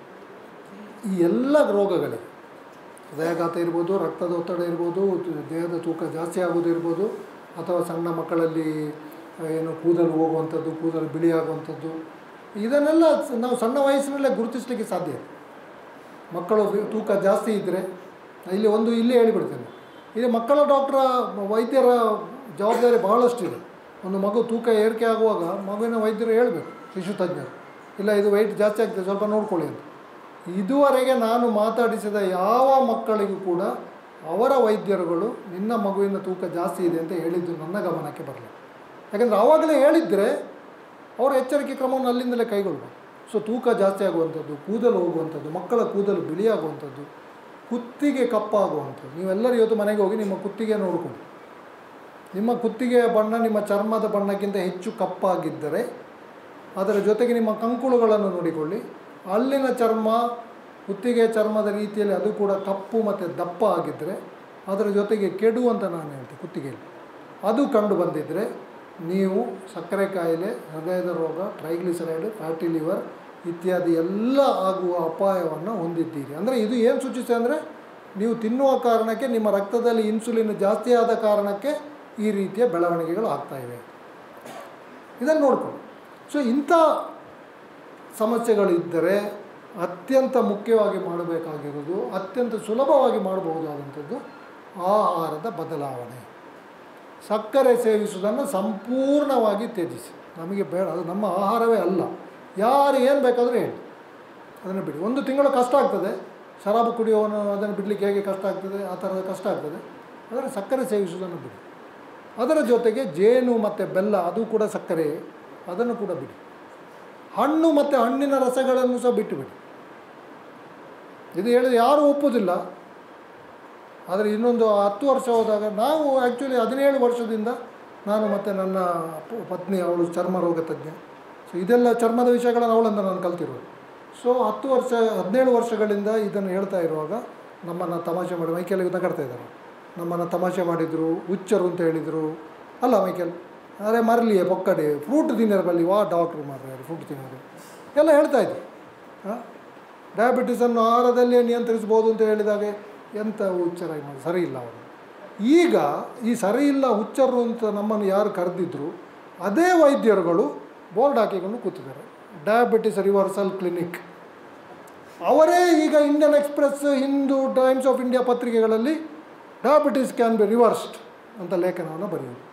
ಈ ಎಲ್ಲ ರೋಗಗಳಿವೆ, ಹೃದಯಾಘಾತ ಇರ್ಬೋದು, ರಕ್ತದ ಒತ್ತಡ ಇರ್ಬೋದು, ದೇಹದ ತೂಕ ಜಾಸ್ತಿ ಆಗೋದು ಇರ್ಬೋದು, ಅಥವಾ ಸಣ್ಣ ಮಕ್ಕಳಲ್ಲಿ ಏನು ಕೂದಲು ಹೋಗುವಂಥದ್ದು, ಕೂದಲು ಬಿಳಿ ಆಗುವಂಥದ್ದು, ಇದನ್ನೆಲ್ಲ ನಾವು ಸಣ್ಣ ವಯಸ್ಸಿನಲ್ಲೇ ಗುರುತಿಸಲಿಕ್ಕೆ ಸಾಧ್ಯ ಇದೆ. ಮಕ್ಕಳು ತೂಕ ಜಾಸ್ತಿ ಇದ್ದರೆ, ಇಲ್ಲಿ ಒಂದು ಇಲ್ಲೇ ಹೇಳಿಬಿಡ್ತೇನೆ, ಇಲ್ಲಿ ಮಕ್ಕಳ ಡಾಕ್ಟ್ರ ವೈದ್ಯರ ಜವಾಬ್ದಾರಿ ಬಹಳಷ್ಟಿದೆ. ಒಂದು ಮಗು ತೂಕ ಏರಿಕೆ ಆಗುವಾಗ ಮಗುವಿನ ವೈದ್ಯರು ಹೇಳಬೇಕು, ಶಿಶು ತಜ್ಞರು, ಇಲ್ಲ ಇದು ವೆಯ್ಟ್ ಜಾಸ್ತಿ ಆಗ್ತದೆ ಸ್ವಲ್ಪ ನೋಡ್ಕೊಳ್ಳಿ ಅಂತ. ಇದುವರೆಗೆ ನಾನು ಮಾತಾಡಿಸಿದ ಯಾವ ಮಕ್ಕಳಿಗೂ ಕೂಡ ಅವರ ವೈದ್ಯರುಗಳು ನಿನ್ನ ಮಗುವಿನ ತೂಕ ಜಾಸ್ತಿ ಇದೆ ಅಂತ ಹೇಳಿದ್ದು ನನ್ನ ಗಮನಕ್ಕೆ ಬರಲಿಲ್ಲ. ಯಾಕೆಂದರೆ ಆವಾಗಲೇ ಹೇಳಿದರೆ ಅವರ ಎಚ್ಚರಿಕೆ ಕ್ರಮವನ್ನು ಅಲ್ಲಿಂದಲೇ ಕೈಗೊಳ್ಬೇಕು. ಸೊ ತೂಕ ಜಾಸ್ತಿ ಆಗುವಂಥದ್ದು, ಕೂದಲು ಹೋಗುವಂಥದ್ದು, ಮಕ್ಕಳ ಕೂದಲು ಬಿಳಿಯಾಗುವಂಥದ್ದು, ಕುತ್ತಿಗೆ ಕಪ್ಪಾಗುವಂಥದ್ದು. ನೀವೆಲ್ಲರೂ ಇವತ್ತು ಮನೆಗೆ ಹೋಗಿ ನಿಮ್ಮ ಕುತ್ತಿಗೆ ನೋಡಿಕೊಳ್ಳಿ. ನಿಮ್ಮ ಕುತ್ತಿಗೆಯ ಬಣ್ಣ ನಿಮ್ಮ ಚರ್ಮದ ಬಣ್ಣಕ್ಕಿಂತ ಹೆಚ್ಚು ಕಪ್ಪಾಗಿದ್ದರೆ, ಅದರ ಜೊತೆಗೆ ನಿಮ್ಮ ಕಂಕುಳುಗಳನ್ನು ನೋಡಿಕೊಳ್ಳಿ, ಅಲ್ಲಿನ ಚರ್ಮ ಕುತ್ತಿಗೆ ಚರ್ಮದ ರೀತಿಯಲ್ಲಿ ಅದು ಕೂಡ ಕಪ್ಪು ಮತ್ತು ದಪ್ಪ ಆಗಿದ್ದರೆ, ಅದರ ಜೊತೆಗೆ ಕೆಡು ಅಂತ ನಾನು ಹೇಳ್ತೀನಿ ಕುತ್ತಿಗೆಯಲ್ಲಿ, ಅದು ಕಂಡು ಬಂದಿದ್ದರೆ ನೀವು ಸಕ್ಕರೆ ಕಾಯಿಲೆ, ಹೃದಯದ ರೋಗ, ಟ್ರೈಗ್ಲಿಸರೈಡ್, ಫ್ಯಾಟಿ ಲಿವರ್ ಇತ್ಯಾದಿ ಎಲ್ಲ ಆಗುವ ಅಪಾಯವನ್ನು ಹೊಂದಿದ್ದೀರಿ. ಅಂದರೆ ಇದು ಏನು ಸೂಚಿಸುತ್ತೆ ಅಂದರೆ, ನೀವು ತಿನ್ನುವ ಕಾರಣಕ್ಕೆ ನಿಮ್ಮ ರಕ್ತದಲ್ಲಿ ಇನ್ಸುಲಿನ್ ಜಾಸ್ತಿ ಆದ ಕಾರಣಕ್ಕೆ ಈ ರೀತಿಯ ಬೆಳವಣಿಗೆಗಳು ಆಗ್ತಾಯಿವೆ. ಇದನ್ನು ನೋಡಿಕೊಂಡು, ಸೊ ಇಂಥ ಸಮಸ್ಯೆಗಳಿದ್ದರೆ ಅತ್ಯಂತ ಮುಖ್ಯವಾಗಿ ಮಾಡಬೇಕಾಗಿರೋದು, ಅತ್ಯಂತ ಸುಲಭವಾಗಿ ಮಾಡಬಹುದಾದಂಥದ್ದು ಆಹಾರದ ಬದಲಾವಣೆ. ಸಕ್ಕರೆ ಸೇವಿಸುವುದನ್ನು ಸಂಪೂರ್ಣವಾಗಿ ತ್ಯಜಿಸಿ. ನಮಗೆ ಬೇಡ, ಅದು ನಮ್ಮ ಆಹಾರವೇ ಅಲ್ಲ. ಯಾರು ಏನು ಬೇಕಾದರೂ ಹೇಳಿ ಅದನ್ನು ಬಿಡಿ. ಒಂದು ತಿಂಗಳು ಕಷ್ಟ ಆಗ್ತದೆ, ಶರಾಬು ಕುಡಿಯೋನು ಅದನ್ನು ಬಿಡಲಿಕ್ಕೆ ಹೇಗೆ ಕಷ್ಟ ಆಗ್ತದೆ, ಆ ಥರದ ಕಷ್ಟ ಆಗ್ತದೆ. ಆದರೆ ಸಕ್ಕರೆ ಸೇವಿಸುವುದನ್ನು ಬಿಡಿ. ಅದರ ಜೊತೆಗೆ ಜೇನು ಮತ್ತು ಬೆಲ್ಲ, ಅದು ಕೂಡ ಸಕ್ಕರೆ, ಅದನ್ನು ಕೂಡ ಬಿಡಿ. ಹಣ್ಣು ಮತ್ತು ಹಣ್ಣಿನ ರಸಗಳನ್ನು ಸಹ ಬಿಟ್ಟು ಬಿಡಿ. ಇದು ಹೇಳಿದ್ರೆ ಯಾರೂ ಒಪ್ಪೋದಿಲ್ಲ. ಆದರೆ ಇನ್ನೊಂದು ಹತ್ತು ವರ್ಷ ಹೋದಾಗ, ನಾವು ಆ್ಯಕ್ಚುಲಿ ಹದಿನೇಳು ವರ್ಷದಿಂದ ನಾನು ಮತ್ತು ನನ್ನ ಪತ್ನಿ, ಅವಳು ಚರ್ಮ ರೋಗ ತಜ್ಞ, ಸೊ ಇದೆಲ್ಲ ಚರ್ಮದ ವಿಷಯಗಳನ್ನು ಅವಳಿಂದ ನಾನು ಕಲ್ತಿರೋದು. ಸೊ ಹತ್ತು ವರ್ಷ ಹದಿನೇಳು ವರ್ಷಗಳಿಂದ ಇದನ್ನು ಹೇಳ್ತಾ ಇರುವಾಗ ನಮ್ಮನ್ನು ತಮಾಷೆ ಮಾಡಿ, ಮೈಕೇಲಿಗೆ ನಗಾಡ್ತಾ ಇದ್ದಾರೆ, ನಮ್ಮನ್ನು ತಮಾಷೆ ಮಾಡಿದರು, ಹುಚ್ಚರು ಅಂತ ಹೇಳಿದರು. ಅಲ್ಲ ಮೈಕೇಲ್, ಅರೆ ಮರಲಿಯೇ ಪೊಕ್ಕಡೆ ಫ್ರೂಟ್ ತಿನ್ನೋರು ಬಲ್ಲಿ ವಾ ಡಾಕ್ಟ್ರು ಮಾರ್ರೆ ಫ್ರೂಟ್ ತಿನ್ನೋರು ಎಲ್ಲ ಹೇಳ್ತಾಯಿದ್ದೆ. ಹಾಂ, ಡಯಾಬಿಟಿಸನ್ನು ಆಹಾರದಲ್ಲೇ ನಿಯಂತ್ರಿಸ್ಬೋದು ಅಂತ ಹೇಳಿದಾಗ ಎಂಥ ಹುಚ್ಚರಾಗಿ ಮಾಡಿ ಸರಿ ಇಲ್ಲ ಅವರು. ಈಗ ಈ ಸರಿ ಇಲ್ಲ ಹುಚ್ಚರು ಅಂತ ನಮ್ಮನ್ನು ಯಾರು ಕರೆದಿದ್ರು ಅದೇ ವೈದ್ಯರುಗಳು ಬೋರ್ಡ್ ಹಾಕಿಕೊಂಡು ಕೂತಿದ್ದಾರೆ, ಡಯಾಬಿಟಿಸ್ ರಿವರ್ಸಲ್ ಕ್ಲಿನಿಕ್. ಅವರೇ ಈಗ Indian Express, Hindu, Times of India ಪತ್ರಿಕೆಗಳಲ್ಲಿ ಡಯಾಬಿಟಿಸ್ ಕ್ಯಾನ್ ಬಿ ರಿವರ್ಸ್ಡ್ ಅಂತ ಲೇಖನವನ್ನು ಬರೆಯೋದು.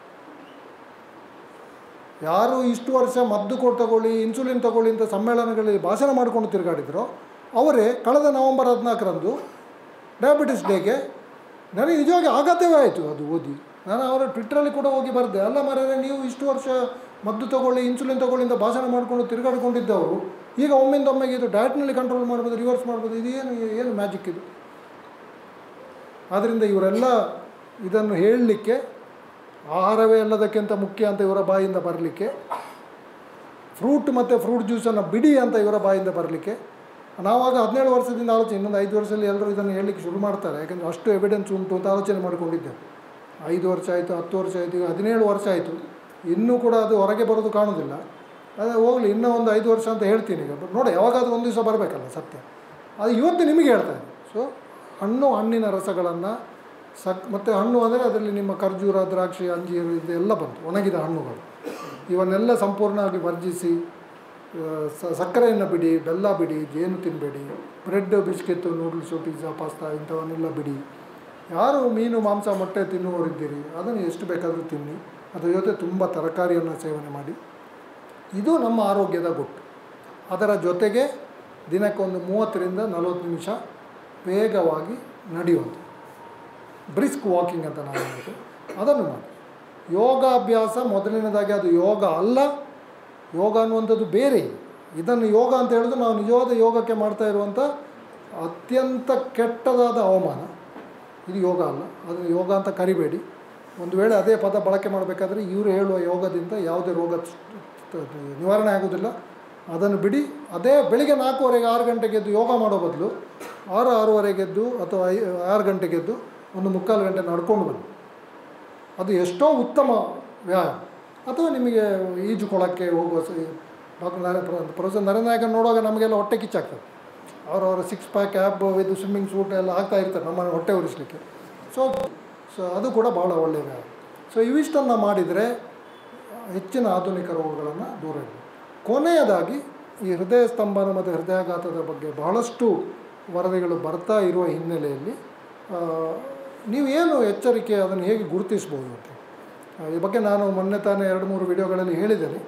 ಯಾರು ಇಷ್ಟು ವರ್ಷ ಮದ್ದು ಕೊಟ್ಟು ತಗೊಳ್ಳಿ, ಇನ್ಸುಲಿನ್ ತಗೊಳ್ಳಿ ಅಂತ ಸಮ್ಮೇಳನಗಳಲ್ಲಿ ಭಾಷಣ ಮಾಡಿಕೊಂಡು ತಿರುಗಾಡಿದ್ರು ಅವರೇ ಕಳೆದ ನವಂಬರ್ ಹದಿನಾಲ್ಕರಂದು ಡಯಾಬಿಟಿಸ್ ಡೇಗೆ ನನಗೆ ನಿಜವಾಗಿ ಆಘಾತವೇ ಆಯಿತು ಅದು ಓದಿ. ನಾನು ಅವರ ಟ್ವಿಟ್ರಲ್ಲಿ ಕೂಡ ಹೋಗಿ ಬರೆದೆ, ಅಲ್ಲ ಮಾರ್ರೆ ನೀವು ಇಷ್ಟು ವರ್ಷ ಮದ್ದು ತಗೊಳ್ಳಿ, ಇನ್ಸುಲಿನ್ ತಗೊಳ್ಳಿ ಅಂತ ಭಾಷಣ ಮಾಡಿಕೊಂಡು ತಿರುಗಾಡಿಕೊಂಡಿದ್ದವರು ಈಗ ಒಮ್ಮಿಂದ ಒಮ್ಮೆಗೆ ಇದು ಡಯಟ್ನಲ್ಲಿ ಕಂಟ್ರೋಲ್ ಮಾಡ್ಬೋದು, ರಿವರ್ಸ್ ಮಾಡ್ಬೋದು, ಇದು ಏನು ಏನು ಮ್ಯಾಜಿಕ್ ಇದು. ಆದ್ದರಿಂದ ಇವರೆಲ್ಲ ಇದನ್ನು ಹೇಳಲಿಕ್ಕೆ ಆಹಾರವೇ ಎಲ್ಲದಕ್ಕಿಂತ ಮುಖ್ಯ ಅಂತ ಇವರ ಬಾಯಿಂದ ಬರಲಿಕ್ಕೆ, ಫ್ರೂಟ್ ಮತ್ತು ಫ್ರೂಟ್ ಜ್ಯೂಸನ್ನು ಬಿಡಿ ಅಂತ ಇವರ ಬಾಯಿಂದ ಬರಲಿಕ್ಕೆ, ನಾವಾಗ ಹದಿನೇಳು ವರ್ಷದಿಂದ ಆಲೋಚನೆ, ಇನ್ನೊಂದು ಐದು ವರ್ಷದಲ್ಲಿ ಎಲ್ಲರೂ ಇದನ್ನು ಹೇಳಲಿಕ್ಕೆ ಶುರು ಮಾಡ್ತಾರೆ, ಯಾಕೆಂದರೆ ಅಷ್ಟು ಎವಿಡೆನ್ಸ್ ಉಂಟು ಅಂತ ಆಲೋಚನೆ ಮಾಡಿಕೊಂಡಿದ್ದೆ. ಐದು ವರ್ಷ ಆಯಿತು, ಹತ್ತು ವರ್ಷ ಆಯಿತು, ಈಗ ಹದಿನೇಳು ವರ್ಷ ಆಯಿತು, ಇನ್ನೂ ಕೂಡ ಅದು ಹೊರಗೆ ಬರೋದು ಕಾಣೋದಿಲ್ಲ. ಅದೇ ಹೋಗಲಿ, ಇನ್ನೂ ಒಂದು ಐದು ವರ್ಷ ಅಂತ ಹೇಳ್ತೀನಿ ಈಗ. ನೋಡಿ, ಯಾವಾಗಾದರೂ ಒಂದು ದಿವಸ ಬರಬೇಕಲ್ಲ ಸತ್ಯ. ಅದು ಇವತ್ತು ನಿಮಗೆ ಹೇಳ್ತಾ ಇದೆ. ಸೊ ಹಣ್ಣು, ಹಣ್ಣಿನ ರಸಗಳನ್ನು ಸಕ್ ಮತ್ತು ಹಣ್ಣು ಅಂದರೆ ಅದರಲ್ಲಿ ನಿಮ್ಮ ಖರ್ಜೂರ, ದ್ರಾಕ್ಷಿ, ಅಂಜೀರು ಇದೆಲ್ಲ ಬಂತು, ಒಣಗಿದ ಹಣ್ಣುಗಳು. ಇವನ್ನೆಲ್ಲ ಸಂಪೂರ್ಣವಾಗಿ ವರ್ಜಿಸಿ, ಸಕ್ಕರೆಯನ್ನು ಬಿಡಿ, ಬೆಲ್ಲ ಬಿಡಿ, ಜೇನು ತಿನ್ನಬೇಡಿ, bread, biscuit, noodles, pizza, pasta ಇಂಥವನ್ನೆಲ್ಲ ಬಿಡಿ. ಯಾರು ಮೀನು, ಮಾಂಸ, ಮೊಟ್ಟೆ ತಿನ್ನುವವರಿದ್ದೀರಿ ಅದನ್ನು ಎಷ್ಟು ಬೇಕಾದರೂ ತಿನ್ನಿ. ಅದರ ಜೊತೆ ತುಂಬ ತರಕಾರಿಯನ್ನು ಸೇವನೆ ಮಾಡಿ. ಇದು ನಮ್ಮ ಆರೋಗ್ಯದ ಗುಟ್ಟು. ಅದರ ಜೊತೆಗೆ ದಿನಕ್ಕೊಂದು ಮೂವತ್ತರಿಂದ ನಲವತ್ತು ನಿಮಿಷ ವೇಗವಾಗಿ ನಡೆಯುವಂಥದ್ದು, ಬ್ರಿಸ್ಕ್ ವಾಕಿಂಗ್ ಅಂತ ನಾವು ಹೇಳ್ತೀವಿ, ಅದನ್ನು ಮಾಡಿ. ಯೋಗಾಭ್ಯಾಸ ಮೊದಲನೇದಾಗಿ ಅದು ಯೋಗ ಅಲ್ಲ, ಯೋಗ ಅನ್ನುವಂಥದ್ದು ಬೇರೆ. ಇದನ್ನು ಯೋಗ ಅಂತ ಹೇಳಿದ್ರೆ ನಾವು ನಿಜವಾದ ಯೋಗಕ್ಕೆ ಮಾಡ್ತಾ ಇರುವಂಥ ಅತ್ಯಂತ ಕೆಟ್ಟದಾದ ಅವಮಾನ. ಇದು ಯೋಗ ಅಲ್ಲ, ಅದನ್ನು ಯೋಗ ಅಂತ ಕರಿಬೇಡಿ. ಒಂದು ವೇಳೆ ಅದೇ ಪದ ಬಳಕೆ ಮಾಡಬೇಕಾದ್ರೆ ಇವರು ಹೇಳುವ ಯೋಗದಿಂದ ಯಾವುದೇ ರೋಗ ನಿವಾರಣೆ ಆಗೋದಿಲ್ಲ. ಅದನ್ನು ಬಿಡಿ. ಅದೇ ಬೆಳಿಗ್ಗೆ ನಾಲ್ಕೂವರೆಗೆ ಆರು ಗಂಟೆಗೆದ್ದು ಯೋಗ ಮಾಡೋ ಬದಲು ಆರು ಆರೂವರೆಗೆದ್ದು ಅಥವಾ ಐ ಆರು ಗಂಟೆಗೆದ್ದು ಒಂದು ಮುಕ್ಕಾಲು ಗಂಟೆ ನಡ್ಕೊಂಡು ಬನ್ನಿ. ಅದು ಎಷ್ಟೋ ಉತ್ತಮ ವ್ಯಾಯಾಮ. ಅಥವಾ ನಿಮಗೆ ಈಜುಕೊಳಕ್ಕೆ ಹೋಗುವ ಡಾಕ್ಟರ್ ನಾರಾಯಣ ಪ್ರೊಫೆಸರ್ ನರೇಂದ್ರ ನಾಯಕನ ನೋಡುವಾಗ ನಮಗೆಲ್ಲ ಹೊಟ್ಟೆ ಕಿಚ್ಚಾಗ್ತದೆ. ಅವರವರ six pack ab with swimming suit ಎಲ್ಲ ಆಗ್ತಾ ಇರ್ತಾರೆ ನಮ್ಮ ಹೊಟ್ಟೆ ಉರಿಸಲಿಕ್ಕೆ. ಸೊ ಸೊ ಅದು ಕೂಡ ಭಾಳ ಒಳ್ಳೆಯ ವ್ಯಾಯಾಮ. ಸೊ ಇವಿಷ್ಟನ್ನು ಮಾಡಿದರೆ ಹೆಚ್ಚಿನ ಆಧುನಿಕ ರೋಗಗಳನ್ನು ದೂರ ಇಡಬೇಕು. ಕೊನೆಯದಾಗಿ ಈ ಹೃದಯ ಸ್ತಂಭನ ಮತ್ತು ಹೃದಯಾಘಾತದ ಬಗ್ಗೆ ಬಹಳಷ್ಟು ವರದಿಗಳು ಬರ್ತಾ ಇರುವ ಹಿನ್ನೆಲೆಯಲ್ಲಿ ನೀವು ಏನು ಎಚ್ಚರಿಕೆ, ಅದನ್ನು ಹೇಗೆ ಗುರುತಿಸ್ಬೋದು ಅಂತ ಈ ಬಗ್ಗೆ ನಾನು ಮೊನ್ನೆ ತಾನೇ ಎರಡು ಮೂರು ವಿಡಿಯೋಗಳಲ್ಲಿ ಹೇಳಿದ್ದೇನೆ.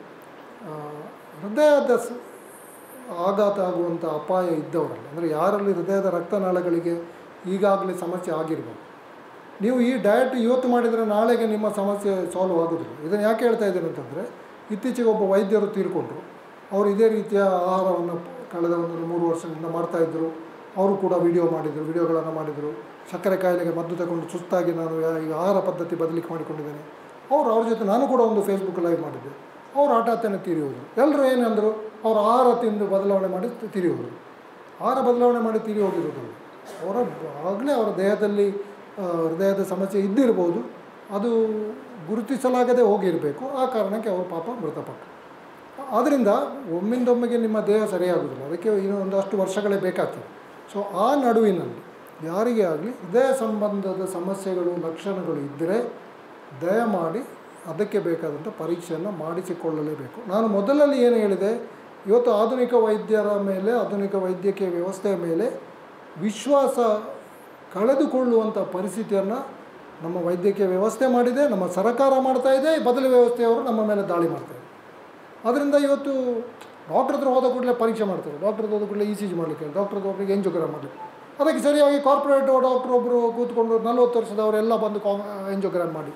ಹೃದಯದ ಆಘಾತ ಆಗುವಂಥ ಅಪಾಯ ಇದ್ದವರಲ್ಲಿ, ಅಂದರೆ ಯಾರಲ್ಲಿ ಹೃದಯದ ರಕ್ತನಾಳಗಳಿಗೆ ಈಗಾಗಲೇ ಸಮಸ್ಯೆ ಆಗಿರ್ಬೋದು, ನೀವು ಈ ಡಯಟ್ ಇವತ್ತು ಮಾಡಿದರೆ ನಾಳೆಗೆ ನಿಮ್ಮ ಸಮಸ್ಯೆ ಸಾಲ್ವ್ ಆಗೋದಿಲ್ಲ. ಇದನ್ನು ಯಾಕೆ ಹೇಳ್ತಾ ಇದ್ದೇನೆ ಅಂತಂದರೆ, ಇತ್ತೀಚೆಗೆ ಒಬ್ಬ ವೈದ್ಯರು ತೀರ್ಕೊಂಡ್ರು. ಅವರು ಇದೇ ರೀತಿಯ ಆಹಾರವನ್ನು ಕಳೆದ ಒಂದು ಮೂರು ವರ್ಷದಿಂದ ಮಾಡ್ತಾಯಿದ್ರು. ಅವರು ಕೂಡ ವಿಡಿಯೋ ಮಾಡಿದರು, ವಿಡಿಯೋಗಳನ್ನು ಮಾಡಿದರು. ಸಕ್ಕರೆ ಕಾಯಿಲೆಗೆ ಮದ್ದು ತಗೊಂಡು ಸುಸ್ತಾಗಿ ನಾನು ಈಗ ಆಹಾರ ಪದ್ಧತಿ ಬದಲಿಕೆ ಮಾಡಿಕೊಂಡಿದ್ದೇನೆ. ಅವರು ಅವ್ರ ಜೊತೆ ನಾನು ಕೂಡ ಒಂದು ಫೇಸ್ಬುಕ್ ಲೈವ್ ಮಾಡಿದ್ದೆ. ಅವರು ಹಠಾತ್ತನೆ ತೀರಿ ಹೋದರು. ಎಲ್ಲರೂ ಏನಂದರು, ಅವರು ಆಹಾರ ತಿಂದು ಬದಲಾವಣೆ ಮಾಡಿ ತೀರಿ ಹೋದರು. ಆಹಾರ ಬದಲಾವಣೆ ಮಾಡಿ ತೀರಿ ಹೋಗಿರೋದಿಲ್ಲ, ಅವರ ಆಗಲೇ ಅವರ ದೇಹದಲ್ಲಿ ಹೃದಯದ ಸಮಸ್ಯೆ ಇದ್ದಿರ್ಬೋದು, ಅದು ಗುರುತಿಸಲಾಗದೆ ಹೋಗಿರಬೇಕು. ಆ ಕಾರಣಕ್ಕೆ ಅವರು ಪಾಪ ಮೃತಪಟ್ಟರು. ಆದ್ದರಿಂದ ಒಮ್ಮಿಂದೊಮ್ಮೆಗೆ ನಿಮ್ಮ ದೇಹ ಸರಿಯಾಗುವುದಿಲ್ಲ, ಅದಕ್ಕೆ ಇನ್ನೂ ಒಂದಷ್ಟು ವರ್ಷಗಳೇ ಬೇಕಾಗ್ತದೆ. ಸೊ ಆ ನಡುವಿನಲ್ಲಿ ಯಾರಿಗೇ ಆಗಲಿ ಹೃದಯ ಸಂಬಂಧದ ಸಮಸ್ಯೆಗಳು, ಲಕ್ಷಣಗಳು ಇದ್ದರೆ ದಯಮಾಡಿ ಅದಕ್ಕೆ ಬೇಕಾದಂಥ ಪರೀಕ್ಷೆಯನ್ನು ಮಾಡಿಸಿಕೊಳ್ಳಲೇಬೇಕು. ನಾನು ಮೊದಲಲ್ಲಿ ಏನು ಹೇಳಿದೆ, ಇವತ್ತು ಆಧುನಿಕ ವೈದ್ಯರ ಮೇಲೆ, ಆಧುನಿಕ ವೈದ್ಯಕೀಯ ವ್ಯವಸ್ಥೆಯ ಮೇಲೆ ವಿಶ್ವಾಸ ಕಳೆದುಕೊಳ್ಳುವಂಥ ಪರಿಸ್ಥಿತಿಯನ್ನು ನಮ್ಮ ವೈದ್ಯಕೀಯ ವ್ಯವಸ್ಥೆ ಮಾಡಿದೆ, ನಮ್ಮ ಸರ್ಕಾರ ಮಾಡ್ತಾ ಇದೆ, ಬದಲಿ ವ್ಯವಸ್ಥೆಯವರು ನಮ್ಮ ಮೇಲೆ ದಾಳಿ ಮಾಡ್ತಾರೆ. ಆದ್ದರಿಂದ ಇವತ್ತು ಡಾಕ್ಟ್ರ್ ಹತ್ರ ಹೋದ ಕೂಡಲೇ ಪರೀಕ್ಷೆ ಮಾಡ್ತಾರೆ, ಡಾಕ್ಟ್ರ್ ಹೋದ ಕೂಡಲೇ ಇ ಸಿ ಜಿ ಮಾಡಲಿಕ್ಕೆ, ಡಾಕ್ಟ್ರ್ ಒಬ್ಬರಿಗೆ ಎಂಜೋಗ್ರಾಮ್ ಮಾಡಲಿಕ್ಕೆ. ಅದಕ್ಕೆ ಸರಿಯಾಗಿ ಕಾರ್ಪೊರೇಟ್ ಡಾಕ್ಟ್ರ್ ಒಬ್ಬರು ಕೂತ್ಕೊಂಡು ನಲ್ವತ್ತು ವರ್ಷದವರೆಲ್ಲ ಬಂದು ಕಾ ಎಂಜೋಗ್ರಾಮ್ ಮಾಡಿ,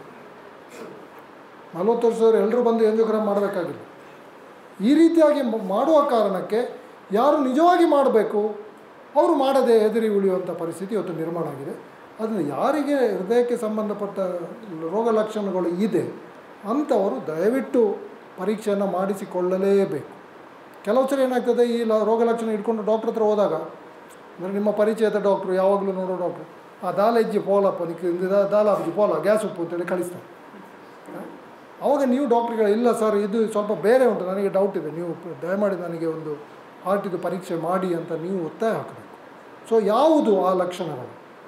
ನಲ್ವತ್ತು ವರ್ಷದವರು ಎಲ್ಲರೂ ಬಂದು ಎಂಜೋಗ್ರಾಮ್ ಮಾಡಬೇಕಾಗಿಲ್ಲ. ಈ ರೀತಿಯಾಗಿ ಮಾಡುವ ಕಾರಣಕ್ಕೆ ಯಾರು ನಿಜವಾಗಿ ಮಾಡಬೇಕು ಅವರು ಮಾಡದೆ ಹೆದರಿ ಉಳಿಯುವಂಥ ಪರಿಸ್ಥಿತಿ ಇವತ್ತು ನಿರ್ಮಾಣ ಆಗಿದೆ. ಅದನ್ನು ಯಾರಿಗೆ ಹೃದಯಕ್ಕೆ ಸಂಬಂಧಪಟ್ಟ ರೋಗ ಲಕ್ಷಣಗಳು ಇದೆ ಅಂಥವರು ದಯವಿಟ್ಟು ಪರೀಕ್ಷೆಯನ್ನು ಮಾಡಿಸಿಕೊಳ್ಳಲೇಬೇಕು. ಕೆಲವು ಸರಿ ಏನಾಗ್ತದೆ, ಈ ಲ ರೋಗ ಲಕ್ಷಣ ಇಟ್ಕೊಂಡು ಡಾಕ್ಟ್ರ್ ಹತ್ರ ಹೋದಾಗ, ಅಂದರೆ ನಿಮ್ಮ ಪರಿಚಯದ ಡಾಕ್ಟ್ರು ಯಾವಾಗಲೂ ನೋಡೋ ಡಾಕ್ಟ್ರು, ಆ ದಾಲ ಇಜ್ಜಿ ಪೋಲಪ್ಪ ನಿಕ್ಕೆ ದಾಲ ಅಜ್ಜಿ ಪೋಲ ಗ್ಯಾಸ್ ಉಪ್ಪು ಅಂತೇಳಿ ಕಳಿಸ್ತಾರೆ. ಆವಾಗ ನೀವು ಡಾಕ್ಟ್ರಿಗೆ ಇಲ್ಲ ಸರ್ ಇದು ಸ್ವಲ್ಪ ಬೇರೆ ಉಂಟು, ನನಗೆ ಡೌಟ್ ಇದೆ, ನೀವು ದಯಮಾಡಿ ನನಗೆ ಒಂದು ಹಾರ್ಟಿದು ಪರೀಕ್ಷೆ ಮಾಡಿ ಅಂತ ನೀವು ಒತ್ತಾಯ ಹಾಕಬೇಕು. ಸೊ ಯಾವುದು ಆ ಲಕ್ಷಣಗಳು?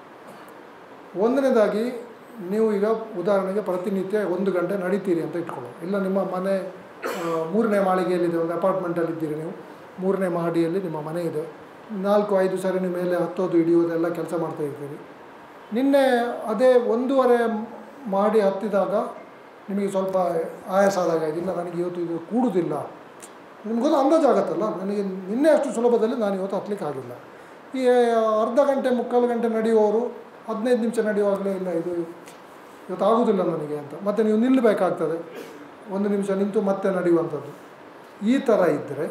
ಒಂದನೇದಾಗಿ ನೀವು ಈಗ ಉದಾಹರಣೆಗೆ ಪ್ರತಿನಿತ್ಯ ಒಂದು ಗಂಟೆ ನಡೀತೀರಿ ಅಂತ ಇಟ್ಕೊಳ್ಳೋ, ಇಲ್ಲ ನಿಮ್ಮ ಮನೆ ಮೂರನೇ ಮಾಳಿಗೆಯಲ್ಲಿದೆ, ಒಂದು ಅಪಾರ್ಟ್ಮೆಂಟಲ್ಲಿದ್ದೀರಿ ನೀವು, ಮೂರನೇ ಮಹಡಿಯಲ್ಲಿ ನಿಮ್ಮ ಮನೆ ಇದೆ, ನಾಲ್ಕು ಐದು ಸರಿ ನಿಮ್ಮ ಮೇಲೆ ಹತ್ತೋದು ಹಿಡಿಯೋದೆಲ್ಲ ಕೆಲಸ ಮಾಡ್ತಾ ಇರ್ತೀರಿ. ನಿನ್ನೆ ಅದೇ ಒಂದೂವರೆ ಮಾಡಿ ಹತ್ತಿದಾಗ ನಿಮಗೆ ಸ್ವಲ್ಪ ಆಯಾಸ ಆದಾಗ ಇಲ್ಲ ನನಗೆ ಇವತ್ತು ಇದು ಕೂಡುವುದಿಲ್ಲ, ನಿಮಗೊಂದು ಅಂದಾಜು ಆಗುತ್ತಲ್ಲ, ನನಗೆ ನಿನ್ನೆ ಅಷ್ಟು ಸುಲಭದಲ್ಲಿ ನಾನು ಇವತ್ತು ಹತ್ತಲಿಕ್ಕೆ ಆಗಿಲ್ಲ. ಈ ಅರ್ಧ ಗಂಟೆ ಮುಕ್ಕಾಲು ಗಂಟೆ ನಡೆಯುವವರು ಹದಿನೈದು ನಿಮಿಷ ನಡೆಯುವಾಗಲೇ ಇಲ್ಲ ಇದು ಇವತ್ತು ಆಗೋದಿಲ್ಲ ನನಗೆ ಅಂತ ಮತ್ತೆ ನೀವು ನಿಲ್ಲಬೇಕಾಗ್ತದೆ, ಒಂದು ನಿಮಿಷ ನಿಂತು ಮತ್ತೆ ನಡೆಯುವಂಥದ್ದು. ಈ ಥರ ಇದ್ದರೆ,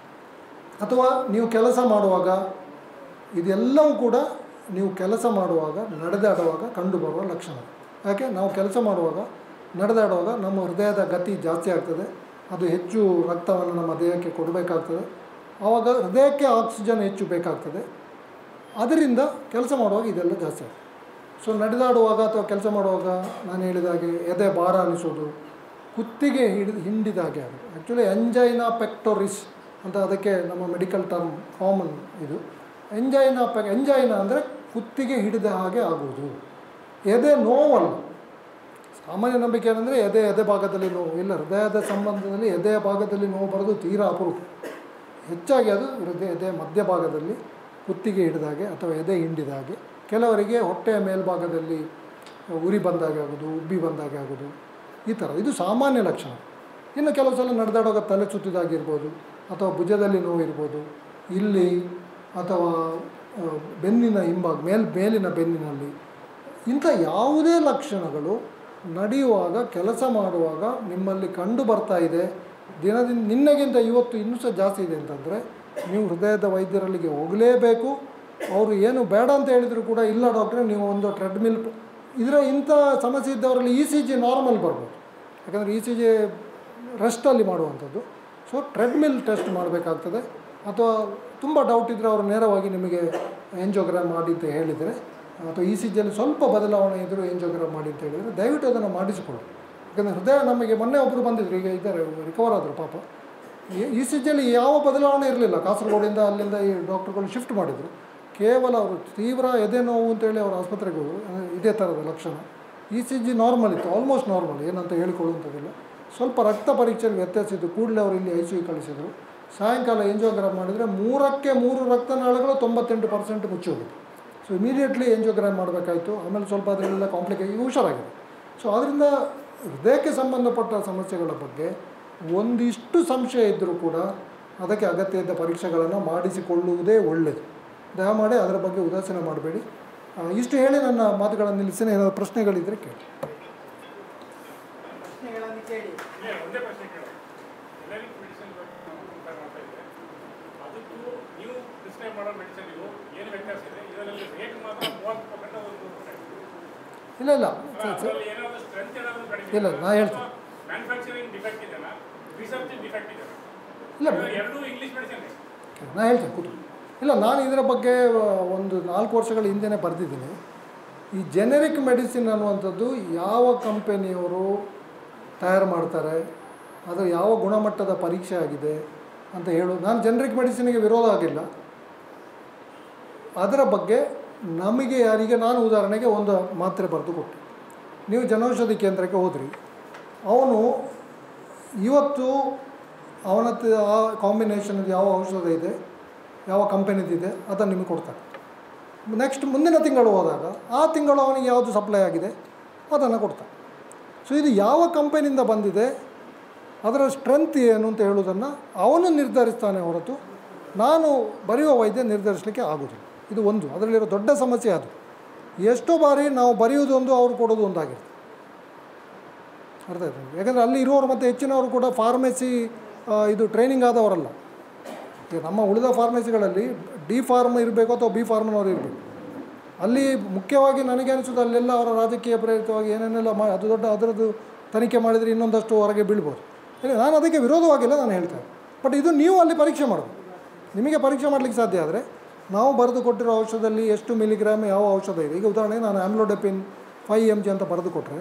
ಅಥವಾ ನೀವು ಕೆಲಸ ಮಾಡುವಾಗ, ಇದೆಲ್ಲವೂ ಕೂಡ ನೀವು ಕೆಲಸ ಮಾಡುವಾಗ ನಡೆದಾಡುವಾಗ ಕಂಡುಬರುವ ಲಕ್ಷಣ. ಯಾಕೆ ನಾವು ಕೆಲಸ ಮಾಡುವಾಗ ನಡೆದಾಡುವಾಗ ನಮ್ಮ ಹೃದಯದ ಗತಿ ಜಾಸ್ತಿ ಆಗ್ತದೆ, ಅದು ಹೆಚ್ಚು ರಕ್ತವನ್ನು ನಮ್ಮ ದೇಹಕ್ಕೆ ಕೊಡಬೇಕಾಗ್ತದೆ, ಆವಾಗ ಹೃದಯಕ್ಕೆ ಆಕ್ಸಿಜನ್ ಹೆಚ್ಚು ಬೇಕಾಗ್ತದೆ, ಅದರಿಂದ ಕೆಲಸ ಮಾಡುವಾಗ ಇದೆಲ್ಲ ಜಾಸ್ತಿ ಆಗ್ತದೆ. ಸೊ ನಡೆದಾಡುವಾಗ ಅಥವಾ ಕೆಲಸ ಮಾಡುವಾಗ ನಾನು ಹೇಳಿದಾಗೆ ಎದೆ ಭಾರ ಅನಿಸೋದು, ಕುತ್ತಿಗೆ ಹಿಡಿದು ಹಿಂಡಿದಾಗೆ ಆಗೋದು. ಆ್ಯಕ್ಚುಲಿ ಎಂಜೈನಾ ಪೆಕ್ಟೋರಿಸ್ ಅಂತ ಅದಕ್ಕೆ ನಮ್ಮ ಮೆಡಿಕಲ್ ಟರ್ಮ್ ಕಾಮನ್ ಇದು. ಎಂಜೈನಾ ಪೆ ಎಂಜೈನಾ ಅಂದರೆ ಕುತ್ತಿಗೆ ಹಿಡಿದ ಹಾಗೆ ಆಗುವುದು. ಎದೆ ನೋವಲ್ಲ. ಸಾಮಾನ್ಯ ನಂಬಿಕೆ ಏನಂದರೆ ಎದೆ ಎದೆ ಭಾಗದಲ್ಲಿ ನೋವು ಇಲ್ಲ, ಹೃದಯದ ಸಂಬಂಧದಲ್ಲಿ ಎದೆಯ ಭಾಗದಲ್ಲಿ ನೋವು ಬರೋದು ತೀರಾ ಅಪರೂಪ. ಹೆಚ್ಚಾಗಿ ಅದು ಹೃದಯ ಎದೆ ಮಧ್ಯಭಾಗದಲ್ಲಿ ಕುತ್ತಿಗೆ ಹಿಡಿದಾಗೆ ಅಥವಾ ಎದೆ ಹಿಂಡಿದ ಹಾಗೆ, ಕೆಲವರಿಗೆ ಹೊಟ್ಟೆಯ ಮೇಲ್ಭಾಗದಲ್ಲಿ ಉರಿ ಬಂದಾಗೆ ಆಗೋದು, ಉಬ್ಬಿ ಬಂದಾಗೆ ಆಗೋದು, ಈ ಥರ ಇದು ಸಾಮಾನ್ಯ ಲಕ್ಷಣ. ಇನ್ನು ಕೆಲವು ಸಲ ನಡೆದಾಡುವಾಗ ತಲೆ ಸುತ್ತಿದಾಗಿರ್ಬೋದು, ಅಥವಾ ಭುಜದಲ್ಲಿ ನೋವು ಇರ್ಬೋದು, ಇಲ್ಲಿ ಅಥವಾ ಬೆನ್ನಿನ ಹಿಂಭಾಗ ಮೇಲ್ ಮೇಲಿನ ಬೆನ್ನಿನಲ್ಲಿ. ಇಂಥ ಯಾವುದೇ ಲಕ್ಷಣಗಳು ನಡೆಯುವಾಗ ಕೆಲಸ ಮಾಡುವಾಗ ನಿಮ್ಮಲ್ಲಿ ಕಂಡು ಬರ್ತಾ ಇದೆ, ದಿನದಿಂದ ನಿನ್ನೆಗಿಂತ ಇವತ್ತು ಇನ್ನೂ ಸಹ ಜಾಸ್ತಿ ಇದೆ ಅಂತಂದರೆ ನೀವು ಹೃದಯದ ವೈದ್ಯರಲ್ಲಿಗೆ ಹೋಗಲೇಬೇಕು. ಅವರು ಏನು ಬೇಡ ಅಂತ ಹೇಳಿದರೂ ಕೂಡ ಇಲ್ಲ ಡಾಕ್ಟ್ರೆ ನೀವು ಒಂದು ಟ್ರೆಡ್ಮಿಲ್, ಇದರ ಇಂಥ ಸಮಸ್ಯೆ ಇದ್ದವರಲ್ಲಿ ಇ ಸಿ ಜಿ ನಾರ್ಮಲ್ ಬರ್ಬೋದು, ಯಾಕಂದರೆ ಇ ಸಿ ಜಿ ರೆಸ್ಟಲ್ಲಿ ಮಾಡುವಂಥದ್ದು. ಸೊ ಟ್ರೆಡ್ಮಿಲ್ ಟೆಸ್ಟ್ ಮಾಡಬೇಕಾಗ್ತದೆ. ಅಥವಾ ತುಂಬ ಡೌಟ್ ಇದ್ದರೆ ಅವರು ನೇರವಾಗಿ ನಿಮಗೆ ಎಂಜಿಯೋಗ್ರಾಮ್ ಮಾಡಿ ಅಂತ ಹೇಳಿದರೆ, ಅಥವಾ ಇ ಸಿ ಜಿಯಲ್ಲಿ ಸ್ವಲ್ಪ ಬದಲಾವಣೆ ಇದ್ದರೂ ಎಂಜಿಯೋಗ್ರಾಮ್ ಮಾಡಿ ಅಂತ ಹೇಳಿದರೆ ದಯವಿಟ್ಟು ಅದನ್ನು ಮಾಡಿಸಿಕೊಳ್ಳಿ. ಯಾಕಂದರೆ ಹೃದಯ ನಮಗೆ ಮೊನ್ನೆ ಒಬ್ಬರು ಬಂದಿದ್ರು, ಈಗ ಇದ್ದಾರೆ ರಿಕವರ್ ಆದರು ಪಾಪ. ಇ ಸಿ ಜಿಯಲ್ಲಿ ಯಾವ ಬದಲಾವಣೆ ಇರಲಿಲ್ಲ, ಕಾಸರಗೋಡಿಂದ ಅಲ್ಲಿಂದ ಈ ಡಾಕ್ಟ್ರುಗಳು ಶಿಫ್ಟ್ ಮಾಡಿದರು. ಕೇವಲ ಅವರು ತೀವ್ರ ಎದೆ ನೋವು ಅಂತೇಳಿ ಅವರು ಆಸ್ಪತ್ರೆಗೆ ಹೋದರು, ಇದೇ ಥರದ ಲಕ್ಷಣ. ಇ ಸಿ ಜಿ ನಾರ್ಮಲ್ ಇತ್ತು, ಆಲ್ಮೋಸ್ಟ್ ನಾರ್ಮಲ್, ಏನಂತ ಹೇಳಿಕೊಳ್ಳುವಂಥದ್ದಿಲ್ಲ. ಸ್ವಲ್ಪ ರಕ್ತ ಪರೀಕ್ಷೆಯಲ್ಲಿ ವ್ಯತ್ಯಾಸ ಇದ್ದು ಕೂಡಲೇ ಅವರು ಇಲ್ಲಿ ಐ ಸಿ ಯು ಕಳಿಸಿದರು. ಸಾಯಂಕಾಲ ಎಂಜಿಯೋಗ್ರಾಮ್ ಮಾಡಿದರೆ ಮೂರಕ್ಕೆ ಮೂರು ರಕ್ತನಾಳಗಳು ತೊಂಬತ್ತೆಂಟು ಪರ್ಸೆಂಟ್ ಮುಚ್ಚಿ ಹೋಗಿತ್ತು. ಸೊ ಇಮಿಡಿಯೇಟ್ಲಿ ಎಂಜಿಯೋಗ್ರಾಮ್ ಮಾಡಬೇಕಾಯಿತು. ಆಮೇಲೆ ಸ್ವಲ್ಪ ಅದರಲ್ಲೆಲ್ಲ ಕಾಂಪ್ಲಿಕೇಶನ್ ಹುಷಾರಾಗಿದೆ. ಸೊ ಅದರಿಂದ ಹೃದಯಕ್ಕೆ ಸಂಬಂಧಪಟ್ಟ ಸಮಸ್ಯೆಗಳ ಬಗ್ಗೆ ಒಂದಿಷ್ಟು ಸಂಶಯ ಇದ್ದರೂ ಕೂಡ ಅದಕ್ಕೆ ಅಗತ್ಯ ಇದ್ದ ಪರೀಕ್ಷೆಗಳನ್ನು ಮಾಡಿಸಿಕೊಳ್ಳುವುದೇ ಒಳ್ಳೆಯದು. ದಯಮಾಡಿ ಅದರ ಬಗ್ಗೆ ಉದಾಸೀನ ಮಾಡಬೇಡಿ. ಇಷ್ಟು ಹೇಳಿ ನನ್ನ ಮಾತುಗಳನ್ನು ನಿಲ್ಲಿಸಿನ ಏನಾದರೂ ಪ್ರಶ್ನೆಗಳಿದ್ದರೆ ಕೇಳಿ. ಇಲ್ಲ ಇಲ್ಲ ಇಲ್ಲ ನಾ ಹೇಳ್ತೀನಿ ಇಲ್ಲ ನಾ ಹೇಳ್ತೀನಿ ಕೂತು. ಇಲ್ಲ ನಾನು ಇದರ ಬಗ್ಗೆ ಒಂದು ನಾಲ್ಕು ವರ್ಷಗಳ ಹಿಂದೆನೇ ಬರೆದಿದ್ದೀನಿ. ಈ ಜೆನೆರಿಕ್ ಮೆಡಿಸಿನ್ ಅನ್ನುವಂಥದ್ದು ಯಾವ ಕಂಪೆನಿಯವರು ತಯಾರು ಮಾಡ್ತಾರೆ, ಅದು ಯಾವ ಗುಣಮಟ್ಟದ ಪರೀಕ್ಷೆ ಆಗಿದೆ ಅಂತ ಹೇಳೋದು. ನಾನು ಜೆನೆರಿಕ್ ಮೆಡಿಸಿನ್ಗೆ ವಿರೋಧ ಆಗಿಲ್ಲ. ಅದರ ಬಗ್ಗೆ ನಮಗೆ ಯಾರಿಗೆ, ನಾನು ಉದಾಹರಣೆಗೆ ಒಂದು ಮಾತ್ರೆ ಬರೆದು ಕೊಟ್ಟೆ, ನೀವು ಜನೌಷಧಿ ಕೇಂದ್ರಕ್ಕೆ ಹೋದ್ರಿ, ಅವನು ಇವತ್ತು ಅವನತ್ತು ಆ ಕಾಂಬಿನೇಷನ್ದು ಯಾವ ಔಷಧ ಇದೆ, ಯಾವ ಕಂಪೆನಿದಿದೆ ಅದನ್ನು ನಿಮಗೆ ಕೊಡ್ತಾರೆ. ನೆಕ್ಸ್ಟ್ ಮುಂದಿನ ತಿಂಗಳು ಹೋದಾಗ ಆ ತಿಂಗಳು ಅವನಿಗೆ ಯಾವುದು ಸಪ್ಲೈ ಆಗಿದೆ ಅದನ್ನು ಕೊಡ್ತಾರೆ. ಸೊ ಇದು ಯಾವ ಕಂಪೆನಿಯಿಂದ ಬಂದಿದೆ, ಅದರ ಸ್ಟ್ರೆಂತ್ ಏನು ಅಂತ ಹೇಳೋದನ್ನು ಅವನು ನಿರ್ಧರಿಸ್ತಾನೆ ಹೊರತು ನಾನು ಬರೆಯುವ ವೈದ್ಯ ನಿರ್ಧರಿಸಲಿಕ್ಕೆ ಆಗೋದಿಲ್ಲ. ಇದು ಒಂದು ಅದರಲ್ಲಿರೋ ದೊಡ್ಡ ಸಮಸ್ಯೆ. ಅದು ಎಷ್ಟೋ ಬಾರಿ ನಾವು ಬರೆಯೋದೊಂದು ಅವ್ರು ಕೊಡೋದು ಒಂದಾಗಿರುತ್ತೆ. ಅರ್ಥ ಆಯ್ತು? ಯಾಕಂದರೆ ಅಲ್ಲಿ ಇರುವವರು ಮತ್ತು ಹೆಚ್ಚಿನವರು ಕೂಡ ಫಾರ್ಮೆಸಿ ಇದು ಟ್ರೈನಿಂಗ್ ಆದವರಲ್ಲ. ಈಗ ನಮ್ಮ ಉಳಿದ ಫಾರ್ಮೆಸಿಗಳಲ್ಲಿ ಡಿ ಫಾರ್ಮ್ ಇರಬೇಕು ಅಥವಾ ಬಿ ಫಾರ್ಮ್ನವರು ಇರಬೇಕು. ಅಲ್ಲಿ ಮುಖ್ಯವಾಗಿ ನನಗೆ ಅನಿಸೋದು ಅಲ್ಲೆಲ್ಲ ಅವರ ರಾಜಕೀಯ ಪ್ರೇರಿತವಾಗಿ ಏನೇನೆಲ್ಲ ಮಾ ಅದು ದೊಡ್ಡ ಅದರದ್ದು ತನಿಖೆ ಮಾಡಿದರೆ ಇನ್ನೊಂದಷ್ಟು ಹೊರಗೆ ಬೀಳ್ಬೋದು. ನಾನು ಅದಕ್ಕೆ ವಿರೋಧವಾಗಿಲ್ಲ, ನಾನು ಹೇಳ್ತೇನೆ. ಬಟ್ ಇದು ನೀವು ಅಲ್ಲಿ ಪರೀಕ್ಷೆ ಮಾಡೋದು, ನಿಮಗೆ ಪರೀಕ್ಷೆ ಮಾಡಲಿಕ್ಕೆ ಸಾಧ್ಯ ಆದರೆ ನಾವು ಬರೆದು ಕೊಟ್ಟಿರೋ ಔಷಧದಲ್ಲಿ ಎಷ್ಟು ಮಿಲಿಗ್ರಾಮ್ ಯಾವ ಔಷಧ ಇದೆ. ಈಗ ಉದಾಹರಣೆಗೆ ನಾನು ಆಮ್ಲೋಡೆಪಿನ್ ಫೈವ್ ಎಮ್ ಜಿ ಅಂತ ಬರೆದು ಕೊಟ್ಟರೆ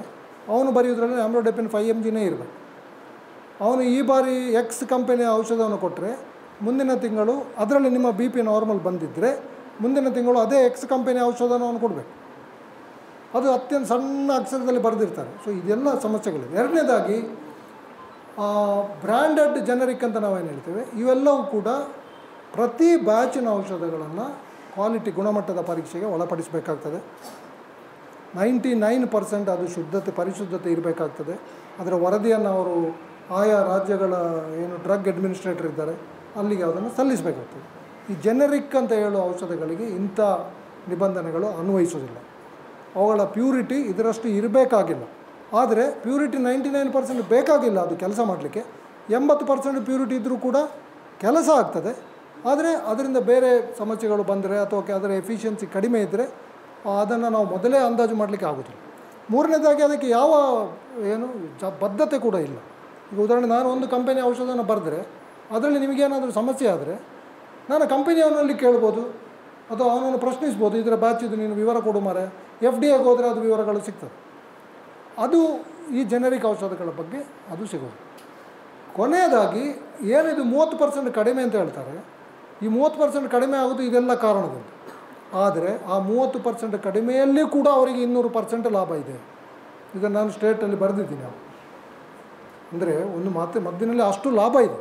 ಅವನು ಬರೆಯೋದ್ರಲ್ಲಿ ಆಮ್ಲೋಡೆಪಿನ್ ಫೈವ್ ಎಮ್ ಜಿನೇ ಇರಬೇಕು. ಅವನು ಈ ಬಾರಿ ಎಕ್ಸ್ ಕಂಪನಿಯ ಔಷಧವನ್ನು ಕೊಟ್ಟರೆ ಮುಂದಿನ ತಿಂಗಳು ಅದರಲ್ಲಿ ನಿಮ್ಮ ಬಿ ಪಿ ನಾರ್ಮಲ್ ಬಂದಿದ್ದರೆ ಮುಂದಿನ ತಿಂಗಳು ಅದೇ ಎಕ್ಸ್ ಕಂಪನಿಯ ಔಷಧನ ಅವನು ಕೊಡಬೇಕು. ಅದು ಅತ್ಯಂತ ಸಣ್ಣ ಅಕ್ಷರದಲ್ಲಿ ಬರೆದಿರ್ತಾರೆ. ಸೊ ಇದೆಲ್ಲ ಸಮಸ್ಯೆಗಳಿದೆ. ಎರಡನೇದಾಗಿ ಬ್ರ್ಯಾಂಡೆಡ್ ಜನರಿಕ್ ಅಂತ ನಾವೇನು ಹೇಳ್ತೇವೆ, ಇವೆಲ್ಲವೂ ಕೂಡ ಪ್ರತಿ ಬ್ಯಾಚಿನ ಔಷಧಗಳನ್ನು ಕ್ವಾಲಿಟಿ ಗುಣಮಟ್ಟದ ಪರೀಕ್ಷೆಗೆ ಒಳಪಡಿಸಬೇಕಾಗ್ತದೆ. ನೈಂಟಿ ನೈನ್ ಪರ್ಸೆಂಟ್ ಅದು ಶುದ್ಧತೆ ಪರಿಶುದ್ಧತೆ ಇರಬೇಕಾಗ್ತದೆ. ಅದರ ವರದಿಯನ್ನು ಅವರು ಆಯಾ ರಾಜ್ಯಗಳ ಏನು ಡ್ರಗ್ ಅಡ್ಮಿನಿಸ್ಟ್ರೇಟರ್ ಇದ್ದಾರೆ ಅಲ್ಲಿಗೆ ಅದನ್ನು ಸಲ್ಲಿಸಬೇಕಾಗ್ತದೆ. ಈ ಜೆನೆರಿಕ್ ಅಂತ ಹೇಳುವ ಔಷಧಗಳಿಗೆ ಇಂಥ ನಿಬಂಧನೆಗಳು ಅನ್ವಯಿಸೋದಿಲ್ಲ. ಅವುಗಳ ಪ್ಯೂರಿಟಿ ಇದರಷ್ಟು ಇರಬೇಕಾಗಿಲ್ಲ. ಆದರೆ ಪ್ಯೂರಿಟಿ ನೈಂಟಿ ನೈನ್ ಪರ್ಸೆಂಟ್ ಬೇಕಾಗಿಲ್ಲ ಅದು ಕೆಲಸ ಮಾಡಲಿಕ್ಕೆ. ಎಂಬತ್ತು ಪರ್ಸೆಂಟ್ ಪ್ಯೂರಿಟಿ ಇದ್ದರೂ ಕೂಡ ಕೆಲಸ ಆಗ್ತದೆ. ಆದರೆ ಅದರಿಂದ ಬೇರೆ ಸಮಸ್ಯೆಗಳು ಬಂದರೆ ಅಥವಾ ಅದರ ಎಫಿಷಿಯನ್ಸಿ ಕಡಿಮೆ ಇದ್ದರೆ ಅದನ್ನು ನಾವು ಮೊದಲೇ ಅಂದಾಜು ಮಾಡಲಿಕ್ಕೆ ಆಗೋದಿಲ್ಲ. ಮೂರನೇದಾಗಿ ಅದಕ್ಕೆ ಯಾವ ಏನು ಜ ಬದ್ಧತೆ ಕೂಡ ಇಲ್ಲ. ಈಗ ಉದಾಹರಣೆ ನಾನು ಒಂದು ಕಂಪನಿ ಔಷಧನ ಬರೆದ್ರೆ ಅದರಲ್ಲಿ ನಿಮಗೇನಾದರೂ ಸಮಸ್ಯೆ ಆದರೆ ನಾನು ಕಂಪನಿಯವನಲ್ಲಿ ಕೇಳ್ಬೋದು ಅಥವಾ ಅವನನ್ನು ಪ್ರಶ್ನಿಸ್ಬೋದು, ಇದರ ಬ್ಯಾಚ್ ಇದು ನೀನು ವಿವರ ಕೊಡು ಮಾರೆ. ಎಫ್ ಡಿ ಎಗೆ ಹೋದರೆ ಅದು ವಿವರಗಳು ಸಿಗ್ತದೆ. ಅದು ಈ ಜೆನೆರಿಕ್ ಔಷಧಗಳ ಬಗ್ಗೆ ಅದು ಸಿಗೋದು. ಕೊನೆಯದಾಗಿ ಏನಿದು ಮೂವತ್ತು ಪರ್ಸೆಂಟ್ ಕಡಿಮೆ ಅಂತ ಹೇಳ್ತಾರೆ, ಈ ಮೂವತ್ತು ಪರ್ಸೆಂಟ್ ಕಡಿಮೆ ಆಗೋದು ಇದೆಲ್ಲ ಕಾರಣದಿಂದ. ಆದರೆ ಆ ಮೂವತ್ತು ಪರ್ಸೆಂಟ್ ಕಡಿಮೆಯಲ್ಲಿ ಕೂಡ ಅವರಿಗೆ ಇನ್ನೂರು ಪರ್ಸೆಂಟ್ ಲಾಭ ಇದೆ. ಇದನ್ನು ನಾನು ಸ್ಟೇಟಲ್ಲಿ ಬರೆದಿದ್ದೀನಿ. ಅಂದರೆ ಒಂದು ಮಾತು ಮದ್ದಿನಲ್ಲಿ ಅಷ್ಟು ಲಾಭ ಇದೆ.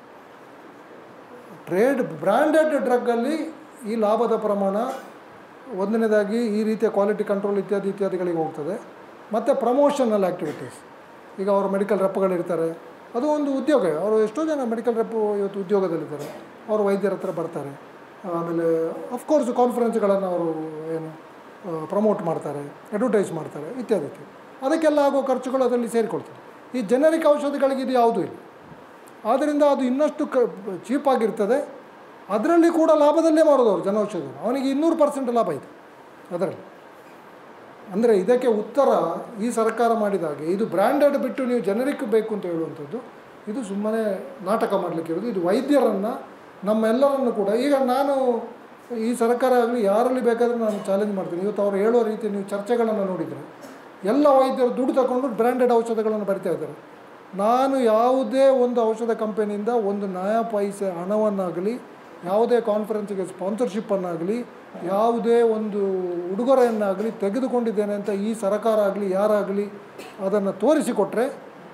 ಟ್ರೇಡ್ ಬ್ರ್ಯಾಂಡೆಡ್ ಡ್ರಗ್ಗಲ್ಲಿ ಈ ಲಾಭದ ಪ್ರಮಾಣ ಒಂದನೇದಾಗಿ ಈ ರೀತಿಯ ಕ್ವಾಲಿಟಿ ಕಂಟ್ರೋಲ್ ಇತ್ಯಾದಿ ಇತ್ಯಾದಿಗಳಿಗೆ ಹೋಗ್ತದೆ. ಮತ್ತು ಪ್ರಮೋಷನಲ್ ಆ್ಯಕ್ಟಿವಿಟೀಸ್, ಈಗ ಅವರು ಮೆಡಿಕಲ್ ರೆಪ್ಗಳಿರ್ತಾರೆ, ಅದು ಒಂದು ಉದ್ಯೋಗ. ಅವರು ಎಷ್ಟೋ ಜನ ಮೆಡಿಕಲ್ ರೆಪ್ ಇವತ್ತು ಉದ್ಯೋಗದಲ್ಲಿದ್ದಾರೆ, ಅವರು ವೈದ್ಯರ ಹತ್ರ ಬರ್ತಾರೆ. ಆಮೇಲೆ ಅಫ್ಕೋರ್ಸ್ ಕಾನ್ಫರೆನ್ಸ್ಗಳನ್ನು ಅವರು ಏನು ಪ್ರಮೋಟ್ ಮಾಡ್ತಾರೆ, ಅಡ್ವರ್ಟೈಸ್ ಮಾಡ್ತಾರೆ ಇತ್ಯಾದಿ ಇತ್ಯಾದಿ. ಅದಕ್ಕೆಲ್ಲ ಆಗೋ ಖರ್ಚುಗಳು ಅದರಲ್ಲಿ ಸೇರಿಕೊಳ್ತಾರೆ. ಈ ಜೆನೆರಿಕ್ ಔಷಧಿಗಳಿಗೆ ಇದು ಯಾವುದೂ ಇಲ್ಲ. ಆದ್ದರಿಂದ ಅದು ಇನ್ನಷ್ಟು ಕ ಚೀಪಾಗಿರ್ತದೆ. ಅದರಲ್ಲಿ ಕೂಡ ಲಾಭದಲ್ಲೇ ಮಾಡೋದು ಅವರು ಜನೌಷಧಿ. ಅವನಿಗೆ ಇನ್ನೂರು ಪರ್ಸೆಂಟ್ ಲಾಭ ಇದೆ ಅದರಲ್ಲಿ. ಅಂದರೆ ಇದಕ್ಕೆ ಉತ್ತರ ಈ ಸರ್ಕಾರ ಮಾಡಿದಾಗೆ ಇದು ಬ್ರ್ಯಾಂಡೆಡ್ ಬಿಟ್ಟು ನೀವು ಜೆನೆರಿಕ್ ಬೇಕು ಅಂತ ಹೇಳುವಂಥದ್ದು ಇದು ಸುಮ್ಮನೆ ನಾಟಕ ಮಾಡಲಿಕ್ಕೆ ಇರೋದು. ಇದು ವೈದ್ಯರನ್ನು ನಮ್ಮೆಲ್ಲರನ್ನು ಕೂಡ, ಈಗ ನಾನು ಈ ಸರ್ಕಾರ ಆಗಲಿ ಯಾರಲ್ಲಿ ಬೇಕಾದರೂ ನಾನು ಚಾಲೆಂಜ್ ಮಾಡ್ತೀನಿ. ಇವತ್ತು ಅವರು ಹೇಳೋ ರೀತಿ ನೀವು ಚರ್ಚೆಗಳನ್ನು ನೋಡಿದರೆ ಎಲ್ಲ ವೈದ್ಯರು ದುಡ್ಡು ತಗೊಂಡು ಬ್ರ್ಯಾಂಡೆಡ್ ಔಷಧಗಳನ್ನು ಬರಿತಾ ಇದ್ದಾರೆ. ನಾನು ಯಾವುದೇ ಒಂದು ಔಷಧ ಕಂಪನಿಯಿಂದ ಒಂದು ನಯಾ ಪೈಸೆ ಹಣವನ್ನಾಗಲಿ, ಯಾವುದೇ ಕಾನ್ಫರೆನ್ಸಿಗೆ ಸ್ಪಾನ್ಸರ್ಶಿಪ್ಪನ್ನಾಗಲಿ, ಯಾವುದೇ ಒಂದು ಉಡುಗೊರೆಯನ್ನಾಗಲಿ ತೆಗೆದುಕೊಂಡಿದ್ದೇನೆ ಅಂತ ಈ ಸರ್ಕಾರ ಆಗಲಿ ಯಾರಾಗಲಿ ಅದನ್ನು ತೋರಿಸಿಕೊಟ್ರೆ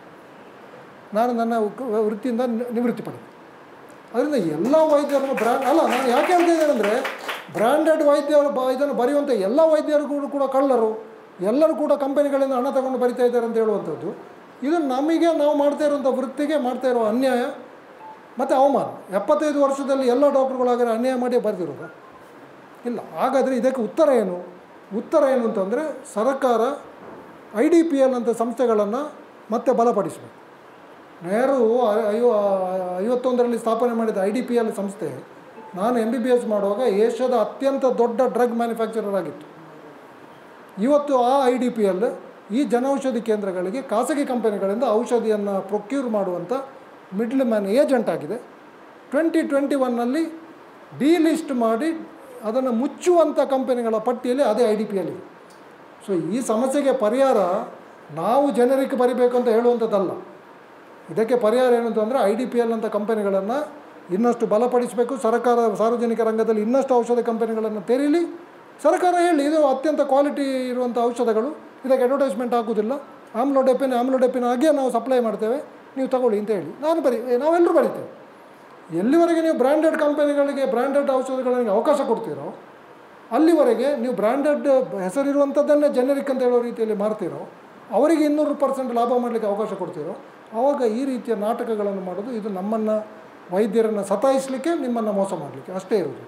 ನಾನು ನನ್ನ ವೃತ್ತಿಯಿಂದ ನಿವೃತ್ತಿ ಪಡೆದೆ. ಅದರಿಂದ ಎಲ್ಲ ವೈದ್ಯರನ್ನು ಬ್ರ್ಯಾಂಡ್ ಅಲ್ಲ, ನಾನು ಯಾಕೆ ಹೇಳ್ತಾ ಇದ್ದೇನೆ ಅಂದರೆ ಬ್ರ್ಯಾಂಡೆಡ್ ವೈದ್ಯರು ಬ ಇದನ್ನು ಬರೆಯುವಂಥ ಎಲ್ಲ ವೈದ್ಯರಿಗೂ ಕೂಡ ಕಳ್ಳರು, ಎಲ್ಲರೂ ಕೂಡ ಕಂಪನಿಗಳಿಂದ ಹಣ ತಗೊಂಡು ಬರಿತಾ ಇದ್ದಾರೆ ಅಂತ ಹೇಳುವಂಥದ್ದು ಇದು ನಮಗೆ ನಾವು ಮಾಡ್ತಾ ಇರುವಂಥ ವೃತ್ತಿಗೆ ಮಾಡ್ತಾ ಇರೋ ಅನ್ಯಾಯ ಮತ್ತು ಅವಮಾನ. ಎಪ್ಪತ್ತೈದು ವರ್ಷದಲ್ಲಿ ಎಲ್ಲ ಡಾಕ್ಟ್ರುಗಳಾದರೆ ಅನ್ಯಾಯ ಮಾಡಿ ಬರೆದಿರೋದು ಇಲ್ಲ. ಹಾಗಾದರೆ ಇದಕ್ಕೆ ಉತ್ತರ ಏನು? ಉತ್ತರ ಏನು ಅಂತಂದರೆ ಸರ್ಕಾರ ಐ ಡಿ ಪಿ ಎಲ್ ಅಂತ ಸಂಸ್ಥೆಗಳನ್ನು ಮತ್ತೆ ಬಲಪಡಿಸಬೇಕು. ನೆಹರು ಐವ ಐವತ್ತೊಂದರಲ್ಲಿ ಸ್ಥಾಪನೆ ಮಾಡಿದ ಐ ಡಿ ಪಿ ಎಲ್ ಸಂಸ್ಥೆ ನಾನು ಎಮ್ ಬಿ ಬಿ ಎಸ್ ಮಾಡುವಾಗ ಏಷ್ಯಾದ ಅತ್ಯಂತ ದೊಡ್ಡ ಡ್ರಗ್ ಮ್ಯಾನುಫ್ಯಾಕ್ಚರರ್ ಆಗಿತ್ತು. ಇವತ್ತು ಆ ಐ ಡಿ ಪಿ ಎಲ್ ಈ ಜನೌಷಧಿ ಕೇಂದ್ರಗಳಿಗೆ ಖಾಸಗಿ ಕಂಪನಿಗಳಿಂದ ಔಷಧಿಯನ್ನು ಪ್ರೊಕ್ಯೂರ್ ಮಾಡುವಂಥ ಮಿಡ್ಲ್ ಮ್ಯಾನ್ ಏಜೆಂಟ್ ಆಗಿದೆ. ಟ್ವೆಂಟಿ ಟ್ವೆಂಟಿ ಒನ್ನಲ್ಲಿ ಡಿಲಿಸ್ಟ್ ಮಾಡಿ ಅದನ್ನು ಮುಚ್ಚುವಂಥ ಕಂಪನಿಗಳ ಪಟ್ಟಿಯಲ್ಲಿ ಅದೇ ಐ ಡಿ ಪಿ ಎಲ್ ಇದೆ. ಸೊ ಈ ಸಮಸ್ಯೆಗೆ ಪರಿಹಾರ ನಾವು ಜನರಿಗೆ ಬರಿಬೇಕು ಅಂತ ಹೇಳುವಂಥದ್ದಲ್ಲ. ಇದಕ್ಕೆ ಪರಿಹಾರ ಏನು ಅಂತಂದರೆ ಐ ಡಿ ಪಿ ಎಲ್ ಅಂತ ಕಂಪನಿಗಳನ್ನು ಇನ್ನಷ್ಟು ಬಲಪಡಿಸಬೇಕು. ಸರ್ಕಾರ ಸಾರ್ವಜನಿಕ ರಂಗದಲ್ಲಿ ಇನ್ನಷ್ಟು ಔಷಧ ಕಂಪನಿಗಳನ್ನು ತೆರೀಲಿ. ಸರ್ಕಾರ ಹೇಳಿ ಇದು ಅತ್ಯಂತ ಕ್ವಾಲಿಟಿ ಇರುವಂಥ ಔಷಧಗಳು, ಇದಕ್ಕೆ ಅಡ್ವರ್ಟೈಸ್ಮೆಂಟ್ ಆಗೋದಿಲ್ಲ, ಆಮ್ಲೋಡೆಪಿನ್ ಆಮ್ಲೋಡೆಪಿನ್ ಹಾಗೆ ನಾವು ಸಪ್ಲೈ ಮಾಡ್ತೇವೆ, ನೀವು ತಗೊಳ್ಳಿ ಅಂತ ಹೇಳಿ ನಾನು ಬರಿ ನಾವೆಲ್ಲರೂ ಬರಿತೇವೆ. ಎಲ್ಲಿವರೆಗೆ ನೀವು ಬ್ರ್ಯಾಂಡೆಡ್ ಕಂಪನಿಗಳಿಗೆ ಬ್ರ್ಯಾಂಡೆಡ್ ಔಷಧಗಳಿಗೆ ಅವಕಾಶ ಕೊಡ್ತೀರೋ ಅಲ್ಲಿವರೆಗೆ ನೀವು ಬ್ರ್ಯಾಂಡೆಡ್ ಹೆಸರಿರುವಂಥದ್ದನ್ನೇ ಜೆನೆರಿಕ್ ಅಂತ ಹೇಳೋ ರೀತಿಯಲ್ಲಿ ಮಾರ್ತೀರೋ, ಅವರಿಗೆ ಇನ್ನೂರು ಪರ್ಸೆಂಟ್ ಲಾಭ ಮಾಡಲಿಕ್ಕೆ ಅವಕಾಶ ಕೊಡ್ತೀರೋ, ಆವಾಗ ಈ ರೀತಿಯ ನಾಟಕಗಳನ್ನು ಮಾಡೋದು ಇದು ನಮ್ಮನ್ನು ವೈದ್ಯರನ್ನು ಸತಾಯಿಸಲಿಕ್ಕೆ, ನಿಮ್ಮನ್ನು ಮೋಸ ಮಾಡಲಿಕ್ಕೆ ಅಷ್ಟೇ ಇರೋದು.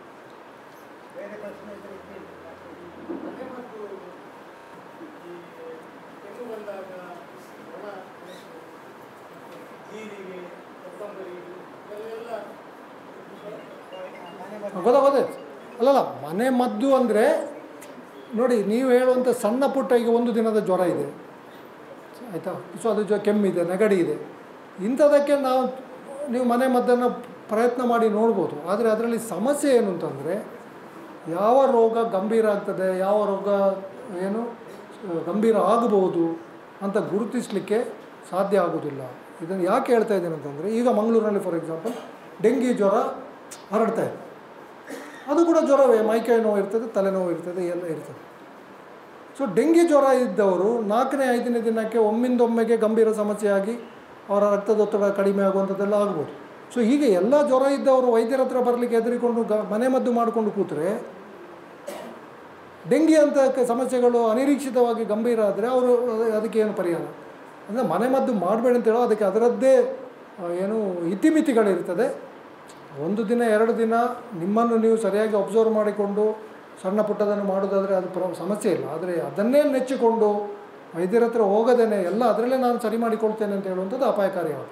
ಗೊತ್ತಾಗೋದಾಯ್ತು ಅಲ್ಲಲ್ಲ, ಮನೆ ಮದ್ದು ಅಂದರೆ ನೋಡಿ, ನೀವು ಹೇಳುವಂಥ ಸಣ್ಣ ಪುಟ್ಟ ಈಗ ಒಂದು ದಿನದ ಜ್ವರ ಇದೆ ಆಯಿತಾ, ಸೊ ಅದು ಜೊ ಕೆಮ್ಮಿದೆ, ನೆಗಡಿ ಇದೆ, ಇಂಥದಕ್ಕೆ ನಾವು ನೀವು ಮನೆ ಮದ್ದನ್ನು ಪ್ರಯತ್ನ ಮಾಡಿ ನೋಡ್ಬೋದು. ಆದರೆ ಅದರಲ್ಲಿ ಸಮಸ್ಯೆ ಏನು ಅಂತಂದರೆ ಯಾವ ರೋಗ ಗಂಭೀರ ಆಗ್ತದೆ, ಯಾವ ರೋಗ ಏನು ಗಂಭೀರ ಆಗಬಹುದು, ಅಂತ ಗುರುತಿಸಲಿಕ್ಕೆ ಸಾಧ್ಯ ಆಗೋದಿಲ್ಲ. ಇದನ್ನು ಯಾಕೆ ಹೇಳ್ತಾ ಇದ್ದೇನೆ ಅಂತಂದರೆ, ಈಗ ಮಂಗಳೂರಿನಲ್ಲಿ ಫಾರ್ ಎಕ್ಸಾಂಪಲ್ ಡೆಂಗಿ ಜ್ವರ ಹರಡ್ತಾ ಇದೆ. ಅದು ಕೂಡ ಜ್ವರವೇ, ಮೈಕೈ ನೋವು ಇರ್ತದೆ, ತಲೆನೋವು ಇರ್ತದೆ, ಎಲ್ಲ ಇರ್ತದೆ. ಸೊ ಡೆಂಗಿ ಜ್ವರ ಇದ್ದವರು ನಾಲ್ಕನೇ ಐದನೇ ದಿನಕ್ಕೆ ಒಮ್ಮಿಂದೊಮ್ಮೆಗೆ ಗಂಭೀರ ಸಮಸ್ಯೆಯಾಗಿ ಅವರ ರಕ್ತದೊತ್ತಡ ಕಡಿಮೆ ಆಗುವಂಥದ್ದೆಲ್ಲ ಆಗ್ಬೋದು. ಸೊ ಹೀಗೆ ಎಲ್ಲ ಜ್ವರ ಇದ್ದವರು ವೈದ್ಯರ ಹತ್ರ ಬರಲಿಕ್ಕೆ ಹೆದರಿಕೊಂಡು ಗ ಮನೆಮದ್ದು ಮಾಡಿಕೊಂಡು ಕೂತರೆ, ಡೆಂಗಿ ಅಂತ ಸಮಸ್ಯೆಗಳು ಅನಿರೀಕ್ಷಿತವಾಗಿ ಗಂಭೀರ ಆದರೆ ಅವರು ಅದಕ್ಕೆ ಏನು ಪರಿಹಾರ ಅಂದರೆ ಮನೆಮದ್ದು ಮಾಡಬೇಡಿ ಅಂತ ಹೇಳೋ, ಅದಕ್ಕೆ ಅದರದ್ದೇ ಏನು ಇತಿಮಿತಿಗಳಿರ್ತದೆ. ಒಂದು ದಿನ ಎರಡು ದಿನ ನಿಮ್ಮನ್ನು ನೀವು ಸರಿಯಾಗಿ ಅಬ್ಸರ್ವ್ ಮಾಡಿಕೊಂಡು ಸಣ್ಣ ಪುಟ್ಟದನ್ನು ಮಾಡೋದಾದರೆ ಅದು ಪ್ರ ಸಮಸ್ಯೆ ಇಲ್ಲ. ಆದರೆ ಅದನ್ನೇ ನೆಚ್ಚಿಕೊಂಡು ವೈದ್ಯರ ಹತ್ರ ಹೋಗದೇನೆ ಎಲ್ಲ ಅದರಲ್ಲೇ ನಾನು ಸರಿ ಮಾಡಿಕೊಳ್ತೇನೆ ಅಂತ ಹೇಳುವಂಥದ್ದು ಅಪಾಯಕಾರಿಯಾಗಿದೆ.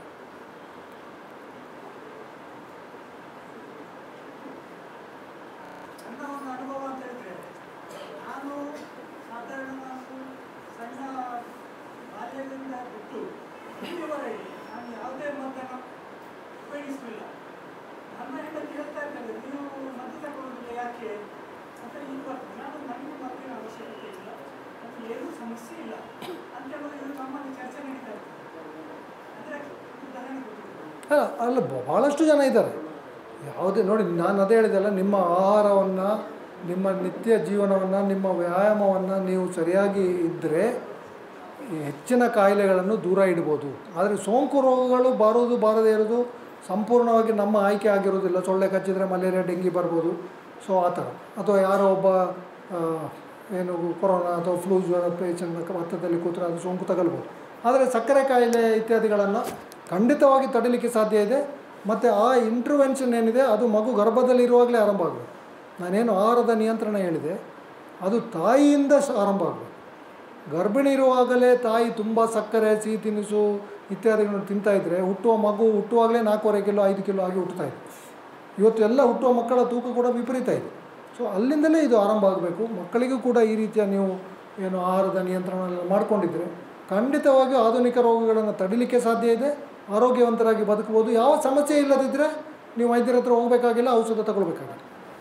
ಅಲ್ಲ ಅಲ್ಲ ಭಾಳಷ್ಟು ಜನ ಇದ್ದಾರೆ. ಯಾವುದೇ ನೋಡಿ, ನಾನು ಅದೇ ಹೇಳಿದೆಲ್ಲ, ನಿಮ್ಮ ಆಹಾರವನ್ನು, ನಿಮ್ಮ ನಿತ್ಯ ಜೀವನವನ್ನು, ನಿಮ್ಮ ವ್ಯಾಯಾಮವನ್ನು ನೀವು ಸರಿಯಾಗಿ ಇದ್ದರೆ ಹೆಚ್ಚಿನ ಕಾಯಿಲೆಗಳನ್ನು ದೂರ ಇಡ್ಬೋದು. ಆದರೆ ಸೋಂಕು ರೋಗಗಳು ಬರೋದು ಬಾರದೇ ಇರೋದು ಸಂಪೂರ್ಣವಾಗಿ ನಮ್ಮ ಆಯ್ಕೆ ಆಗಿರೋದಿಲ್ಲ. ಸೊಳ್ಳೆ ಕಚ್ಚಿದರೆ ಮಲೇರಿಯಾ, ಡೆಂಗಿ ಬರ್ಬೋದು. ಸೊ ಆ ಥರ, ಅಥವಾ ಯಾರೋ ಒಬ್ಬ ಏನು ಕೊರೋನಾ ಅಥವಾ ಫ್ಲೂ ಜ್ವರ ಪೇಷಂಟ್ ಹತ್ತದಲ್ಲಿ ಕೂತ್ರೆ ಅದು ಸೋಂಕು ತಗಲ್ಬೋದು. ಆದರೆ ಸಕ್ಕರೆ ಕಾಯಿಲೆ ಇತ್ಯಾದಿಗಳನ್ನು ಖಂಡಿತವಾಗಿ ತಡಿಲಿಕ್ಕೆ ಸಾಧ್ಯ ಇದೆ. ಮತ್ತು ಆ ಇಂಟರ್ವೆನ್ಷನ್ ಏನಿದೆ ಅದು ಮಗು ಗರ್ಭದಲ್ಲಿರುವಾಗಲೇ ಆರಂಭ ಆಗಬೇಕು. ನಾನೇನು ಆಹಾರದ ನಿಯಂತ್ರಣ ಹೇಳಿದೆ ಅದು ತಾಯಿಯಿಂದ ಆರಂಭ ಆಗಬೇಕು. ಗರ್ಭಿಣಿ ಇರುವಾಗಲೇ ತಾಯಿ ತುಂಬ ಸಕ್ಕರೆ, ಸಿಹಿ ತಿನಿಸು ಇತ್ಯಾದಿಗಳನ್ನು ತಿಂತಾಯಿದ್ರೆ ಹುಟ್ಟುವ ಮಗು ಹುಟ್ಟುವಾಗಲೇ ನಾಲ್ಕೂವರೆ ಕಿಲೋ ಐದು ಕಿಲೋ ಆಗಿ ಹುಟ್ಟುತ್ತಾ ಇದೆ. ಇವತ್ತು ಎಲ್ಲ ಹುಟ್ಟುವ ಮಕ್ಕಳ ತೂಕ ಕೂಡ ವಿಪರೀತ ಇದೆ. ಸೊ ಅಲ್ಲಿಂದಲೇ ಇದು ಆರಂಭ ಆಗಬೇಕು. ಮಕ್ಕಳಿಗೂ ಕೂಡ ಈ ರೀತಿಯ ನೀವು ಏನು ಆಹಾರದ ನಿಯಂತ್ರಣ ಮಾಡಿಕೊಂಡಿದ್ದರೆ ಖಂಡಿತವಾಗಿಯೂ ಆಧುನಿಕ ರೋಗಗಳನ್ನು ತಡಿಲಿಕ್ಕೆ ಸಾಧ್ಯ ಇದೆ. ಆರೋಗ್ಯವಂತರಾಗಿ ಬದುಕಬಹುದು. ಯಾವ ಸಮಸ್ಯೆ ಇಲ್ಲದಿದ್ದರೆ ನೀವು ವೈದ್ಯರ ಹತ್ರ ಹೋಗಬೇಕಾಗಿಲ್ಲ, ಔಷಧ ತಗೊಳ್ಬೇಕಾಗಿಲ್ಲ.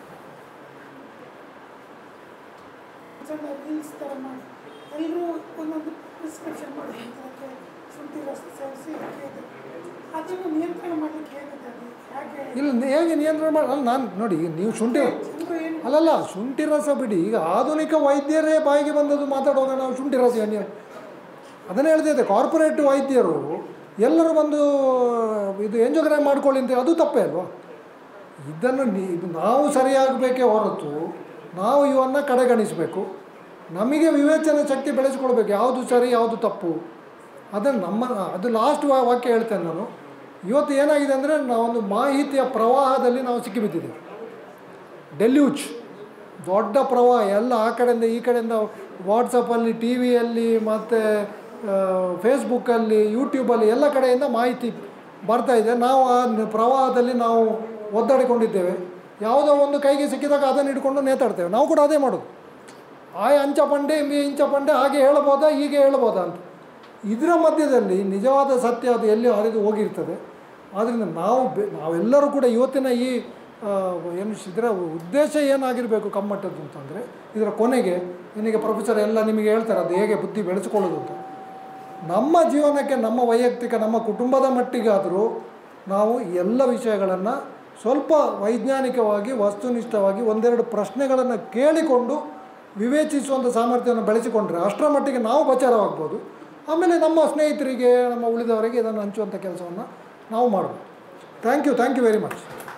ಇಲ್ಲ, ಹೇಗೆ ನಿಯಂತ್ರಣ ಮಾಡಿ ಅಲ್ಲ ನಾನು ನೋಡಿ, ನೀವು ಶುಂಠಿ ಅಲ್ಲಲ್ಲ ಶುಂಠಿ ರಸ ಬಿಡಿ. ಈಗ ಆಧುನಿಕ ವೈದ್ಯರೇ ಬಾಯಿಗೆ ಬಂದದ್ದು ಮಾತಾಡುವಾಗ ನಾವು ಶುಂಠಿ ರಸ ಏನು ಅದನ್ನೇ ಹೇಳ್ತಿದ್ದೆ. ಕಾರ್ಪೊರೇಟ್ ವೈದ್ಯರು ಎಲ್ಲರೂ ಬಂದು ಇದು ಎಂಜೋಗ್ರಾಮ್ ಮಾಡ್ಕೊಳ್ಳಿ ಅಂತ, ಅದು ತಪ್ಪೇ ಅಲ್ವಾ? ಇದನ್ನು ಇದು ನಾವು ಸರಿಯಾಗಬೇಕೇ ಹೊರತು ನಾವು ಇವನ್ನು ಕಡೆಗಣಿಸಬೇಕು. ನಮಗೆ ವಿವೇಚನೆ ಶಕ್ತಿ ಬೆಳೆಸ್ಕೊಳ್ಬೇಕು, ಯಾವುದು ಸರಿ ಯಾವುದು ತಪ್ಪು ಅದನ್ನು ನಮ್ಮ ಅದು ಲಾಸ್ಟ್ ವಾಕ್ಯ ಹೇಳ್ತೇನೆ ನಾನು. ಇವತ್ತು ಏನಾಗಿದೆ ಅಂದರೆ ನಾವೊಂದು ಮಾಹಿತಿಯ ಪ್ರವಾಹದಲ್ಲಿ ನಾವು ಸಿಕ್ಕಿಬಿದ್ದಿದ್ದೇವೆ. ಡೆಲ್ಯೂಚ್ ದೊಡ್ಡ ಪ್ರವಾಹ, ಎಲ್ಲ ಆ ಕಡೆಯಿಂದ ಈ ಕಡೆಯಿಂದ ವಾಟ್ಸಪ್ಪಲ್ಲಿ, ಟಿ ವಿಯಲ್ಲಿ, ಮತ್ತು ಫೇಸ್ಬುಕ್ಕಲ್ಲಿ, ಯೂಟ್ಯೂಬಲ್ಲಿ ಎಲ್ಲ ಕಡೆಯಿಂದ ಮಾಹಿತಿ ಬರ್ತಾಯಿದೆ. ನಾವು ಆ ಪ್ರವಾಹದಲ್ಲಿ ನಾವು ಒದ್ದಾಡಿಕೊಂಡಿದ್ದೇವೆ. ಯಾವುದೋ ಒಂದು ಕೈಗೆ ಸಿಕ್ಕಿದಾಗ ಅದನ್ನು ಹಿಡ್ಕೊಂಡು ನೇತಾಡ್ತೇವೆ. ನಾವು ಕೂಡ ಅದೇ ಮಾಡೋದು. ಆಯ್ ಅಂಚ ಪಂಡೆ ಮೀ ಇಂಚ ಪಂಡೆ ಹಾಗೆ ಹೇಳ್ಬೋದಾ ಹೀಗೆ ಹೇಳ್ಬೋದಾ ಅಂತ. ಇದರ ಮಧ್ಯದಲ್ಲಿ ನಿಜವಾದ ಸತ್ಯ ಅದು ಎಲ್ಲಿ ಹರಿದು ಹೋಗಿರ್ತದೆ. ಆದ್ದರಿಂದ ನಾವು ಬೆ ನಾವೆಲ್ಲರೂ ಕೂಡ ಇವತ್ತಿನ ಈ ಏನು ಇದರ ಉದ್ದೇಶ ಏನಾಗಿರಬೇಕು ಕಮ್ಮಟ್ಟದ್ದು ಅಂತಂದರೆ, ಇದರ ಕೊನೆಗೆ ನಿನಗೆ ಪ್ರೊಫೆಸರ್ ಎಲ್ಲ ನಿಮಗೆ ಹೇಳ್ತಾರೆ ಅದು ಹೇಗೆ ಬುದ್ಧಿ ಬೆಳೆಸ್ಕೊಳ್ಳೋದು ಅಂತ. ನಮ್ಮ ಜೀವನಕ್ಕೆ, ನಮ್ಮ ವೈಯಕ್ತಿಕ, ನಮ್ಮ ಕುಟುಂಬದ ಮಟ್ಟಿಗಾದರೂ ನಾವು ಎಲ್ಲ ವಿಷಯಗಳನ್ನು ಸ್ವಲ್ಪ ವೈಜ್ಞಾನಿಕವಾಗಿ, ವಸ್ತುನಿಷ್ಠವಾಗಿ ಒಂದೆರಡು ಪ್ರಶ್ನೆಗಳನ್ನು ಕೇಳಿಕೊಂಡು ವಿವೇಚಿಸುವಂಥ ಸಾಮರ್ಥ್ಯವನ್ನು ಬೆಳೆಸಿಕೊಂಡ್ರೆ ಅಷ್ಟರ ಮಟ್ಟಿಗೆ ನಾವು ಬಚಾರವಾಗ್ಬೋದು. ಆಮೇಲೆ ನಮ್ಮ ಸ್ನೇಹಿತರಿಗೆ, ನಮ್ಮ ಉಳಿದವರಿಗೆ ಇದನ್ನು ಹಂಚುವಂಥ ಕೆಲಸವನ್ನು ನಾವು ಮಾಡ್ಬೋದು. Thank you thank you very much.